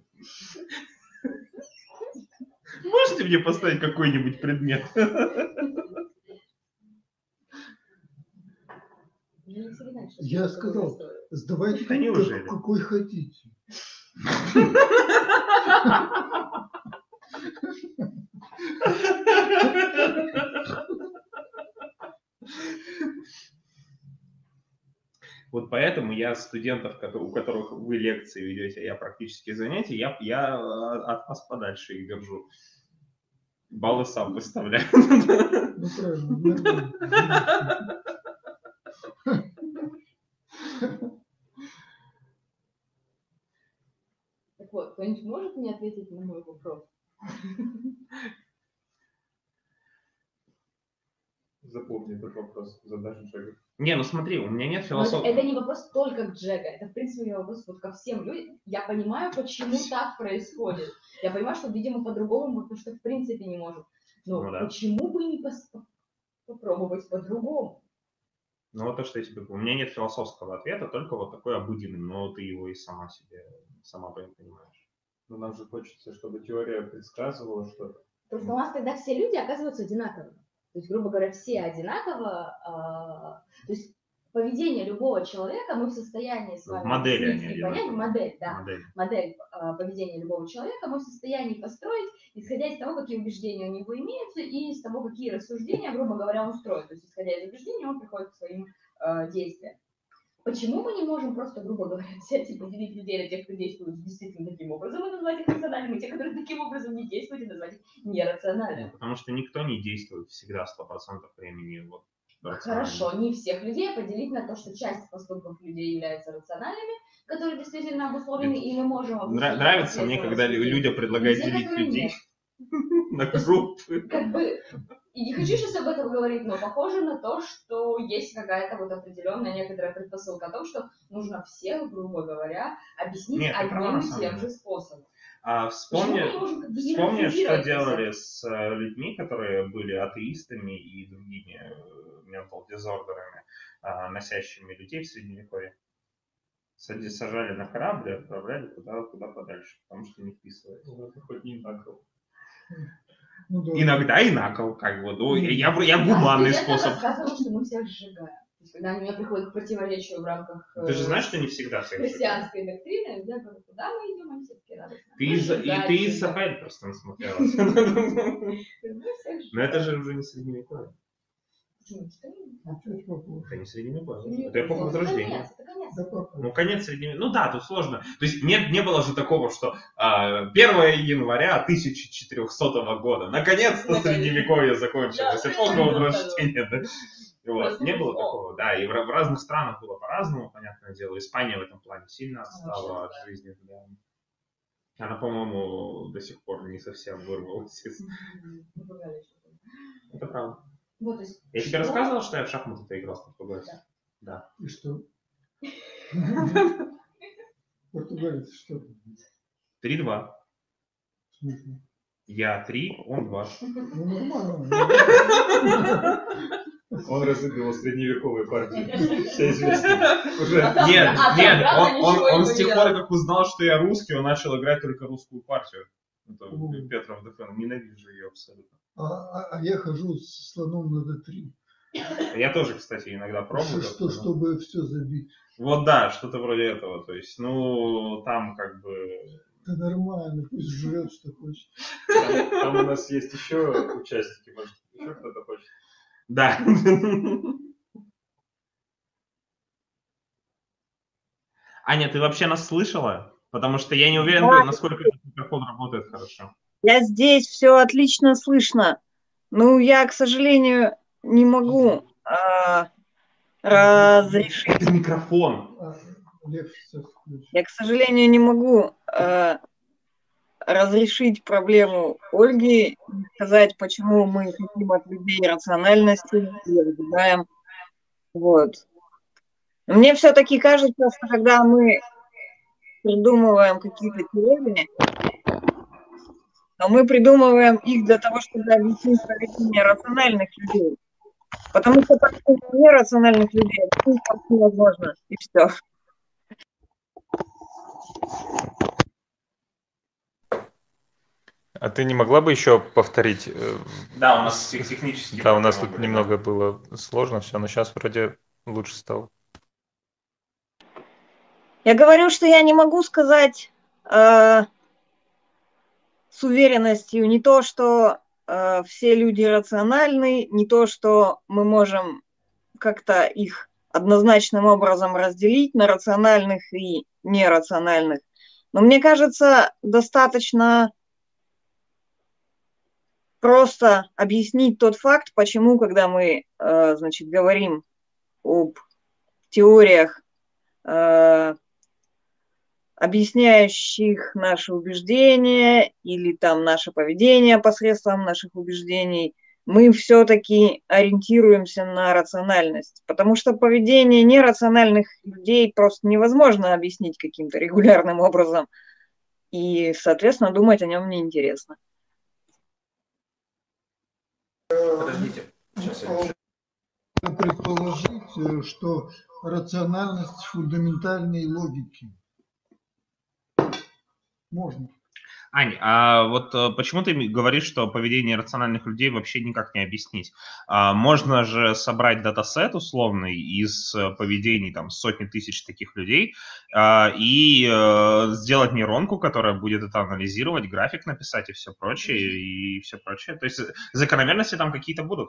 Можете мне поставить какой-нибудь предмет?
Я сказал, сдавайте какой хотите.
Вот поэтому я студентов, у которых вы лекции ведете, я практические занятия, я от вас подальше их держу. Баллы сам выставляю.
Ну правильно.
Так вот, кто-нибудь может мне ответить на мой вопрос?
Запомни этот вопрос, задашь Джегу.
Не, ну смотри, у меня нет философии.
Это не вопрос только к Джега, это в принципе вопрос вот ко всем людям. Я понимаю, почему так происходит. Я понимаю, что, видимо, по-другому, потому что в принципе не можем. Но
Ну, да.
почему бы не попробовать по-другому?
Ну вот то, что я тебе говорю. У меня нет философского ответа, только вот такой обыденный, но ты его и сама понимаешь.
Но нам же хочется, чтобы теория предсказывала что-то.
Потому что у нас тогда все люди оказываются одинаковыми. То есть, грубо говоря, все одинаково. То есть поведение любого человека мы в состоянии с вами
понять.
Модель поведения любого человека мы в состоянии построить, исходя из того, какие убеждения у него имеются, и из того, какие рассуждения, грубо говоря, он строит. То есть, исходя из убеждений, он приходит к своим действиям. Почему мы не можем просто, грубо говоря, взять и поделить людей на тех, кто действует действительно таким образом, и назвать их рациональными, и тех, которые таким образом не действуют, и назвать их нерациональными?
Потому что никто не действует всегда 100% времени. Вот,
хорошо, не всех людей поделить на то, что часть поступков людей являются рациональными, которые действительно обусловлены, и мы можем...
Нравится мне, когда люди предлагают делить людей на группы.
Как бы, и не хочу сейчас об этом говорить, но похоже на то, что есть какая-то вот определенная некоторая предпосылка о том, что нужно всех, грубо говоря, объяснить одним и тем же способом.
Вспомни, что делали с людьми, которые были атеистами и другими mental disorder'ами, носящими людей в Средневековье. Сажали на корабль и отправляли куда подальше, потому что не вписывается.
Ну, это хоть не накол.
Ну, да.
Иногда и накол, как бы. Ну, я гуманный способ.
Я рассказывала, что мы всех сжигаем. То есть, когда они приходят к противоречию в рамках
Ты же знаешь, что не всегда всех
христианской доктрины, я говорю, куда мы идем, они все-таки радостно.
Ты из Сабель просто насмотрелась. Но это же уже не Средневековье. Это не Средневековье. Это эпоха Возрождения. Ну, конец Средневековья. Ну да, тут сложно. То есть не было же такого, что 1 января 1400 года. Наконец-то Средневековье закончилось. Эпоха Возрождения. Вот. Не было такого, да. И в разных странах было по-разному, понятное дело. Испания в этом плане сильно отстала от жизни. Она, по-моему, до сих пор не совсем вырвалась. Это правда.
Вот, есть,
я тебе рассказывал, что я в шахматы играл в Португалии? Да.
И что? Португалец что?
3-2.
В смысле?
Я 3, он 2.
Ну, нормально.
Он разыгрывал средневековые партии. Все известно.
Нет, он с тех пор, как узнал, что я русский, он начал играть только русскую партию. Это Петров ДФН. Ненавижу ее абсолютно.
А я хожу с слоном на d3.
Я тоже, кстати, иногда пробую.
Чтобы все забить.
Вот да, что-то вроде этого. То есть, ну, там как бы...
Да нормально, пусть жрет, что хочет.
Там у нас есть еще участники, может, еще кто-то хочет.
Да. Аня, ты вообще нас слышала? Потому что я не уверен, насколько этот микрофон работает хорошо.
Я здесь, все отлично слышно. Ну, я, к сожалению, не могу разрешить.
Это микрофон.
Лев сейчас включит.
Я, к сожалению, не могу разрешить проблему Ольги, сказать, почему мы хотим от людей рациональности и ожидаем. Вот. Мне все-таки кажется, что когда мы придумываем какие-то теории, то мы придумываем их для того, чтобы объяснить поведение рациональных людей. Потому что поведение нерациональных людей объяснить просто невозможно. И все.
А ты не могла бы еще повторить?
Да, у нас технически.
Да, у нас тут немного было сложно все, но сейчас вроде лучше стало.
Я говорю, что я не могу сказать с уверенностью не то, что все люди рациональны, не то, что мы можем как-то их однозначным образом разделить на рациональных и нерациональных. Но мне кажется, достаточно просто объяснить тот факт, почему, когда мы, значит, говорим об теориях, объясняющих наши убеждения или там наше поведение посредством наших убеждений, мы все-таки ориентируемся на рациональность, потому что поведение нерациональных людей просто невозможно объяснить каким-то регулярным образом, и, соответственно, думать о нем неинтересно.
Подождите. Сейчас я...
Предположить, что рациональность фундаментальной логики. Можно.
Ань, а вот почему ты говоришь, что поведение рациональных людей вообще никак не объяснить? Можно же собрать датасет условный из поведений там сотни тысяч таких людей и сделать нейронку, которая будет это анализировать, график написать и все прочее, То есть закономерности там какие-то будут.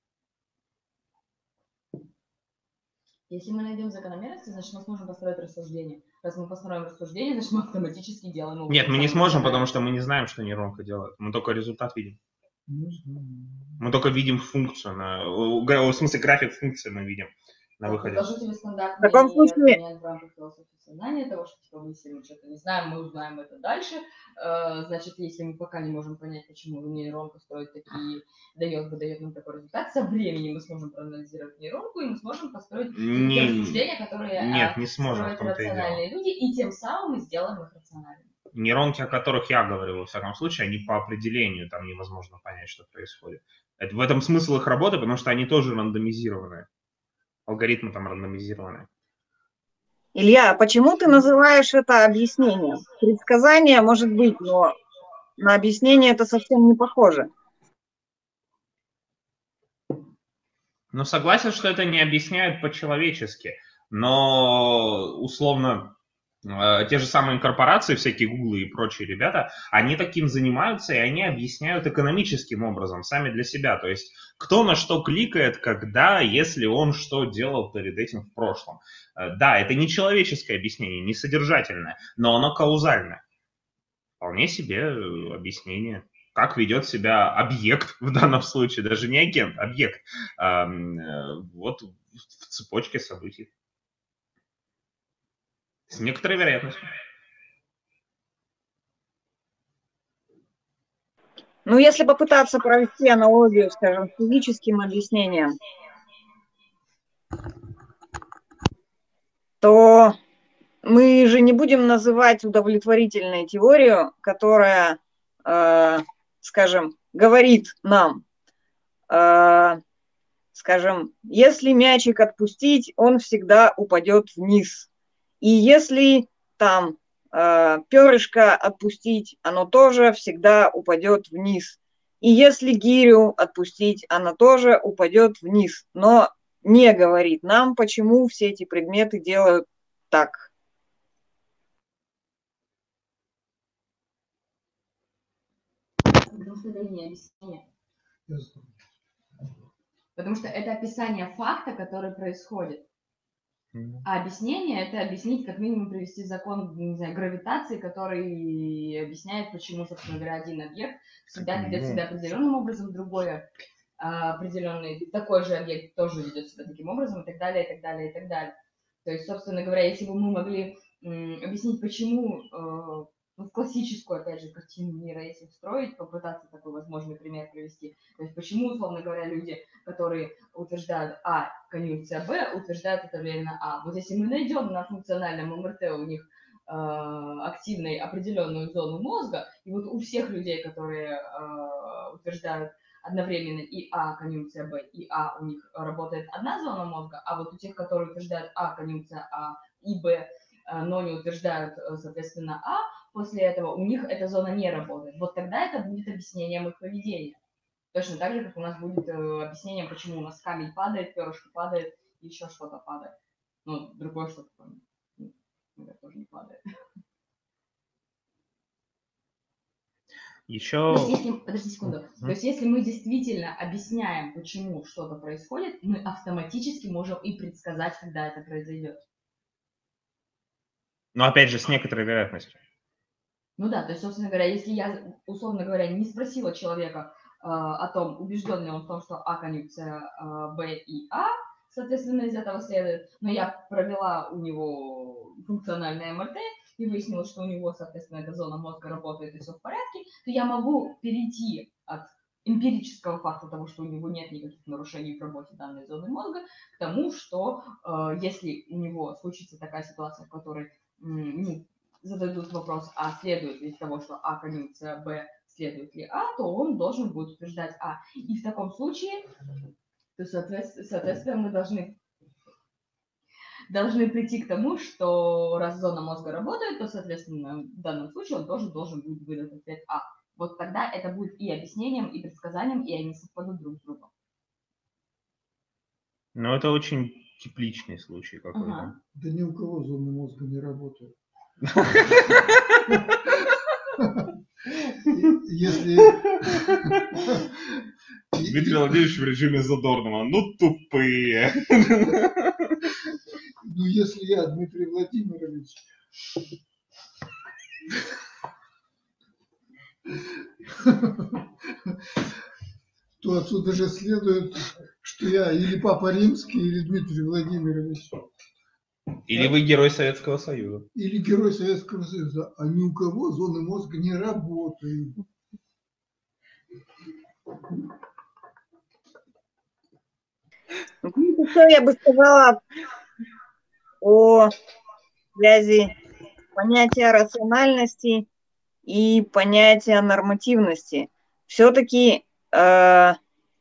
Если мы найдем закономерности, значит, мы сможем построить рассуждение. Раз мы построим рассуждение, значит, мы автоматически делаем его.
Нет, мы не сможем, потому что мы не знаем, что нейронка делает. Мы только результат видим. Мы только видим функцию. В смысле, график функции мы видим на выходе.
Покажу тебе стандартный
В таком случае...
в рамках философии сознания, того, что типа, если мы что-то не знаем, мы узнаем это дальше. Значит, если мы пока не можем понять, почему нейронка строит такие, выдает нам такой результат, со временем мы сможем проанализировать нейронку, и мы сможем построить те рассуждения, которые
не сможем,
строят рациональные люди, и тем самым мы сделаем их рациональными.
Нейронки, о которых я говорю, во всяком случае, они по определению, там невозможно понять, что происходит. В этом смысл их работы, потому что они тоже рандомизированные. Алгоритмы там рандомизированные.
Илья, почему ты называешь это объяснением? Предсказание может быть, но на объяснение это совсем не похоже.
Ну, согласен, что это не объясняют по-человечески, но условно те же самые корпорации, всякие Гуглы и прочие ребята, они таким занимаются, и они объясняют экономическим образом, сами для себя. То есть, кто на что кликает, когда, если он что делал перед этим в прошлом. Да, это не человеческое объяснение, не содержательное, но оно каузальное. Вполне себе объяснение. Как ведет себя объект в данном случае, даже не агент, объект. Вот в цепочке событий. С некоторой вероятностью.
Ну, если попытаться провести аналогию, скажем, с физическим объяснением, то мы же не будем называть удовлетворительной теорию, которая, скажем, говорит нам, скажем, если мячик отпустить, он всегда упадет вниз. И если там перышко отпустить, оно тоже всегда упадет вниз. И если гирю отпустить, она тоже упадет вниз. Но не говорит нам, почему все эти предметы делают так.
Потому что это не объяснение. Потому что это описание факта, который происходит. А объяснение – это объяснить, как минимум привести закон, не знаю, гравитации, который объясняет, почему, собственно говоря, один объект всегда ведет себя определенным образом, другое определенный такой же объект тоже ведет себя таким образом, и так далее, и так далее, и так далее. То есть, собственно говоря, если бы мы могли объяснить, почему в классическую, опять же, картину мира, если встроить, попытаться такой возможный пример привести, то есть почему, условно говоря, люди, которые утверждают А, конъюнкция Б, утверждают одновременно А. Вот если мы найдем на функциональном МРТ у них активной определенную зону мозга, и вот у всех людей, которые утверждают одновременно и А, конъюнкция Б, и А, у них работает одна зона мозга, а вот у тех, которые утверждают А, конъюнкция А и Б, но не утверждают, соответственно, А, после этого у них эта зона не работает. Вот тогда это будет объяснением их поведения. Точно так же, как у нас будет объяснением, почему у нас камень падает, перышко падает, еще что-то падает. Ну, другое что-то, наверное, тоже не падает.
Еще...
То есть, если, подожди секунду. То есть, если мы действительно объясняем, почему что-то происходит, мы автоматически можем и предсказать, когда это произойдет.
Но опять же, с некоторой вероятностью.
Ну да, то есть, собственно говоря, если я, условно говоря, не спросила человека о том, убежден ли он в том, что А конъюнкция Б и А, соответственно, из этого следует, но я провела у него функциональное МРТ и выяснила, что у него, соответственно, эта зона мозга работает и все в порядке, то я могу перейти от эмпирического факта того, что у него нет никаких нарушений в работе данной зоны мозга, к тому, что если у него случится такая ситуация, в которой зададут вопрос, а следует ли из того, что А конъюнкция Б, следует ли А, то он должен будет утверждать А. И в таком случае, то, соответственно, мы должны прийти к тому, что раз зона мозга работает, то, соответственно, в данном случае он тоже должен будет выдать ответ А. Вот тогда это будет и объяснением, и предсказанием, и они совпадут друг с другом.
Но это очень тепличный случай какой-то.
Ага.
Да ни у кого зоны мозга не работают. Если...
Дмитрий Владимирович в режиме Задорнова. Ну, тупые.
Ну, если я, Дмитрий Владимирович, то отсюда же следует, что я или Папа Римский, или Дмитрий Владимирович.
Или вы герой Советского Союза.
Или герой Советского Союза. А ни у кого зоны мозга не работают.
Что я бы сказала о связи понятия рациональности и понятия нормативности. Все-таки, в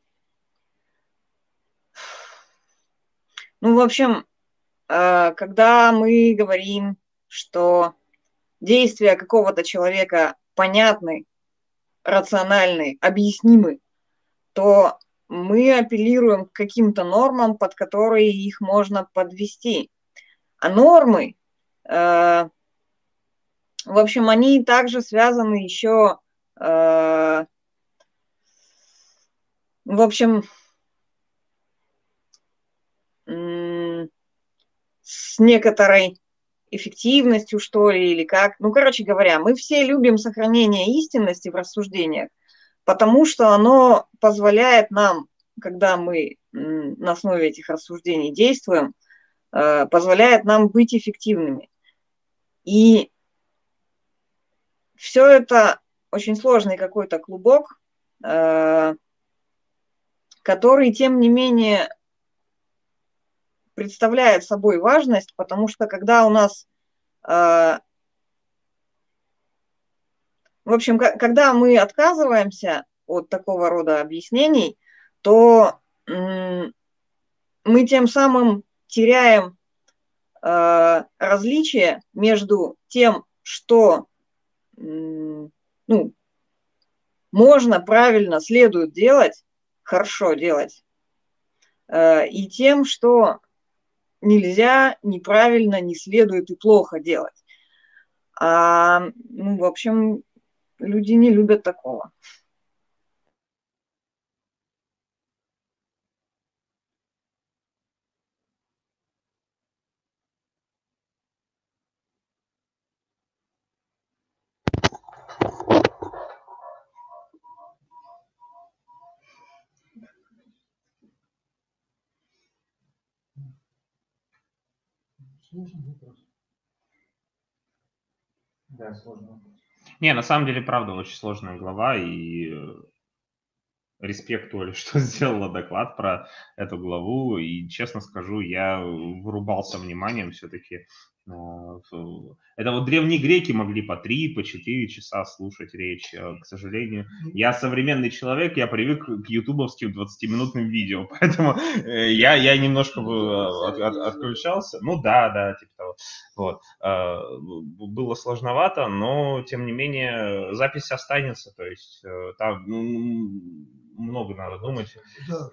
общем, когда мы говорим, что действия какого-то человека понятны, рациональны, объяснимы, то мы апеллируем к каким-то нормам, под которые их можно подвести. А нормы, в общем, они также связаны еще, в общем, с некоторой эффективностью, что ли, или как. Ну, короче говоря, мы все любим сохранение истинности в рассуждениях, потому что оно позволяет нам, когда мы на основе этих рассуждений действуем, позволяет нам быть эффективными. И все это очень сложный какой-то клубок, который, тем не менее, представляет собой важность, потому что когда у нас, в общем, когда мы отказываемся от такого рода объяснений, то мы тем самым теряем различие между тем, что можно, правильно, следует делать, хорошо делать, и тем, что нельзя, неправильно, не следует и плохо делать. В общем, люди не любят такого.
Сложный вопрос.
Да, сложно. Не, на самом деле, правда, очень сложная глава, и респект Оле, что сделала доклад про эту главу, и, честно скажу, я вырубался вниманием все-таки. Это вот древние греки могли по 3, по 4 часа слушать речь. К сожалению, я современный человек, я привык к ютубовским 20-минутным видео, поэтому я немножко отключался. Ну да, типа того. Вот. Было сложновато, но, тем не менее, запись останется, то есть там много надо думать.
Да.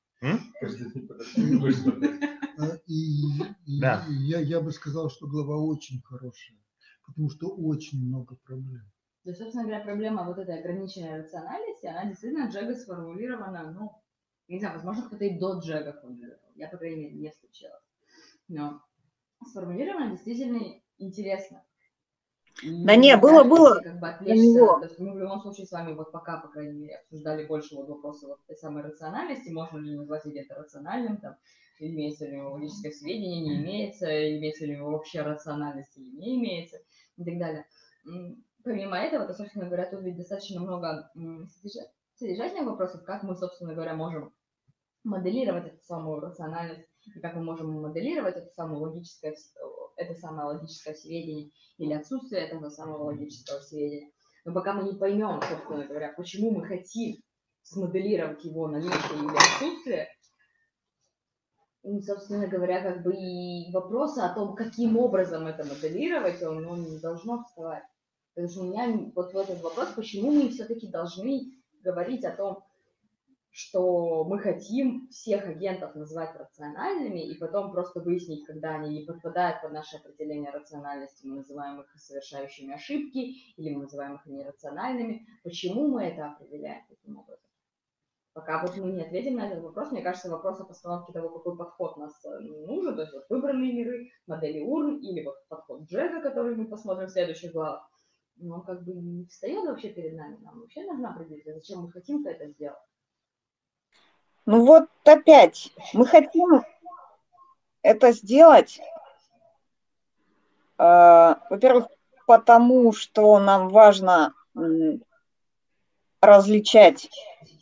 Да.
Я бы сказал, что глава очень хорошая, потому что очень много проблем.
Да, собственно говоря, проблема вот этой ограниченной рациональности, она действительно Джега сформулирована, ну, не знаю, возможно, кто-то и до Джега формулировал, я, по крайней мере, не встречалась. Но сформулировано действительно интересно.
Да не, было.
Как бы отвлечься, то есть мы в любом случае с вами вот пока, по крайней мере, обсуждали больше вот вопросы вот этой самой рациональности, можно ли назвать где-то рациональным, там, имеется ли у него логическое сведение, не имеется, имеется ли у него вообще рациональность или не имеется, и так далее. Помимо этого, то, собственно говоря, тут ведь достаточно много содержательных вопросов, как мы, собственно говоря, можем моделировать эту самую рациональность, и как мы можем моделировать это самое логическое сведение или отсутствие этого самого логического сведения. Но пока мы не поймем, собственно говоря, почему мы хотим смоделировать его наличие или отсутствие, собственно говоря, как бы и вопросы о том, каким образом это моделировать, он не должно вставать. Потому что у меня вот в этот вопрос, почему мы все-таки должны говорить о том, что мы хотим всех агентов назвать рациональными, и потом просто выяснить, когда они не подпадают под наше определение рациональности, мы называем их совершающими ошибки, или мы называем их нерациональными. Почему мы это определяем таким образом? Пока вот мы не ответим на этот вопрос, мне кажется, вопрос о постановке того, какой подход нас нужен, то есть вот выбранные миры, модели урн, или вот подход Джега, который мы посмотрим в следующих главах, он как бы не встает вообще перед нами. Нам вообще нужно определить, зачем мы хотим-то это сделать.
Ну вот опять, мы хотим это сделать, во-первых, потому что нам важно различать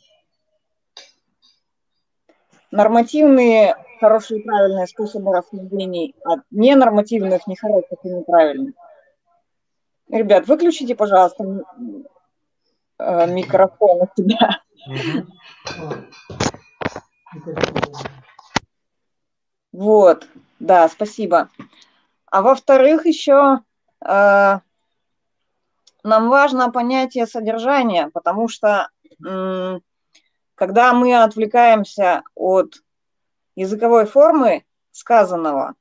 нормативные, хорошие и правильные способы рассуждений от ненормативных, нехороших и неправильных. Ребят, выключите, пожалуйста, микрофон у тебя. Вот, да, спасибо. А во-вторых, еще нам важно понятие содержания, потому что когда мы отвлекаемся от языковой формы сказанного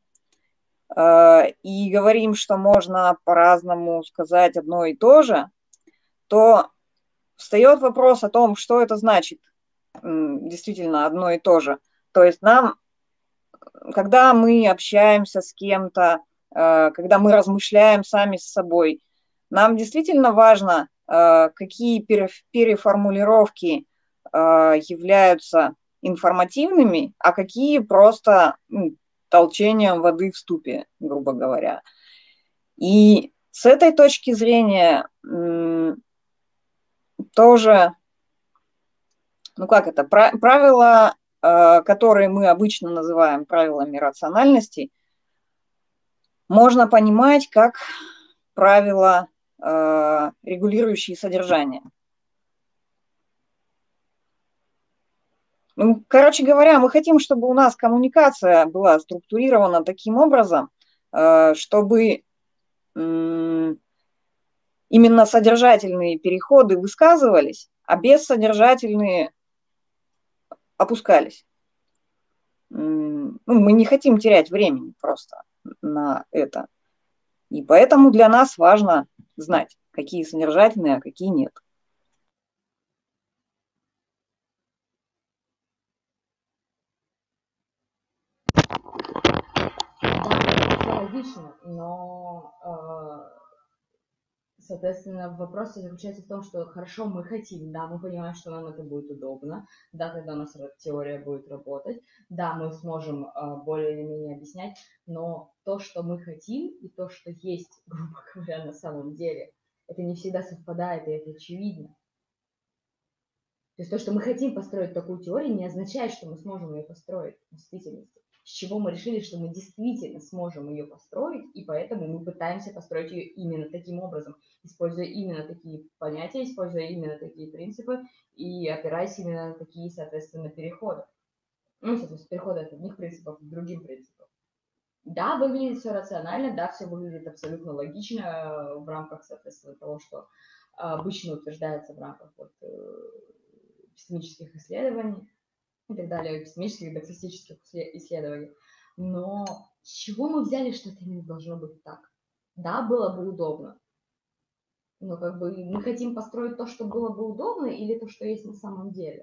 и говорим, что можно по-разному сказать одно и то же, то встает вопрос о том, что это значит действительно одно и то же. То есть нам, когда мы общаемся с кем-то, когда мы размышляем сами с собой, нам действительно важно, какие переформулировки являются информативными, а какие просто толчением воды в ступе, грубо говоря. И с этой точки зрения тоже, правила, которые мы обычно называем правилами рациональности, можно понимать как правила, регулирующие содержание. Короче говоря, мы хотим, чтобы у нас коммуникация была структурирована таким образом, чтобы именно содержательные переходы высказывались, а бессодержательные опускались. Мы не хотим терять времени просто на это. И поэтому для нас важно знать, какие содержательные, а какие нет.
Да, это логично, но Соответственно, вопрос заключается в том, что хорошо, мы хотим, да, мы понимаем, что нам это будет удобно, да, тогда у нас теория будет работать, да, мы сможем более или менее объяснять, но то, что мы хотим, и то, что есть, грубо говоря, на самом деле, это не всегда совпадает, и это очевидно. То есть то, что мы хотим построить такую теорию, не означает, что мы сможем ее построить в действительности. С чего мы решили, что мы действительно сможем ее построить, и поэтому мы пытаемся построить ее именно таким образом, используя именно такие понятия, используя именно такие принципы и опираясь именно на такие, соответственно, переходы. Ну, соответственно, переходы от одних принципов к другим принципам. Да, выглядит все рационально, да, все выглядит абсолютно логично в рамках, соответственно, того, что обычно утверждается в рамках эпистемических исследований и так далее, эпистемических, доксистических исследований. Но с чего мы взяли, что это именно должно быть так? Да, было бы удобно. Но как бы мы хотим построить то, что было бы удобно, или то, что есть на самом деле?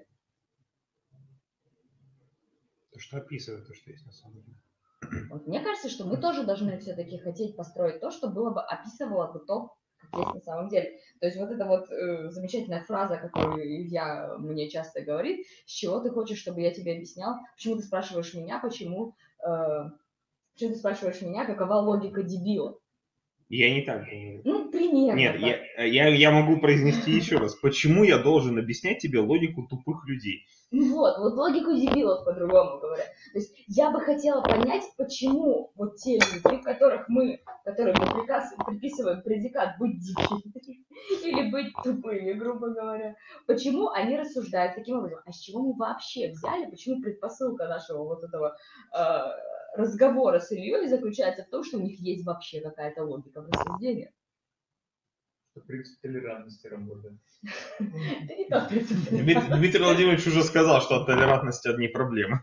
То, что описывает то, что есть на самом деле.
Вот мне кажется, что мы тоже должны все-таки хотеть построить то, что было бы, описывало бы то, как есть на самом деле. То есть вот эта вот замечательная фраза, которую Илья мне часто говорит, с чего ты хочешь, чтобы я тебе объяснял, почему ты спрашиваешь меня, почему ты спрашиваешь меня, какова логика дебила?
Я не так говорю.
Ну, примерно.
Нет, я могу произнести еще раз. Почему я должен объяснять тебе логику тупых людей?
Ну вот логику дебилов, по-другому говоря. То есть я бы хотела понять, почему вот те люди, которым мы приписываем предикат быть дебилами или быть тупыми, грубо говоря, почему они рассуждают таким образом. А с чего мы вообще взяли, почему предпосылка нашего вот этого разговора с Ильей заключается в том, что у них есть вообще какая-то логика в рассуждениях.
Принцип толерантности работает.
Это не тот принцип.
Дмитрий Владимирович уже сказал, что от толерантности одни проблемы.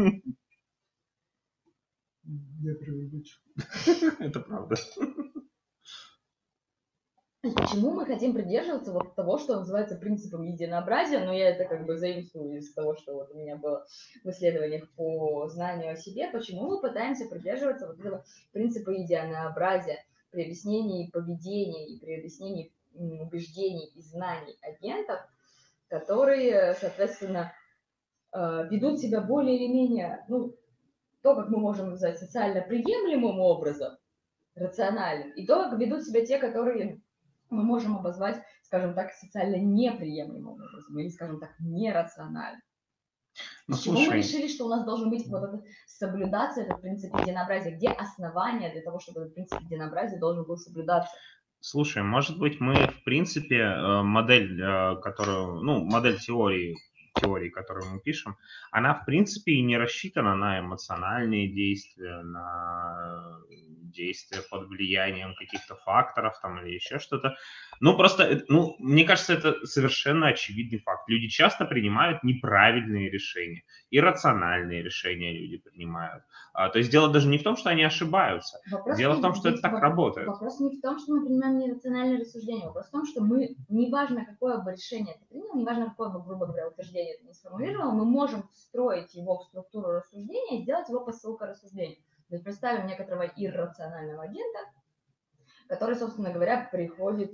Я привычен.
Это правда.
Почему мы хотим придерживаться вот того, что называется принципом единообразия, но я это как бы заимствую из того, что вот у меня было в исследованиях по знанию о себе, почему мы пытаемся придерживаться вот этого принципа единообразия при объяснении поведения и при объяснении убеждений и знаний агентов, которые, соответственно, ведут себя более или менее, ну, то, как мы можем назвать социально приемлемым образом, рациональным, и то, как ведут себя те, которые мы можем обозвать, скажем так, социально неприемлемым образом, или, скажем так, нерациональным.
Ну,
С чего мы решили, что у нас должен быть вот этот, соблюдаться этот принцип единообразия? Где основания для того, чтобы этот принцип единообразия должен был соблюдаться?
Слушай, может быть, мы, в принципе, модель, модель теории, которую мы пишем, она, в принципе, и не рассчитана на эмоциональные действия, на действия под влиянием каких-то факторов там или еще что-то. Ну, просто, мне кажется, это совершенно очевидный факт. Люди часто принимают неправильные решения, иррациональные решения люди принимают. То есть дело даже не в том, что они ошибаются. Дело в том, что это так работает.
Вопрос не в том, что мы принимаем нерациональные рассуждения. Вопрос в том, что мы, неважно, какое бы решение ты принял, неважно, какое бы, грубо говоря, утверждение ты не сформулировал, мы можем встроить его в структуру рассуждения и сделать его посылкой рассуждения. То есть представим некоторого иррационального агента, который, собственно говоря, приходит,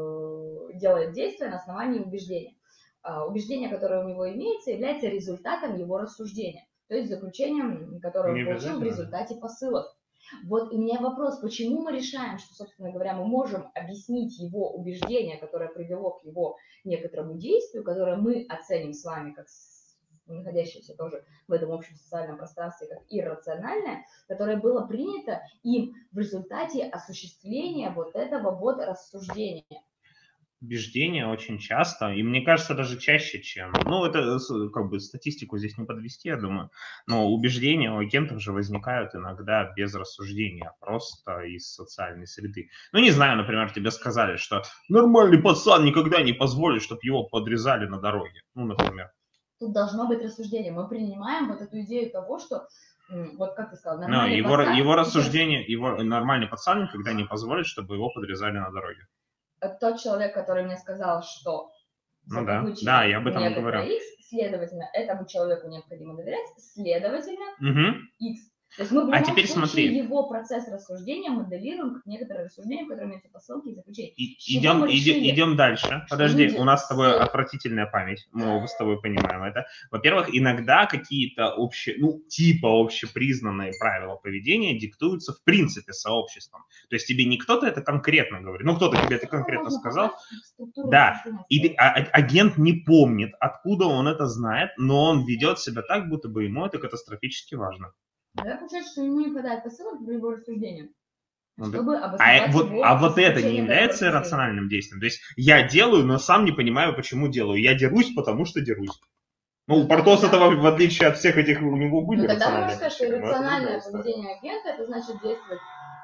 делает действия на основании убеждения. Убеждение, которое у него имеется, является результатом его рассуждения, то есть заключением, которое он получил в результате посылок. Вот у меня вопрос, почему мы решаем, что, собственно говоря, мы можем объяснить его убеждение, которое привело к его некоторому действию, которое мы оценим с вами как находящееся тоже в этом общем социальном пространстве как иррациональное, которое было принято им в результате осуществления вот этого вот рассуждения.
Убеждения очень часто, и мне кажется, даже чаще, чем... это как бы статистику здесь не подвести, я думаю, но убеждения у агентов же возникают иногда без рассуждения, просто из социальной среды. Не знаю, например, тебе сказали, что нормальный пацан никогда не позволит, чтобы его подрезали на дороге, например.
Тут должно быть рассуждение. Мы принимаем вот эту идею того, что, вот как ты сказал,
нормальный пацан... Его рассуждение, его нормальный пацан никогда не позволит, чтобы его подрезали на дороге.
Тот человек, который мне сказал, что
да, я об этом говорю.
X, следовательно, этому человеку необходимо доверять, следовательно, X. То есть мы в любом
теперь
случае
смотри.
его процесс рассуждения моделируем как некоторые рассуждения, в которых имеются посылки и заключения.
Идем дальше. Подожди,
люди
у нас с тобой
все-
отвратительная память. Мы оба с тобой понимаем это. Во-первых, иногда какие-то общепризнанные правила поведения диктуются в принципе сообществом. То есть тебе не кто-то это конкретно говорит. Ну, кто-то тебе это конкретно
можно
сказал.
попасть в структуру
Да.
рассуждения
И
своего.
агент не помнит, откуда он это знает, но он ведет себя так, будто бы ему это катастрофически важно.
Да, получается, что ему не хватает посылок для его рассуждения,
Ну, да.
чтобы обосновать его
вот это не
заключение
является
для его
рациональным действием. То есть я делаю, но сам не понимаю, почему делаю. Я дерусь, потому что дерусь. Ну,
Ну,
Портос
тогда-
этого, в отличие от всех этих, у него были
Ну, тогда можно
рациональные
сказать, что
причины, но это
иррациональное
другая история.
поведение агента, это значит действовать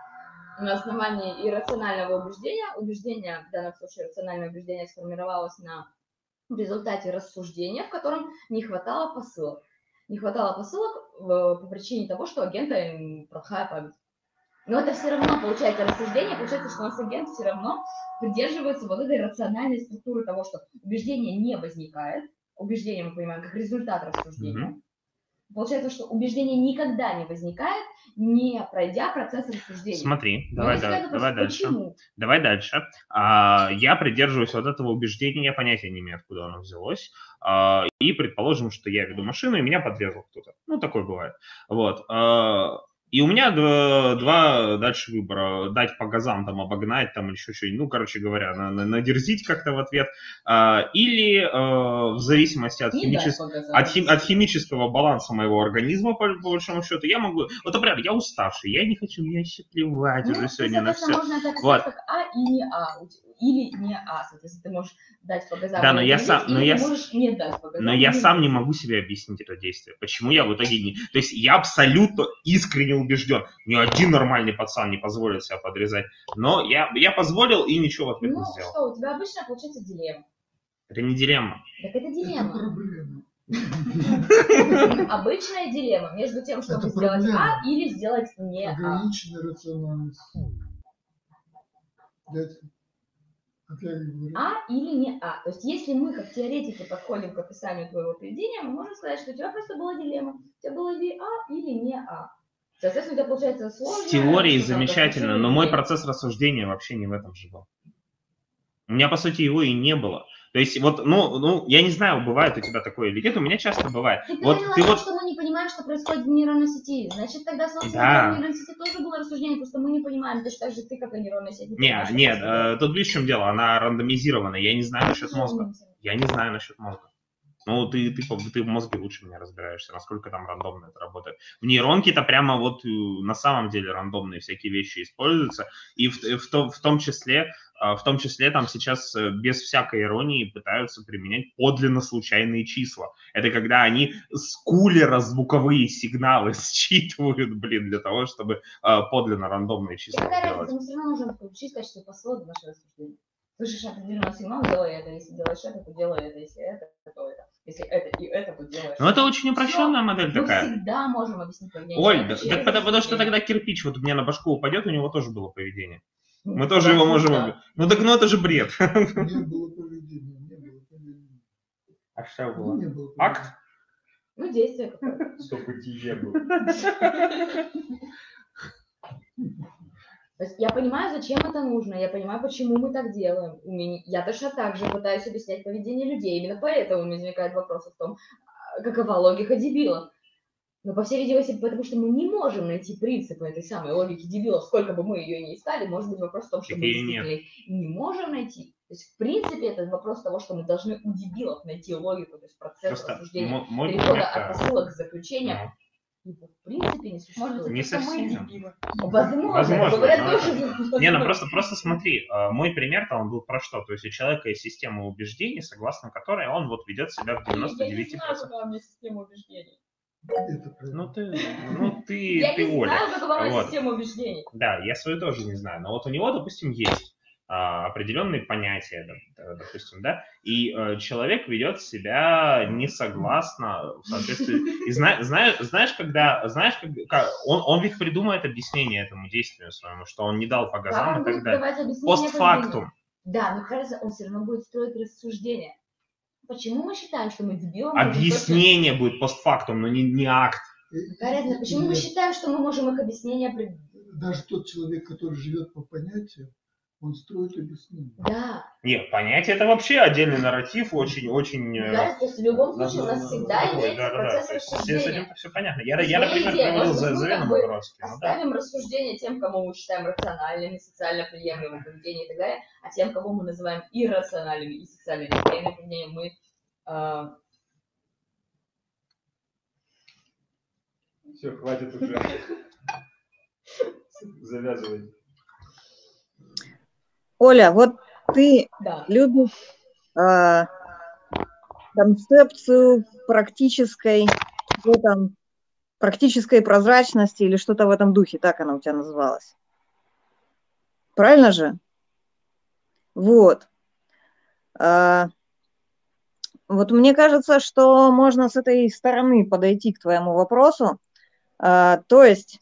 на основании иррационального убеждения. Убеждение, в данном случае рациональное убеждение, сформировалось в результате рассуждения, в котором не хватало посылок. Не хватало посылок по причине того, что у агента плохая память. Но это все равно получается рассуждение, получается, что у нас агент все равно придерживается вот этой рациональной структуры того, что убеждение не возникает. Убеждение мы понимаем как результат рассуждения. Получается, что убеждение никогда не возникает, не пройдя процесс рассуждения.
Смотри,
Но
давай
возникает вопрос,
дальше.
почему?
Давай дальше. Я придерживаюсь вот этого убеждения, я понятия не имею, откуда оно взялось. И предположим, что я веду машину, и меня подрезал кто-то. Ну, такое бывает. Вот. И у меня два дальше выбора. Дать по газам, там, обогнать, там, или еще что-нибудь. Ну, короче говоря, надерзить как-то в ответ. Или в зависимости от химического баланса моего организма, по большому счету, я могу... Вот, например, я уставший, я не хочу, мне вообще плевать уже сегодня на все.
Можно это описать
Вот.
как А и не А. Или не А. Соответственно, ты можешь дать по газам,
Да, но я
можешь не дать по газам.
Но я сам не могу себе объяснить это действие. Почему я в итоге не... То есть я абсолютно искренне убежден. Ни один нормальный пацан не позволит себя подрезать. Но я позволил и ничего в ответ не сделал.
Что, у тебя обычно получается дилемма.
Это не дилемма.
Так это
Это
дилемма.
проблема.
Обычная дилемма между тем, чтобы
Это
сделать
проблема.
А или сделать не А.
Ограниченная рациональность. Дядька, как я и говорю.
А или не А. То есть если мы как теоретики подходим к описанию твоего поведения, мы можем сказать, что у тебя просто была дилемма. У тебя было или А или не А. Соответственно, у тебя получается сложно.
В теории замечательно, но мой процесс рассуждения вообще не в этом же был. У меня, по сути, его и не было. То есть, вот, ну, я не знаю, бывает у тебя такое или нет, у меня часто бывает.
Ты
Вот
говорила
ты
о том,
вот...
что мы не понимаем, что происходит в нейронной сети. Значит, тогда, собственно,
Да.
в нейронной сети тоже было рассуждение, просто мы не понимаем. Точно так же ты, как и нейронная сеть, не понимаешь, что
Нет,
происходит.
тут видишь, в чем дело, она рандомизирована, я не знаю насчет мозга. Я не знаю насчет мозга. Ну, ты в мозге лучше меня разбираешься, насколько там рандомно это работает. В нейронке-то прямо вот на самом деле рандомные всякие вещи используются. И в том числе там сейчас без всякой иронии пытаются применять подлинно случайные числа. Это когда они с кулера звуковые сигналы считывают, для того, чтобы подлинно рандомные числа
Какая
делать.
разница, мы все равно можем включить в качестве посыла в наше рассуждение. Слышишь определенный сигнал, делай это. Если делаешь это, то делай это. Если это, то это. Если это и это, то делаешь.
Ну, это очень упрощенная модель
Мы
такая.
всегда можем объяснить поведение.
Оль, так потому что тогда кирпич вот мне на башку упадет, у него тоже было поведение. Мы тоже
да,
его можем...
да.
Ну так, это же бред.
Не было поведения.
А что
Ну, не было поведения.
Акт?
Ну, действие какое-то.
Столько тие было.
То есть я понимаю, зачем это нужно, я понимаю, почему мы так делаем. Я точно так же пытаюсь объяснять поведение людей. Именно поэтому у меня возникает вопрос в том, какова логика дебилов. Но, по всей видимости, потому что мы не можем найти принципы этой самой логики дебилов, сколько бы мы ее ни искали, может быть вопрос в том, что мы действительно не можем найти. То есть, в принципе, это вопрос того, что мы должны у дебилов найти логику, то есть процесс рассуждения, перехода от посылок к заключениям. В принципе, не существует.
Не совсем.
Возможно.
Не, ну просто смотри, мой пример-то он был про что? То есть у человека есть система убеждений, согласно которой он вот ведет себя в 99%.
Я не знаю, какая у меня система убеждений.
Ну ты
Я не
Оля.
знаю, какова у меня
Вот.
система убеждений.
Да, я свою тоже не знаю. Но вот у него, допустим, есть определенные понятия, допустим, да, и человек ведет себя не согласно в соответствии. И знаешь, когда он ведь придумает объяснение этому действию своему, что он не дал по газам и так далее. Постфактум.
Да, но кажется, он все равно будет строить рассуждение. Почему мы считаем, что мы дебилы?
Объяснение будет постфактум, но не акт.
Какая разница? Почему мы считаем, что мы можем их объяснения определить?
Даже тот человек, который живет по понятиям, он строит объяснение.
Да.
Нет, понятие это вообще отдельный нарратив, очень.
Да, то есть в любом случае у нас всегда имеется процесс рассуждения.
С этим все понятно. Я, например, приводил за Завеном Могородским.
Оставим рассуждения тем, кому мы считаем рациональными, социально приемлемым поведением и так далее, а тем, кого мы называем иррациональными и социально неприемлемым поведением, мы...
Все, хватит уже. Завязывай.
Оля, вот ты любишь концепцию практической прозрачности или что-то в этом духе, так она у тебя называлась. Правильно же? Вот. Вот мне кажется, что можно с этой стороны подойти к твоему вопросу. То есть,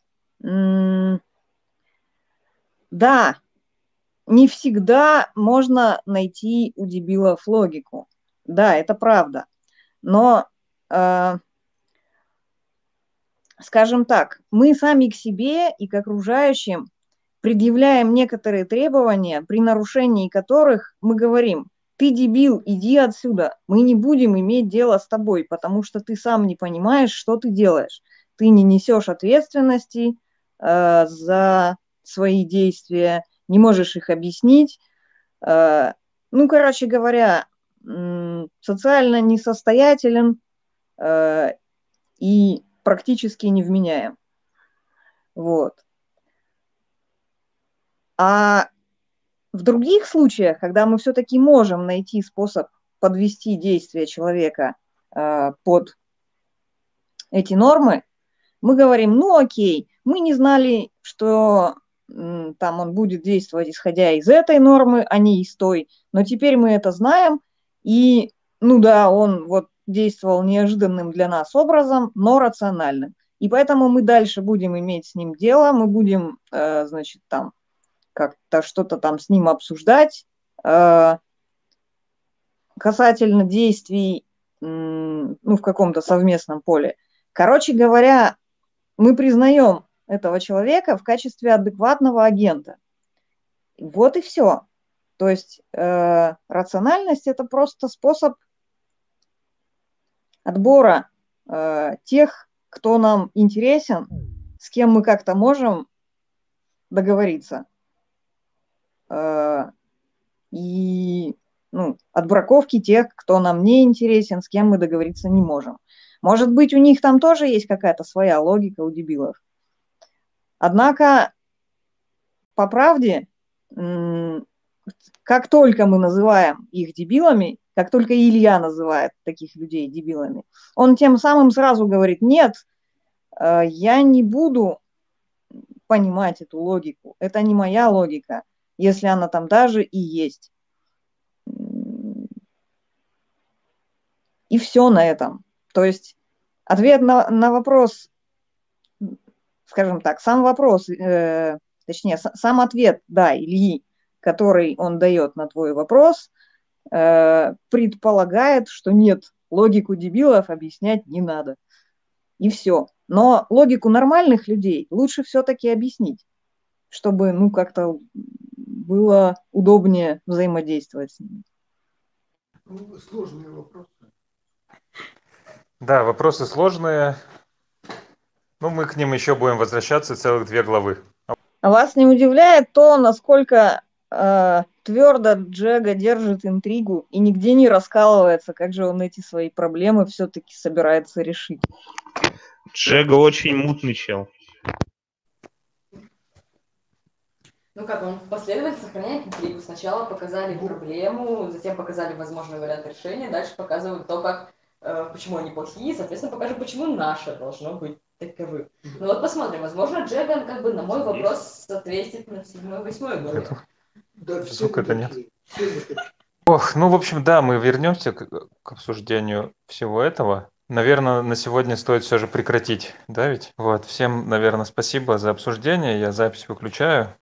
да, не всегда можно найти у дебилов логику. Да, это правда. Но, скажем так, мы сами к себе и к окружающим предъявляем некоторые требования, при нарушении которых мы говорим: ты дебил, иди отсюда, мы не будем иметь дело с тобой, потому что ты сам не понимаешь, что ты делаешь. Ты не несешь ответственности за свои действия, не можешь их объяснить. Ну, короче говоря, социально несостоятелен и практически невменяем. Вот. А в других случаях, когда мы все-таки можем найти способ подвести действия человека под эти нормы, мы говорим: ну окей, мы не знали, что там он будет действовать исходя из этой нормы, а не из той, но теперь мы это знаем, и, ну да, он вот действовал неожиданным для нас образом, но рациональным. И поэтому мы дальше будем иметь с ним дело, мы будем, значит, там как-то что-то там с ним обсуждать касательно действий, ну, в каком-то совместном поле. Короче говоря, мы признаем этого человека в качестве адекватного агента. Вот и все. То есть рациональность – это просто способ отбора тех, кто нам интересен, с кем мы как-то можем договориться. И отбраковки тех, кто нам не интересен, с кем мы договориться не можем. Может быть, у них там тоже есть какая-то своя логика у дебилов. Однако, по правде, как только мы называем их дебилами, как только Илья называет таких людей дебилами, он тем самым сразу говорит: нет, я не буду понимать эту логику. Это не моя логика, если она там даже и есть. И все на этом. То есть ответ на вопрос, скажем так, сам вопрос, точнее, сам ответ, да, Ильи, который он дает на твой вопрос, предполагает, что нет, логику дебилов объяснять не надо. И все. Но логику нормальных людей лучше все-таки объяснить, чтобы, как-то было удобнее взаимодействовать с ними.
Сложные вопросы.
Да, вопросы сложные. Мы к ним еще будем возвращаться целых 2 главы.
Вас не удивляет то, насколько твердо Джега держит интригу и нигде не раскалывается, как же он эти свои проблемы все-таки собирается решить?
Джега очень мутный чел.
Он последовательно сохраняет интригу. Сначала показали проблему, затем показали возможный вариант решения, дальше показывают то, почему они плохие, соответственно, покажем, почему наше должно быть таковым. Посмотрим. Возможно, Джеган на мой вопрос ответит на 7-8 главе.
Да,
звука-то нет. В общем, да, мы вернемся к обсуждению всего этого. Наверное, на сегодня стоит все же прекратить, да ведь? Всем, наверное, спасибо за обсуждение. Я запись выключаю.